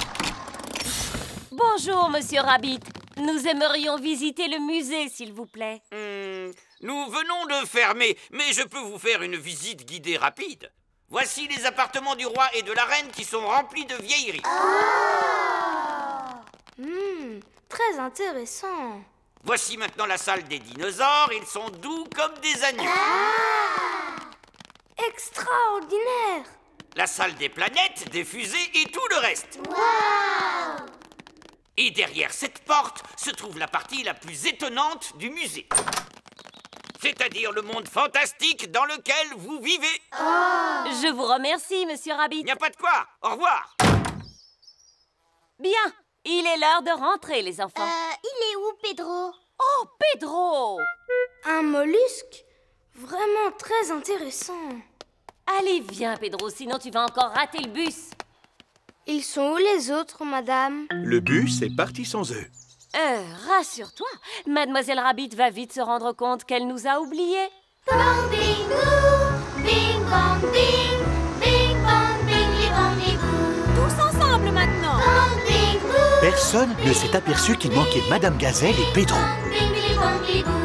Bonjour, Monsieur Rabbit. Nous aimerions visiter le musée, s'il vous plaît. Nous venons de fermer, mais je peux vous faire une visite guidée rapide. Voici les appartements du roi et de la reine qui sont remplis de vieilleries. Très intéressant. Voici maintenant la salle des dinosaures. Ils sont doux comme des agneaux. Extraordinaire. La salle des planètes, des fusées et tout le reste. Et derrière cette porte se trouve la partie la plus étonnante du musée. C'est-à-dire le monde fantastique dans lequel vous vivez. Je vous remercie, Monsieur Rabbit. Il n'y a pas de quoi. Au revoir. Bien. Il est l'heure de rentrer, les enfants. Il est où, Pedro? Oh, Pedro! Un mollusque? Vraiment très intéressant. Allez, viens, Pedro, sinon tu vas encore rater le bus. Ils sont où les autres, madame? Le bus est parti sans eux. Rassure-toi, Mademoiselle Rabbit va vite se rendre compte qu'elle nous a oubliés. Bang, bing, boo, bing, bang, bing, bing, bang, bing, li, bang, li, boo. Tous ensemble maintenant. Bang, bing, boo. Personne ne s'est aperçu qu'il manquait Madame Gazelle et Pedro. Bang, bing, li, bang, li, boo.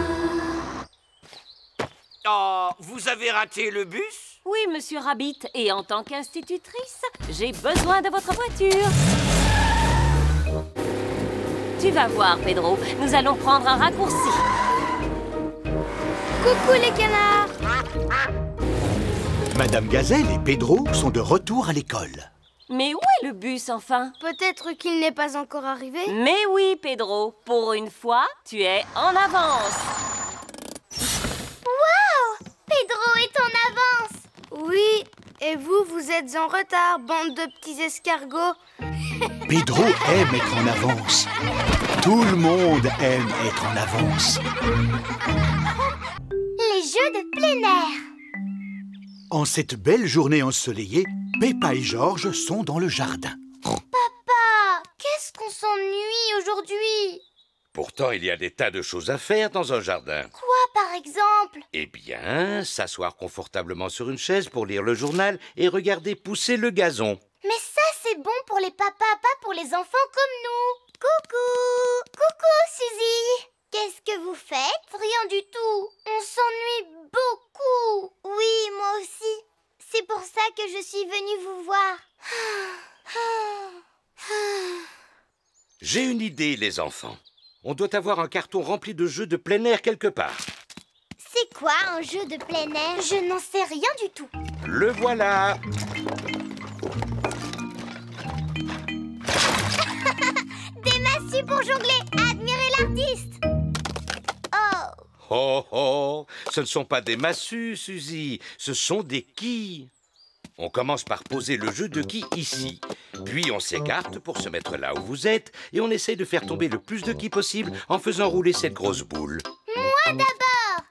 Oh, vous avez raté le bus? Oui, Monsieur Rabbit, et en tant qu'institutrice, j'ai besoin de votre voiture. Tu vas voir, Pedro, nous allons prendre un raccourci. Coucou les canards. Madame Gazelle et Pedro sont de retour à l'école. Mais où est le bus, enfin? Peut-être qu'il n'est pas encore arrivé. Mais oui, Pedro, pour une fois, tu es en avance. Waouh! Pedro est en avance. Oui, et vous, vous êtes en retard, bande de petits escargots. Pedro aime être en avance. Tout le monde aime être en avance. Les jeux de plein air. En cette belle journée ensoleillée, Peppa et George sont dans le jardin. Papa, qu'est-ce qu'on s'ennuie aujourd'hui? Pourtant, il y a des tas de choses à faire dans un jardin. Quoi, par exemple? Eh bien, s'asseoir confortablement sur une chaise pour lire le journal et regarder pousser le gazon. Mais ça, c'est bon pour les papas, pas pour les enfants comme nous. Coucou! Coucou, Suzy! Qu'est-ce que vous faites? Rien du tout. On s'ennuie beaucoup. Oui, moi aussi. C'est pour ça que je suis venue vous voir. J'ai une idée, les enfants. On doit avoir un carton rempli de jeux de plein air quelque part. C'est quoi un jeu de plein air? Je n'en sais rien du tout. Le voilà! Des massues pour jongler. Admirez l'artiste. Oh. Oh oh! Ce ne sont pas des massues, Suzy. Ce sont des quilles. On commence par poser le jeu de quilles ici. Puis on s'écarte pour se mettre là où vous êtes et on essaye de faire tomber le plus de quilles possible en faisant rouler cette grosse boule. Moi d'abord.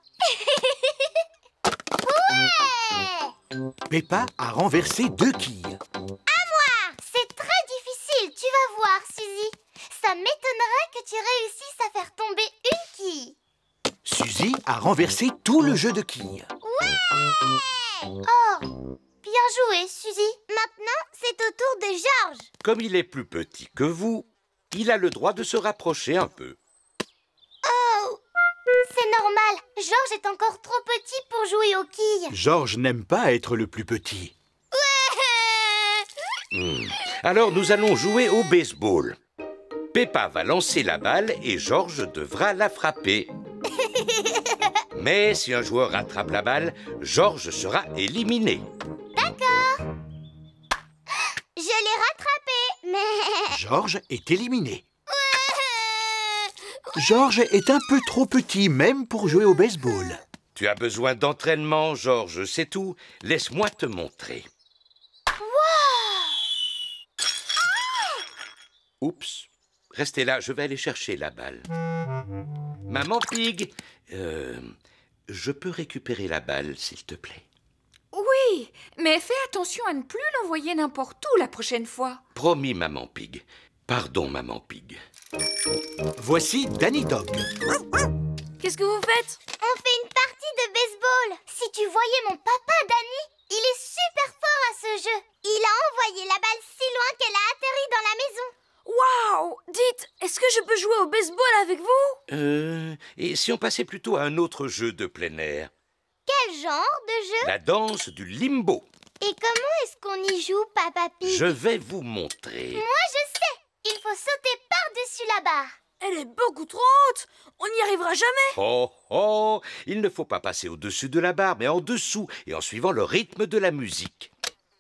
Ouais. Peppa a renversé 2 quilles. À moi. C'est très difficile, tu vas voir, Suzy. Ça m'étonnerait que tu réussisses à faire tomber une quille. Suzy a renversé tout le jeu de quilles. Ouais. Oh. Bien joué, Suzy. Maintenant, c'est au tour de George. Comme il est plus petit que vous, il a le droit de se rapprocher un peu. Oh, c'est normal. George est encore trop petit pour jouer aux quilles. George n'aime pas être le plus petit. Alors nous allons jouer au baseball. Peppa va lancer la balle et George devra la frapper. Mais si un joueur rattrape la balle, George sera éliminé. D'accord. Je l'ai rattrapé, mais... George est éliminé. Georges est un peu trop petit, même pour jouer au baseball. Tu as besoin d'entraînement, Georges, c'est tout. Laisse-moi te montrer. Oups. Restez là, je vais aller chercher la balle. Maman Pig, je peux récupérer la balle, s'il te plaît? Oui, mais fais attention à ne plus l'envoyer n'importe où la prochaine fois. Promis, Maman Pig. Pardon, Maman Pig. Voici Danny Dog. Qu'est-ce que vous faites? On fait une partie de baseball. Si tu voyais mon papa, Danny, il est super fort à ce jeu. Il a envoyé la balle si loin qu'elle a atterri dans la maison. Waouh! Dites, est-ce que je peux jouer au baseball avec vous? Et si on passait plutôt à un autre jeu de plein air? Quel genre de jeu? La danse du limbo. Et comment est-ce qu'on y joue, Papa Pig? Je vais vous montrer. Moi, je sais. Il faut sauter par-dessus la barre. Elle est beaucoup trop haute. On n'y arrivera jamais. Oh, oh! Il ne faut pas passer au-dessus de la barre, mais en dessous, et en suivant le rythme de la musique.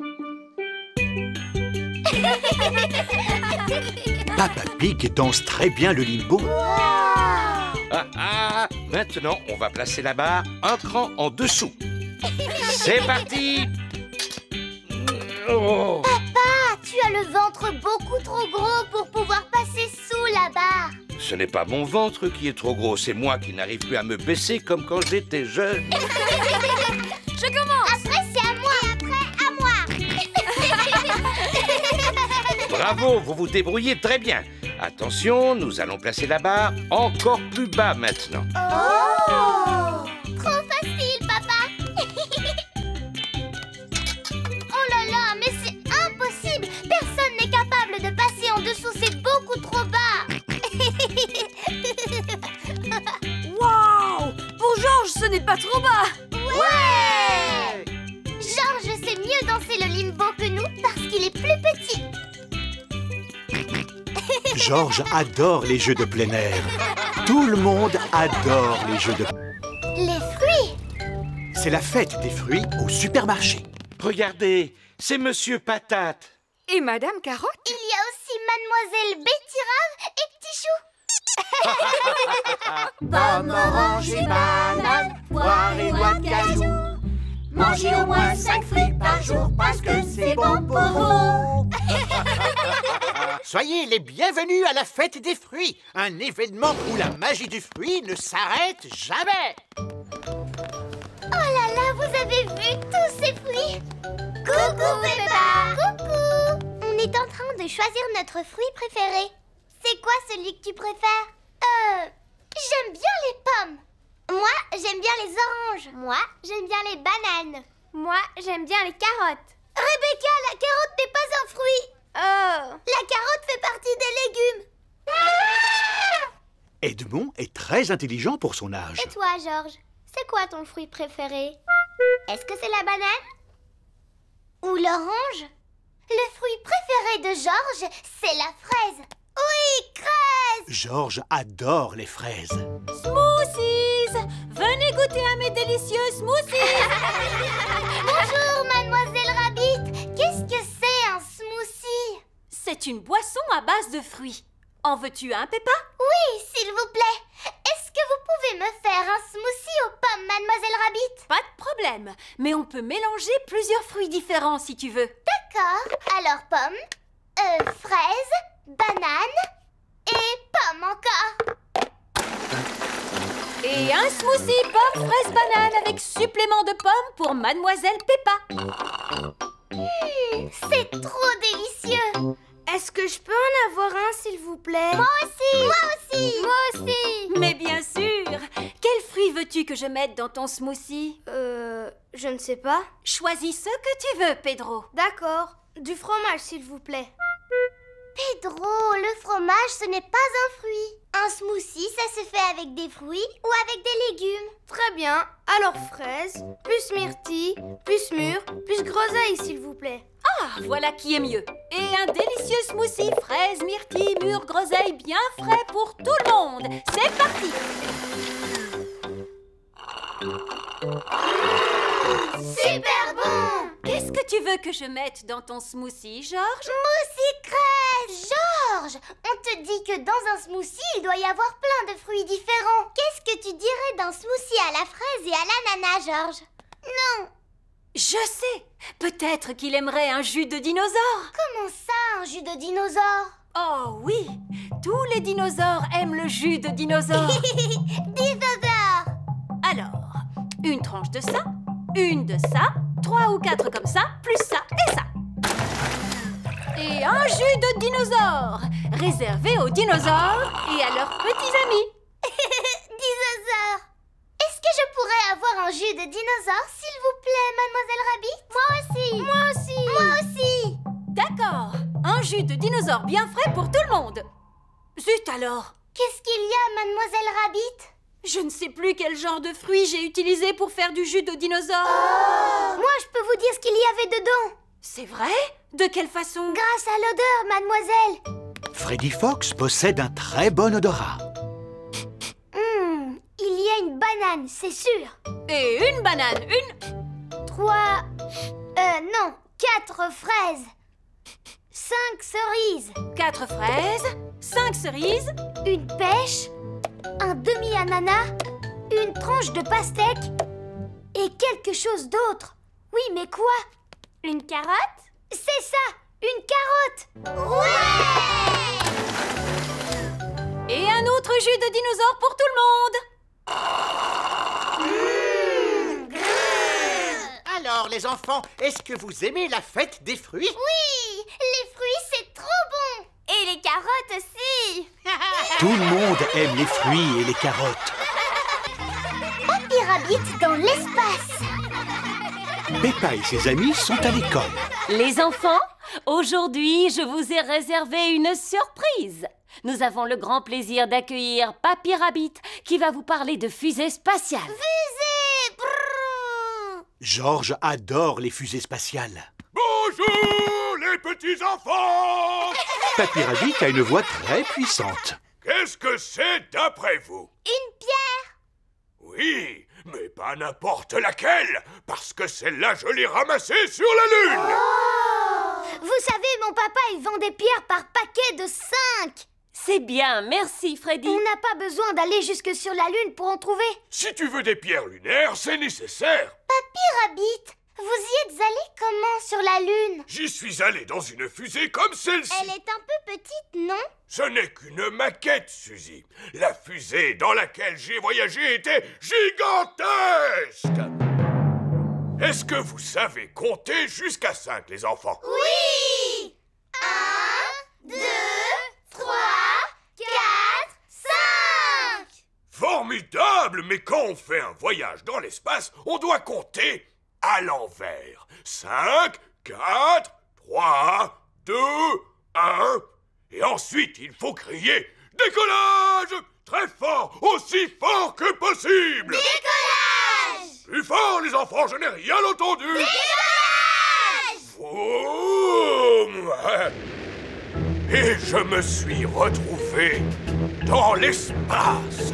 Papa Pig danse très bien le limbo. Maintenant, on va placer la barre un cran en dessous. C'est parti! Oh. Papa, tu as le ventre beaucoup trop gros pour pouvoir passer sous la barre. Ce n'est pas mon ventre qui est trop gros, c'est moi qui n'arrive plus à me baisser comme quand j'étais jeune. Je commence. Après, c'est à moi. Et après, à moi. Bravo, vous vous débrouillez très bien. Attention, nous allons placer la barre encore plus bas maintenant. Oh! Trop facile, papa. Oh là là, mais c'est impossible. Personne n'est capable de passer en dessous, c'est beaucoup trop bas. Waouh! Pour Georges, ce n'est pas trop bas. Ouais! Georges sait mieux danser le limbo que nous parce qu'il est plus petit. Georges adore les jeux de plein air. Tout le monde adore les jeux de... Les fruits! C'est la fête des fruits au supermarché. Regardez, c'est Monsieur Patate. Et Madame Carotte? Il y a aussi Mademoiselle Betty Rave et Petit Chou. Pomme, orange et banane, poire et noix de cajou. Mangez au moins 5 fruits par jour parce que c'est bon pour vous. Soyez les bienvenus à la fête des fruits, un événement où la magie du fruit ne s'arrête jamais. Oh là là, vous avez vu tous ces fruits? Coucou Peppa! Coucou! On est en train de choisir notre fruit préféré. C'est quoi celui que tu préfères? J'aime bien les pommes. Moi, j'aime bien les oranges. Moi, j'aime bien les bananes. Moi, j'aime bien les carottes. Rebecca, la carotte n'est pas un fruit. La carotte fait partie des légumes. Edmond est très intelligent pour son âge. Et toi, Georges, c'est quoi ton fruit préféré? Est-ce que c'est la banane? Ou l'orange? Le fruit préféré de Georges, c'est la fraise. Oui, fraise! Georges adore les fraises. Smoothies! Venez goûter à mes délicieux smoothies! Bonjour, Mademoiselle Rabbit. Qu'est-ce que c'est un smoothie? C'est une boisson à base de fruits. En veux-tu un, Peppa? Oui, s'il vous plaît. Est-ce que vous pouvez me faire un smoothie aux pommes, Mademoiselle Rabbit? Pas de problème, mais on peut mélanger plusieurs fruits différents si tu veux. D'accord. Alors pommes, fraises, bananes et pommes encore. Et un smoothie pomme, fraise, banane avec supplément de pommes pour Mademoiselle Peppa. C'est trop délicieux. Est-ce que je peux en avoir un, s'il vous plaît? Moi aussi. Moi aussi. Moi aussi. Mais bien sûr. Quel fruit veux-tu que je mette dans ton smoothie? Je ne sais pas. Choisis ce que tu veux, Pedro. D'accord. Du fromage, s'il vous plaît. Pedro, le fromage, ce n'est pas un fruit. Un smoothie, ça se fait avec des fruits ou avec des légumes. Très bien. Alors fraises, plus myrtille, plus mûre, plus groseille, s'il vous plaît. Ah, voilà qui est mieux. Et un délicieux smoothie fraises, myrtille, mûre, groseille bien frais pour tout le monde. C'est parti! Super bon! Qu'est-ce que tu veux veux que je mette dans ton smoothie, Georges? Smoothie crème! Georges, on te dit que dans un smoothie, il doit y avoir plein de fruits différents. Qu'est-ce que tu dirais d'un smoothie à la fraise et à l'ananas, Georges? Non. Je sais. Peut-être qu'il aimerait un jus de dinosaure. Comment ça, un jus de dinosaure? Oh oui, tous les dinosaures aiment le jus de dinosaure. Dinosaure! Alors, une tranche de ça, une de ça, 3 ou 4 comme ça, plus ça et ça. Et un jus de dinosaure, réservé aux dinosaures et à leurs petits amis. Dinosaure! Est-ce que je pourrais avoir un jus de dinosaure, s'il vous plaît, Mademoiselle Rabbit? Moi aussi! Moi aussi! Moi aussi! D'accord, un jus de dinosaure bien frais pour tout le monde. Zut alors! Qu'est-ce qu'il y a, Mademoiselle Rabbit? Je ne sais plus quel genre de fruits j'ai utilisé pour faire du jus de dinosaure. Oh! Moi, je peux vous dire ce qu'il y avait dedans. C'est vrai? De quelle façon? Grâce à l'odeur, mademoiselle. Freddy Fox possède un très bon odorat. Il y a une banane, c'est sûr. Et une banane, une... 3... non, 4 fraises. 5 cerises. 4 fraises, 5 cerises. Une pêche. Un demi-ananas. Une tranche de pastèque. Et quelque chose d'autre. Oui, mais quoi? Une carotte? C'est ça, une carotte. Ouais! Et un autre jus de dinosaure pour tout le monde. Alors, les enfants, est-ce que vous aimez la fête des fruits? Oui, les fruits, c'est trop bon. Et les carottes aussi. Tout le monde aime les fruits et les carottes. Papy Rabbit dans l'espace. Peppa et ses amis sont à l'école. Les enfants, aujourd'hui, je vous ai réservé une surprise. Nous avons le grand plaisir d'accueillir Papy Rabbit qui va vous parler de fusées spatiales. Fusée! Brrr. Georges adore les fusées spatiales. Bonjour, les petits enfants! Papy Rabbit a une voix très puissante. Qu'est-ce que c'est d'après vous? Une pierre. Oui, mais pas n'importe laquelle, parce que celle-là, je l'ai ramassée sur la Lune! Oh! Vous savez, mon papa, il vend des pierres par paquet de 5. C'est bien, merci Freddy. On n'a pas besoin d'aller jusque sur la Lune pour en trouver. Si tu veux des pierres lunaires, c'est nécessaire. Papy Rabbit, vous y êtes allé comment sur la Lune? J'y suis allé dans une fusée comme celle-ci. Elle est un peu petite, non? Ce n'est qu'une maquette, Suzy. La fusée dans laquelle j'ai voyagé était gigantesque. Est-ce que vous savez compter jusqu'à 5, les enfants? Oui! 1, 2, 3, 4, 5! Formidable! Mais quand on fait un voyage dans l'espace, on doit compter à l'envers. 5, 4, 3, 2, 1... Et ensuite, il faut crier « Décollage !» Très fort, aussi fort que possible. Décollage! Plus fort, les enfants, je n'ai rien entendu. Décollage! Vroom. Et je me suis retrouvé dans l'espace.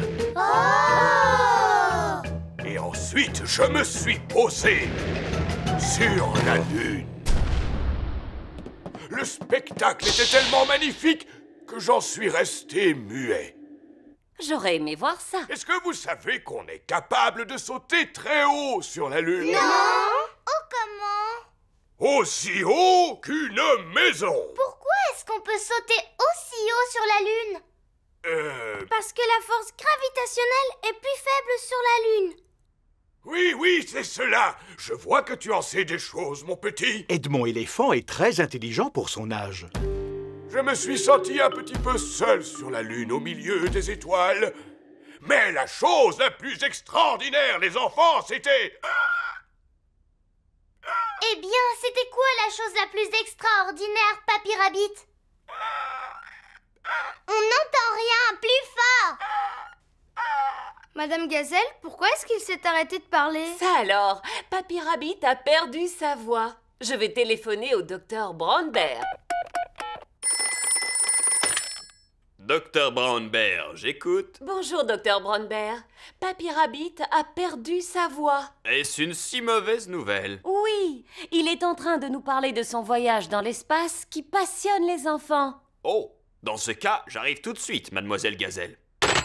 Oh! Et ensuite, je me suis posé sur la Lune. Le spectacle était tellement magnifique que j'en suis resté muet. J'aurais aimé voir ça. Est-ce que vous savez qu'on est capable de sauter très haut sur la Lune? Non! Oh, comment? Aussi haut qu'une maison. Pourquoi est-ce qu'on peut sauter aussi haut sur la Lune? Parce que la force gravitationnelle est plus faible sur la Lune. Oui, c'est cela. Je vois que tu en sais des choses, mon petit. Edmond Éléphant est très intelligent pour son âge. Je me suis senti un petit peu seul sur la Lune, au milieu des étoiles. Mais la chose la plus extraordinaire, les enfants, c'était... Eh bien, c'était quoi la chose la plus extraordinaire, Papy Rabbit? On n'entend rien, plus fort. Madame Gazelle, pourquoi est-ce qu'il s'est arrêté de parler? Ça alors, Papy Rabbit a perdu sa voix. Je vais téléphoner au docteur Brandberg. Docteur Brown Bear, j'écoute. Bonjour, Docteur Brown Bear. Papy Rabbit a perdu sa voix. Est-ce une si mauvaise nouvelle? Oui, il est en train de nous parler de son voyage dans l'espace qui passionne les enfants. Oh, dans ce cas, j'arrive tout de suite, mademoiselle Gazelle.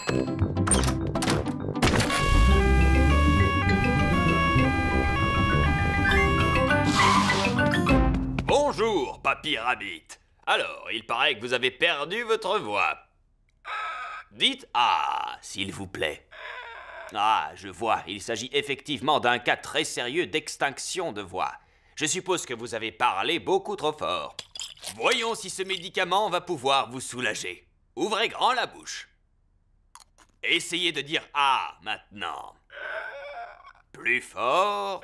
Bonjour, Papy Rabbit. Alors, il paraît que vous avez perdu votre voix. Dites « Ah », s'il vous plaît. Ah, je vois, il s'agit effectivement d'un cas très sérieux d'extinction de voix. Je suppose que vous avez parlé beaucoup trop fort. Voyons si ce médicament va pouvoir vous soulager. Ouvrez grand la bouche. Essayez de dire « Ah » maintenant. Plus fort.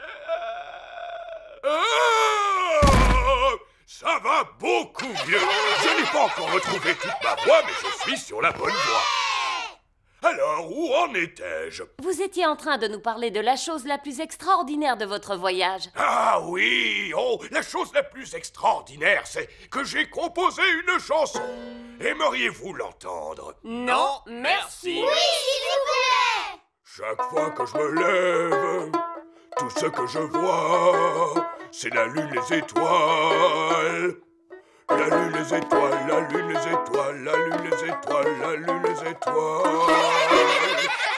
Ça va beaucoup mieux. Je n'ai pas encore retrouvé toute ma voix, mais je suis sur la bonne voie. Alors, où en étais-je? Vous étiez en train de nous parler de la chose la plus extraordinaire de votre voyage. Ah oui, oh, la chose la plus extraordinaire, c'est que j'ai composé une chanson. Aimeriez-vous l'entendre? Non, merci. Oui, s'il vous plaît. Chaque fois que je me lève, tout ce que je vois, c'est la lune, les étoiles. La lune, les étoiles, la lune, les étoiles, la lune, les étoiles, la lune, les étoiles.